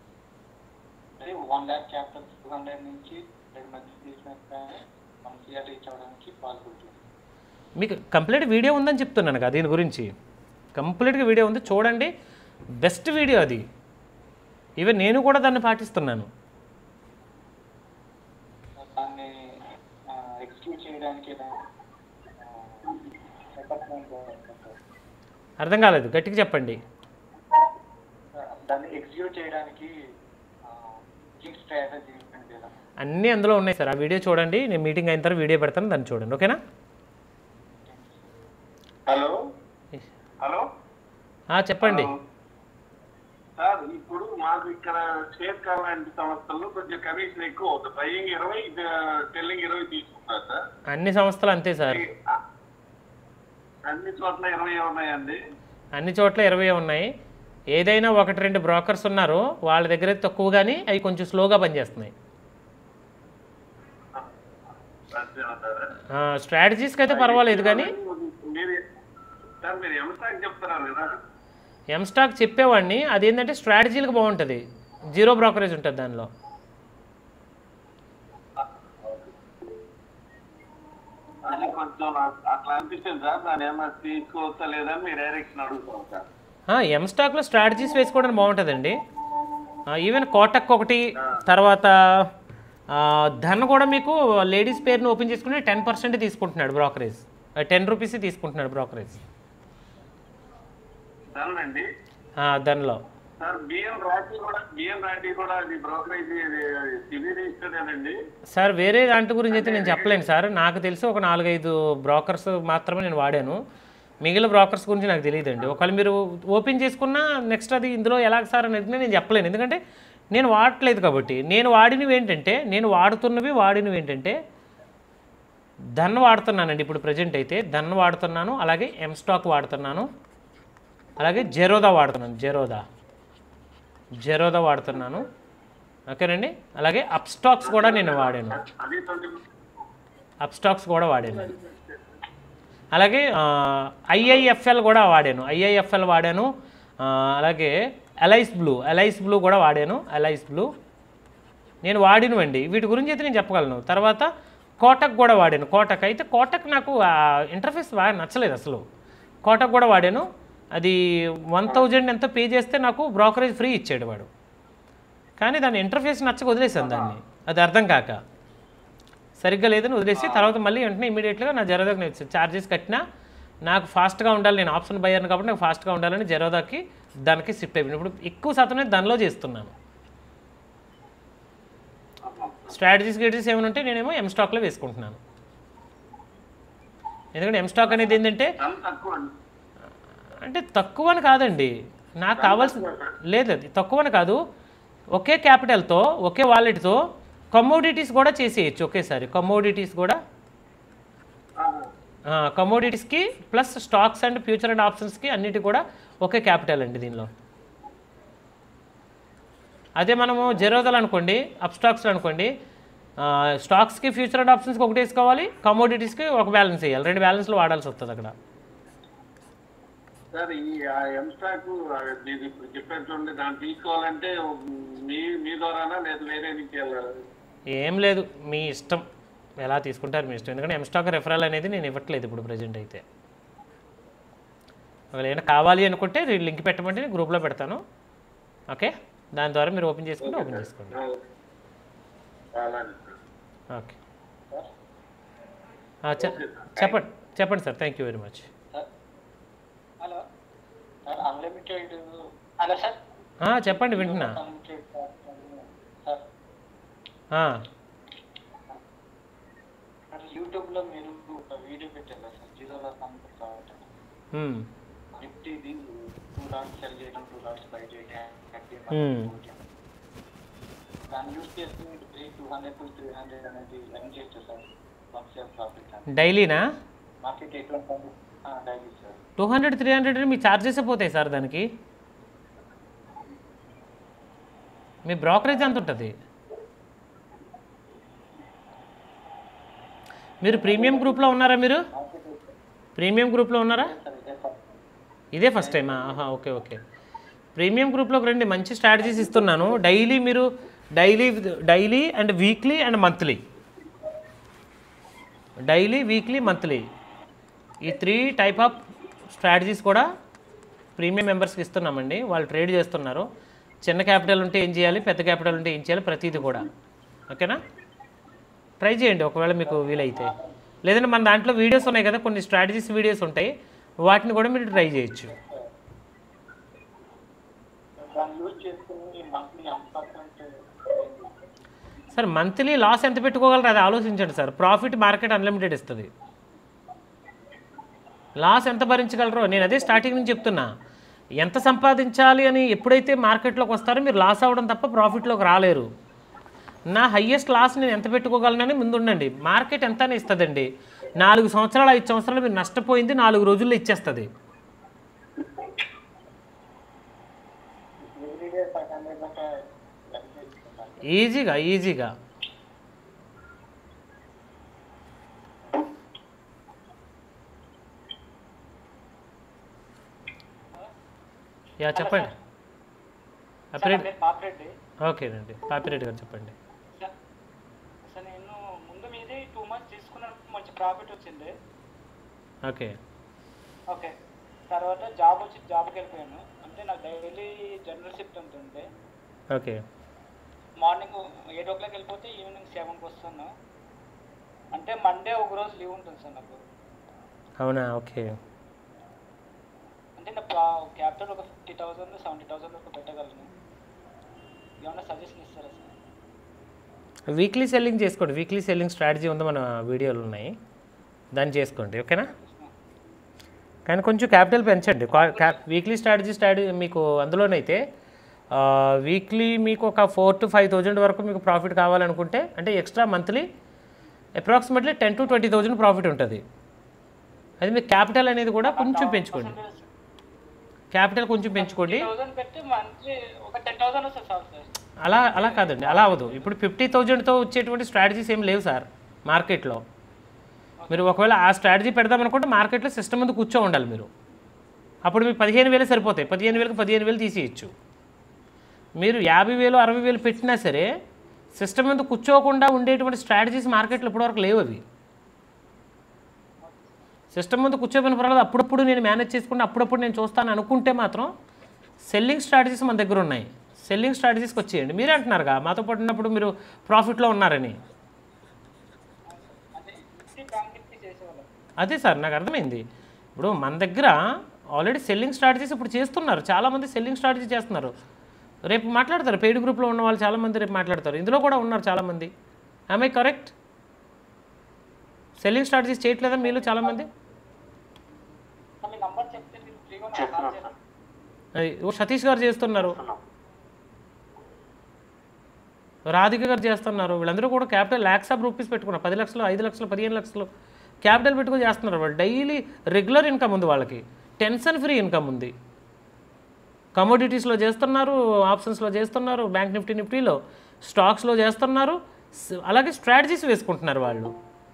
1 lakh క్యాపిటల్ 200 నుంచి 2 మంత్స్ తీసుకున్నాక 1 CR రీచ్ అవ్వడానికి పాసిబిలిటీ. మీకు కంప్లీట్ వీడియో ఉందని చెప్తున్నాను కదా, దీని గురించి కంప్లీట్గా వీడియో ఉంది చూడండి. బెస్ట్ వీడియో అది, ఈవెన్ నేను కూడా దాన్ని పాటిస్తున్నాను. దాన్ని ఎగ్జిక్యూట్ చేయడానికి అర్థం కాలేదు, గట్టిగా చెప్పండి. దాన్ని ఎగ్జిక్యూట్ చేయడానికి స్ట్రాటజీ అన్నీ అందులో ఉన్నాయి సార్, ఆ వీడియో చూడండి. నేను మీటింగ్ అయిన తర్వాత వీడియో పెడతాను, దాన్ని చూడండి. ఓకేనా? హలో హలో చెప్పండి సార్. ఇప్పుడు మాకు ఇక్కడ స్టేట్ గవర్నమెంట్ సంస్థల్లో కొంచెం కమిషన్ ఎక్కువ అవుతుంది. బయింగ్ 20, టెల్లింగ్ 20 తీసుకుంటారు సార్. అన్ని సంస్థలు అంతే సార్, అన్ని చోట్ల 20 ఉన్నాయండి. అన్ని చోట్ల 20 ఉన్నాయి. ఏదైనా 1-2 బ్రోకర్స్ ఉన్నారు, వాళ్ళ దగ్గర తక్కువ, కానీ అవి కొంచెం స్లోగా పనిచేస్తున్నాయి. స్ట్రాటజీస్కి అయితే పర్వాలేదు, కానీ మీరు ఎంస్టాక్ చెప్తున్నారు కదా, ఎంస్టాక్ చెప్పేవాడిని. అదేంటంటే స్ట్రాటజీలకు బాగుంటుంది, 0 బ్రోకరేజ్ ఉంటుంది దానిలో. అది కొంచెం అట్లా అనిపిస్తుంది సార్. దాన్ని ఏమన్నా తీసుకోవచ్చా లేదని మీ డైరెక్షన్ అడుగుతాం సార్. ఎంస్టాక్లో స్ట్రాటజీస్ వేసుకోవడానికి బాగుంటుందండి. ఈవెన్ కోటక్ ఒకటి, తర్వాత ధన్ కూడా మీకు లేడీస్ పేరుని ఓపెన్ చేసుకుంటే 10% తీసుకుంటున్నాడు బ్రోకరేజ్, 10 రూపీస్ తీసుకుంటున్నాడు బ్రోకరేజ్ అండి. దానిలో సార్ బిఎం రాటి కూడా అది బ్రోకరేజ్ సిబి రిజిస్టర్డ్. సార్ వేరే దాంట్ గురించి అయితే నేను చెప్పలేను సార్. నాకు తెలిసి ఒక 4-5 బ్రోకర్స్ మాత్రమే నేను వాడాను, మిగిలిన బ్రోకర్స్ గురించి నాకు తెలియదండి. ఒకవేళ మీరు ఓపెన్ చేసుకున్నా నెక్స్ట్ అది ఇందులో ఎలా సార్ అనేది నేను చెప్పలేను, ఎందుకంటే నేను వాడట్లేదు కాబట్టి. నేను వాడినవి ఏంటంటే ధన్ వాడుతున్నానండి ఇప్పుడు ప్రజెంట్ అయితే. ధన్ వాడుతున్నాను, అలాగే ఎంస్టాక్ వాడుతున్నాను, అలాగే జెరోదా వాడుతున్నాను. ఓకేనండి, అలాగే అప్స్టాక్స్ కూడా నేను వాడాను, అలాగే ఐఐఎఫ్ఎల్ కూడా వాడాను, అలాగే ఎలైస్ బ్లూ కూడా వాడాను. నేను వాడినవండి, వీటి గురించి అయితే నేను చెప్పగలను. తర్వాత కోటక్ కూడా వాడాను. కోటక్ నాకు ఇంటర్ఫేస్ బాగా నచ్చలేదు అసలు. కోటక్ కూడా వాడాను. అది 1000 ఎంతో పే చేస్తే నాకు బ్రోకరేజ్ ఫ్రీ ఇచ్చాడు వాడు, కానీ దాని ఇంటర్ఫేస్ నచ్చక వదిలేసాను దాన్ని. అది అర్థం కాక సరిగ్గా లేదని వదిలేసి తర్వాత మళ్ళీ వెంటనే ఇమీడియట్గా నా జెరోదాకి నేను ఛార్జెస్ కట్టినా నాకు ఫాస్ట్గా ఉండాలి, నేను ఆప్షన్ బయ్యర్ని కాబట్టి నాకు ఫాస్ట్గా ఉండాలని జెరోదాకి దానికి షిఫ్ట్ అయిపోయింది. ఇప్పుడు ఎక్కువ శాతం దానిలో చేస్తున్నాను. స్ట్రాటజీస్ ఏమైనా ఉంటే నేనేమో ఎంస్టాక్లో వేసుకుంటున్నాను. ఎందుకంటే ఎంస్టాక్ అనేది ఏంటంటే అంటే తక్కువ అని కాదండి, నాకు కావాల్సిన లేదు, అది తక్కువ అని కాదు. ఒకే క్యాపిటల్తో ఒకే వాలెట్తో కమోడిటీస్ కూడా చేసేయచ్చు ఒకేసారి. కమోడిటీస్కి plus stocks and future and ఆప్షన్స్కి అన్నిటి కూడా ఒకే క్యాపిటల్ అండి దీనిలో. అదే మనము జెరోదాలో అనుకోండి, అప్స్టాక్స్లో అనుకోండి, స్టాక్స్కి ఫ్యూచర్ అండ్ ఆప్షన్స్కి ఒకటి వేసుకోవాలి, కమోడిటీస్కి ఒక బ్యాలెన్స్ వేయాలి, 2 బ్యాలెన్స్లు వాడాల్సి వస్తుంది అక్కడ. సార్ ఈ ఎంస్టాక్ మీరు ఇప్పుడు చెప్పారు చూడండి, దాన్ని తీసుకోవాలంటే మీ ద్వారానా లేదా వేరే నుంచి వెళ్ళాలి? ఏం లేదు, మీ ఇష్టం, ఎలా తీసుకుంటారు మీ ఇష్టం. ఎందుకంటే ఎంస్టాక్ రెఫరల్ అనేది నేను ఇవ్వట్లేదు ఇప్పుడు ప్రజెంట్ అయితే. ఒకవేళ ఏమైనా కావాలి అనుకుంటే లింక్ పెట్టమంటే నేను గ్రూప్లో పెడతాను. ఓకే, దాని ద్వారా మీరు ఓపెన్ చేసుకుంటే ఓపెన్ చేసుకోండి. ఓకే, చెప్పండి sir. Thank you very much. Hello sir, unlimited. Hello sir, చెప్పండి, వింటున్నా. యూట్యూబ్లో మీరు ఒక వీడియో పెట్టారు కదా సార్, జీరోలో కంపెనీ కాబట్టి నిఫ్టీది 2 లాట్స్ సెల్ చేయడం, 2 లాట్స్ బై చేయడం, దాన్ని యూజ్ చేస్తే 200 to 300 అనేది ఎర్న్ చేయొచ్చు సార్. ప్రాఫిట్ డైలీనా? మార్కెట్ ఎటువంటి డైలీ సార్ 200-300 మీ ఛార్జెస్ పోతాయి సార్. దానికి మీ బ్రోకరేజ్ ఎంత ఉంటుంది? మీరు ప్రీమియం గ్రూప్లో ఉన్నారా? మీరు ప్రీమియం గ్రూప్లో ఉన్నారా? ఇదే ఫస్ట్ టైమా? Okay okay. ప్రీమియం గ్రూప్లోకి రండి, మంచి స్ట్రాటజీస్ ఇస్తున్నాను. డైలీ మీరు daily and weekly and monthly, daily weekly monthly ఈ 3 టైప్ ఆఫ్ స్ట్రాటజీస్ కూడా ప్రీమియం మెంబర్స్కి ఇస్తున్నామండి. వాళ్ళు ట్రేడ్ చేస్తున్నారు. చిన్న క్యాపిటల్ ఉంటే ఏం చేయాలి, పెద్ద క్యాపిటల్ ఉంటే ఏం చేయాలి, ప్రతిదీ కూడా. ఓకేనా? ట్రై చేయండి ఒకవేళ మీకు వీలైతే. లేదంటే మన దాంట్లో వీడియోస్ ఉన్నాయి కదా, కొన్ని స్ట్రాటజీస్ వీడియోస్ ఉంటాయి, వాటిని కూడా మీరు ట్రై చేయొచ్చు. సార్ మంత్లీ లాస్ ఎంత పెట్టుకోగలరు అది ఆలోచించండి సార్. ప్రాఫిట్ మార్కెట్ అన్లిమిటెడ్ ఇస్తుంది. లాస్ ఎంత భరించగలరో నేను అదే స్టార్టింగ్ నుంచి చెప్తున్నా. ఎంత సంపాదించాలి అని ఎప్పుడైతే మార్కెట్లోకి వస్తారో మీరు లాస్ అవ్వడం తప్ప ప్రాఫిట్లోకి రాలేరు. నా హయ్యెస్ట్ లాస్ నేను ఎంత పెట్టుకోగలనని ముందుండండి. మార్కెట్ ఎంత అని ఇస్తుందండి. 4 సంవత్సరాలు 5 సంవత్సరాలు మీరు నష్టపోయింది 4 రోజుల్లో ఇచ్చేస్తుంది. ఈజీగా చెప్పండి. ఓకేనండి, పాపిరెడ్డి గారు చెప్పండి. సార్ నేను ముందు మీది 2 months తీసుకున్నాను, మంచి ప్రాఫిట్ వచ్చింది. ఓకే తర్వాత జాబ్కి వెళ్ళిపోయాను. అంటే నాకు డైలీ జనరల్ షిఫ్ట్ ఉంటుండే. ఓకే, మార్నింగ్ 8 o'clock వెళ్ళిపోతే ఈవినింగ్ 7కి వస్తాను. అంటే మండే ఒక రోజు లీవ్ ఉంటుంది సార్ నాకు. అవునా? ఓకే. అంటే నా క్యాపిటల్ ఒక 50,000 70,000 వరకు పెట్టగలను. ఏమన్నా సజెషన్ ఇస్తారా సార్? వీక్లీ సెల్లింగ్ చేసుకోండి. వీక్లీ సెల్లింగ్ స్ట్రాటజీ ఉంది, మన వీడియోలు ఉన్నాయి, దాన్ని చేసుకోండి. ఓకేనా? కానీ కొంచెం క్యాపిటల్ పెంచండి. వీక్లీ స్ట్రాటజీ మీకు అందులోనైతే వీక్లీ మీకు ఒక 4,000 to 5,000 వరకు మీకు ప్రాఫిట్ కావాలనుకుంటే, అంటే extra monthly approximately 10,000 to 20,000 profit ఉంటుంది. అది మీకు క్యాపిటల్ అనేది కూడా కొంచెం పెంచుకోండి. క్యాపిటల్ కొంచెం పెంచుకోండి. అలా కాదండి, అలా అవ్వదు. ఇప్పుడు 50,000తో వచ్చేటువంటి స్ట్రాటజీస్ ఏం లేవు సార్ మార్కెట్లో. మీరు ఒకవేళ ఆ స్ట్రాటజీ పెడదామనుకుంటే మార్కెట్లో సిస్టమ్ ముందు కూర్చో ఉండాలి మీరు. అప్పుడు మీకు 15,000 సరిపోతాయి. 15,000కి 15,000 తీసేయచ్చు. మీరు 50,000 60,000 పెట్టినా సరే సిస్టమ్ ముందు కూర్చోకుండా ఉండేటువంటి స్ట్రాటజీస్ మార్కెట్లో ఇప్పటివరకు లేవు. అవి సిస్టమ్ ముందు కూర్చోబోయిన పర్వాలేదు, అప్పుడప్పుడు నేను మేనేజ్ చేసుకుంటే అప్పుడప్పుడు నేను చూస్తాను అనుకుంటే మాత్రం సెల్లింగ్ స్ట్రాటజీస్ మన దగ్గర ఉన్నాయి. సెల్లింగ్ స్ట్రాటజీస్కి వచ్చేయండి. మీరే అంటున్నారుగా మాతో పాటు ఉన్నప్పుడు మీరు ప్రాఫిట్లో ఉన్నారని. అదే సార్ నాకు అర్థమైంది. ఇప్పుడు మన దగ్గర ఆల్రెడీ సెల్లింగ్ స్ట్రాటజీస్ ఇప్పుడు చేస్తున్నారు. చాలామంది సెల్లింగ్ స్ట్రాటజీ చేస్తున్నారు. రేపు మాట్లాడతారు. పెయిడ్ గ్రూప్లో ఉన్న వాళ్ళు చాలామంది రేపు మాట్లాడతారు. ఇందులో కూడా ఉన్నారు చాలామంది. ఆమె కరెక్ట్? సెల్లింగ్ స్ట్రాటజీస్ చేయట్లేదా మీలో చాలామంది? సతీష్ గారు చేస్తున్నారు, రాధిక గారు చేస్తున్నారు. వీళ్ళందరూ కూడా క్యాపిటల్ lakhs of rupees పెట్టుకున్నారు. 10 లక్షలు 5 లక్షలు 15 లక్షలు క్యాపిటల్ పెట్టుకుని చేస్తున్నారు. వాళ్ళు డైలీ రెగ్యులర్ ఇన్కమ్ ఉంది, వాళ్ళకి టెన్షన్ ఫ్రీ ఇన్కమ్ ఉంది. కమోడిటీస్లో చేస్తున్నారు, ఆప్షన్స్లో చేస్తున్నారు, బ్యాంక్ నిఫ్టీలో స్టాక్స్లో చేస్తున్నారు, అలాగే స్ట్రాటజీస్ వేసుకుంటున్నారు వాళ్ళు.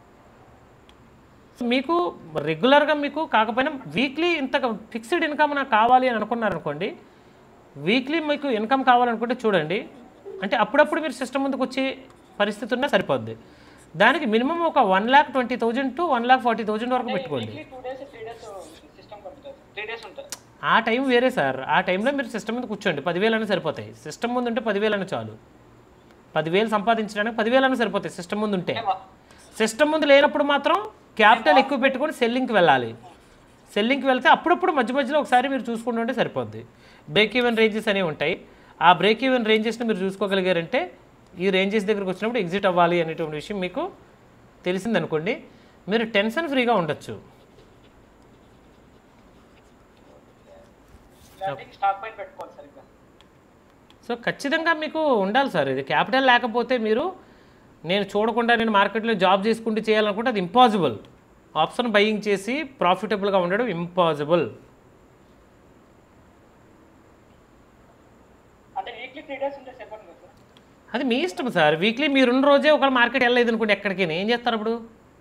మీకు రెగ్యులర్గా మీకు కాకపోయినా వీక్లీ ఇంత ఫిక్స్డ్ ఇన్కమ్ నాకు కావాలి అని అనుకున్నారనుకోండి, వీక్లీ మీకు ఇన్కమ్ కావాలనుకుంటే చూడండి, అంటే అప్పుడప్పుడు మీరు సిస్టమ్ ముందుకు వచ్చే పరిస్థితి ఉన్నా సరిపోద్ది. దానికి మినిమం ఒక 1,20,000 to 1,40,000 వరకు పెట్టుకోండి. 2 days 3 days system complete 3 days ఉంటుంది. ఆ టైం వేరే సార్. ఆ టైంలో మీరు సిస్టమ్ మీద కూర్చోండి, 10,000 అయినా సరిపోతాయి. సిస్టమ్ ముందు ఉంటే 10,000 అయినా చాలు. 10,000 సంపాదించడానికి 10,000 అయినా సరిపోతాయి సిస్టమ్ ముందు ఉంటే. సిస్టమ్ ముందు లేనప్పుడు మాత్రం క్యాపిటల్ ఎక్కువ పెట్టుకొని సెల్లింగ్కి వెళ్ళాలి. సెల్లింగ్కి వెళ్తే అప్పుడప్పుడు మధ్య మధ్యలో ఒకసారి మీరు చూసుకుంటూ ఉంటే సరిపోద్ది. బ్రేక్ ఈవెన్ రేంజెస్ అనేవి ఉంటాయి. ఆ బ్రేక్ ఈవెన్ రేంజెస్ని మీరు చూసుకోగలిగారంటే ఈ రేంజెస్ దగ్గరికి వచ్చినప్పుడు ఎగ్జిట్ అవ్వాలి అనేటువంటి విషయం మీకు తెలిసిందనుకోండి, మీరు టెన్షన్ ఫ్రీగా ఉండొచ్చు. స్టాక్ పైన పెట్టుకోవాలి సరిగ్గా. సో ఖచ్చితంగా మీకు ఉండాలి సార్. ఇది క్యాపిటల్ లేకపోతే మీరు నేను చూడకుండా నేను మార్కెట్లో జాబ్ చేసుకుంటూ చేయాలనుకుంటే అది ఇంపాసిబుల్. ఆప్షన్ బయింగ్ చేసి ప్రాఫిటబుల్గా ఉండడం ఇంపాసిబుల్. అంటే వీక్లీ 3 days ఉంటే చెప్పండి కదా సార్. అది మీ ఇష్టం సార్. వీక్లీ మీరున్న రోజే ఒక మార్కెట్ వెళ్ళలేదు అనుకోండి, ఎక్కడికి ఏం చేస్తారు అప్పుడు?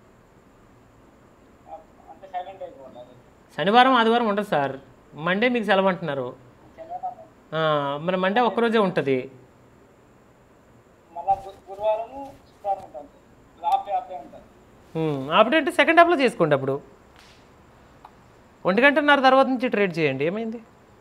అంటే సైలెంట్ అయిపోవాలి. శనివారం ఆదివారం ఉండదు సార్. మండే మీకు సెలవు అంటున్నారు, మరి మండే ఒక్కరోజే ఉంటుంది. మళ్ళీ గురువారం శుక్రవారం ఉంటుంది, ఆపే ఉంటుంది. అప్పుడు అంటే సెకండ్ హాఫ్లో చేసుకోండి. అప్పుడు 1 గంటన్నర తర్వాత నుంచి ట్రేడ్ చేయండి. ఏమైంది?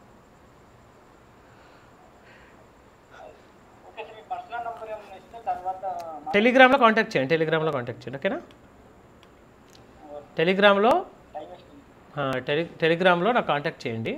ఓకే సార్, మీ పర్సనల్ నెంబర్ ఏమైనా ఇస్తే తర్వాత టెలిగ్రామ్లో కాంటాక్ట్ చేయండి. ఓకేనా? టెలిగ్రామ్లో టైం ఇస్తుంది. టెలిగ్రామ్లో నాకు కాంటాక్ట్ చేయండి.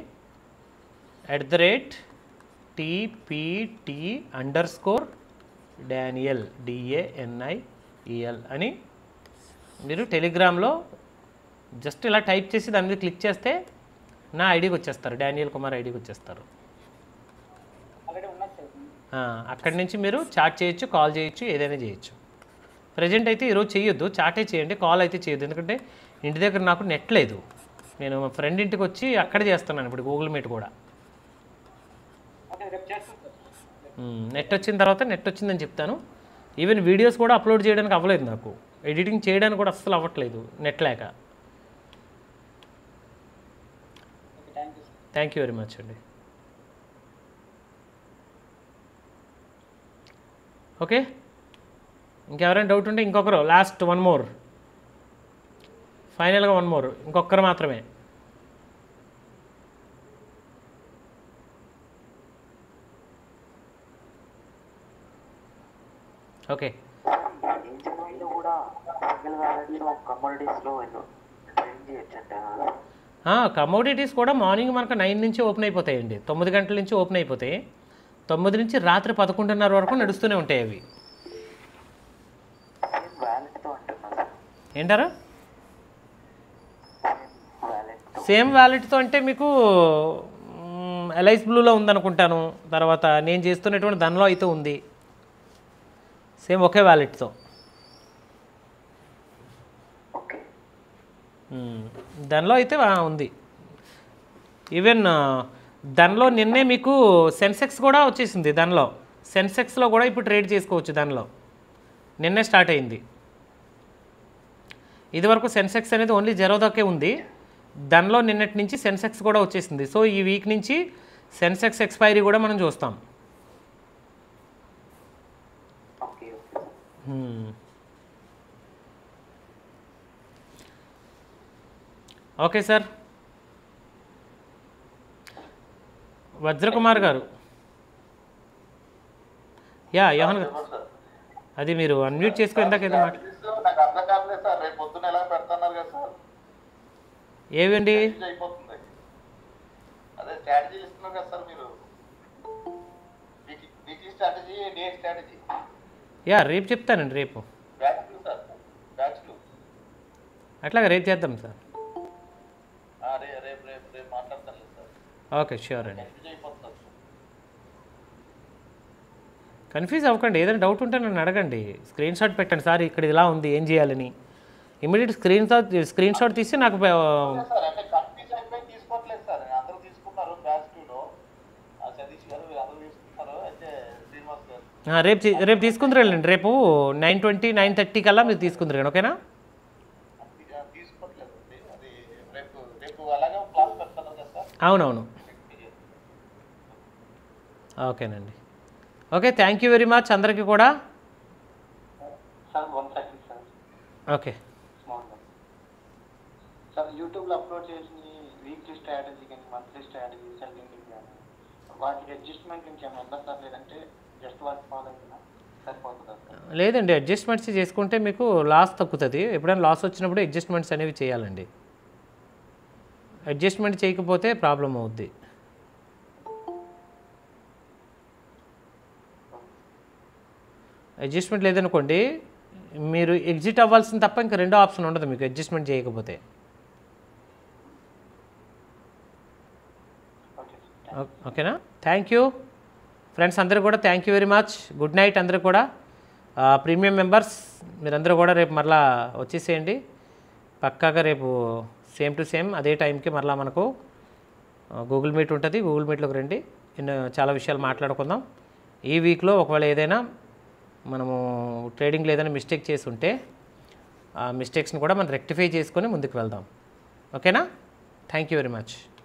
@TPT_Daniel DANIEL అని మీరు టెలిగ్రామ్లో జస్ట్ ఇలా టైప్ చేసి దాని మీద క్లిక్ చేస్తే నా ఐడికి వచ్చేస్తారు, డానియల్ కుమార్ ఐడికి వచ్చేస్తారు. ఆల్రెడీ ఉన్నది సార్. అక్కడి నుంచి మీరు చాట్ చేయొచ్చు, కాల్ చేయొచ్చు, ఏదైనా చేయొచ్చు. ప్రజెంట్ అయితే ఈరోజు చేయొద్దు, చాటే చేయండి, కాల్ అయితే చేయొద్దు. ఎందుకంటే ఇంటి దగ్గర నాకు నెట్ లేదు. నేను మా ఫ్రెండ్ ఇంటికి వచ్చి అక్కడ చేస్తున్నాను ఇప్పుడు గూగుల్ మీట్ కూడా. ఓకే, రేపు చేస్తాను సార్. నెట్ వచ్చిన తర్వాత నెట్ వచ్చిందని చెప్తాను. ఈవెన్ వీడియోస్ కూడా అప్లోడ్ చేయడానికి అవ్వలేదు నాకు, ఎడిటింగ్ చేయడానికి కూడా అస్సలు అవ్వట్లేదు నెట్ లేక. Okay, thank you sir. Thank you very much అండి. ఓకే, ఇంకెవరైనా డౌట్ ఉంటే ఇంకొకరు లాస్ట్ 1 more, ఫైనల్గా 1 more, ఇంకొకరు మాత్రమే. ఓకే, ఏంజల్ కూడా సింగిల్ వ్యాలెట్లో కమోడిటీస్లో ట్రేడ్ చేయొచ్చంట. కమోడిటీస్ కూడా మార్నింగ్ మనకు 9 నుంచి ఓపెన్ అయిపోతాయండి, 9 గంటల నుంచి ఓపెన్ అయిపోతాయి. 9 నుంచి రాత్రి 11:30 వరకు నడుస్తూనే ఉంటాయి అవి. వ్యాలెట్తో అంటున్నా సార్. ఏంటారా? వ్యాలెట్ సేమ్ వ్యాలెట్తో అంటే మీకు ఎల్ఐస్ బ్లూలో ఉందనుకుంటాను, తర్వాత నేను చేస్తున్నటువంటి దానిలో అయితే ఉంది, సేమ్ ఒకే వ్యాలెట్తో. ఓకే. దానిలో అయితే ఉంది. ఈవెన్ దానిలో నిన్నే మీకు సెన్సెక్స్ కూడా వచ్చేసింది. దానిలో సెన్సెక్స్లో కూడా ఇప్పుడు ట్రేడ్ చేసుకోవచ్చు. దానిలో నిన్నే స్టార్ట్ అయింది. ఇదివరకు సెన్సెక్స్ అనేది ఓన్లీ జెరోదాకే ఉంది, దానిలో నిన్నటి నుంచి సెన్సెక్స్ కూడా వచ్చేసింది. సో ఈ వీక్ నుంచి సెన్సెక్స్ ఎక్స్పైరీ కూడా మనం చూస్తాం. ఓకే. Okay sir. వజ్రకుమార్ గారు, యోహన్ గారు, అది మీరు అన్మ్యూట్ చేసుకో. ఇందాక ఏదో మాట నాకు అర్థం కావట్లేదు సార్. రేపు పొద్దున ఎలా పెడుతున్నారు కదా సార్, ఏవండి? అయిపోతుంది. అదే స్ట్రాటజీ ఇస్తున్నారు కదా సార్ మీరు, వీక్లీ స్ట్రాటజీ, డే స్ట్రాటజీ. రేపు చెప్తానండి. రేపు బ్యాచ్లు సార్, బ్యాచ్లు అట్లాగా రేపు చేద్దాం సార్. రేపు రేపు రేపు మాట్లాడతాను సార్. ఓకే, ష్యూర్ అండి. కన్ఫ్యూజ్ అయిపోతుంది. కన్ఫ్యూజ్ అవ్వకండి. ఏదైనా డౌట్ ఉంటే నన్ను అడగండి, స్క్రీన్ షాట్ పెట్టండి. సార్ ఇక్కడ ఇలా ఉంది, ఏం చేయాలని ఇమీడియట్ స్క్రీన్ షాట్ తీసి నాకు సార్ అంటే కన్ఫ్యూజ్ అయిపోయి తీసుకోవట్లేదు సార్. అందరూ తీసుకున్నారు బ్యాచ్ 2లో, రేపు తీసుకుందరండి. రేపు 9:20 9:30 కల్లా మీరు తీసుకుందరండి. ఓకేనా? తీసుకోవట్లేదు అది రేపు రేపు అలాగే క్లాస్ పెడతాను కదా సార్. అవునవును. ఓకేనండి. Okay, thank you very much అందరికీ కూడా. Sir 1 second sir. Okay small sir, యూట్యూబ్లో అప్లోడ్ చేసిన వీక్లీ స్ట్రాటజీ కానీ మంత్లీ స్ట్రాటజీ సెల్లింగ్ కానీ వాటికి అడ్జస్ట్మెంట్ ఇంకేమైనా ఉందా సార్, లేదంటే జస్ట్ వాటి ఫాలో అయినా సరిపోతుందా సార్? లేదండి, అడ్జస్ట్మెంట్స్ చేసుకుంటే మీకు లాస్ తగ్గుతుంది. ఎప్పుడైనా లాస్ వచ్చినప్పుడు అడ్జస్ట్మెంట్స్ అనేవి చేయాలండి. అడ్జస్ట్మెంట్ చేయకపోతే ప్రాబ్లం అవుద్ది. అడ్జస్ట్మెంట్ లేదనుకోండి, మీరు ఎగ్జిట్ అవ్వాల్సింది తప్ప ఇంకా రెండో ఆప్షన్ ఉండదు మీకు అడ్జస్ట్మెంట్ చేయకపోతే. ఓకేనా? థ్యాంక్ యూ ఫ్రెండ్స్ అందరూ కూడా. Thank you very much. Good night అందరూ కూడా. ప్రీమియం మెంబర్స్ మీరందరూ కూడా రేపు మరలా వచ్చేసేయండి. పక్కాగా రేపు సేమ్ టు సేమ్ అదే టైంకి మరలా మనకు గూగుల్ మీట్ ఉంటుంది. గూగుల్ మీట్లోకి రండి, చాలా విషయాలు మాట్లాడుకుందాం. ఈ వీక్లో ఒకవేళ ఏదైనా మనము ట్రేడింగ్లో ఏదైనా మిస్టేక్ చేసి ఉంటే ఆ మిస్టేక్స్ని కూడా మనం రెక్టిఫై చేసుకొని ముందుకు వెళ్దాం. ఓకేనా? Thank you very much.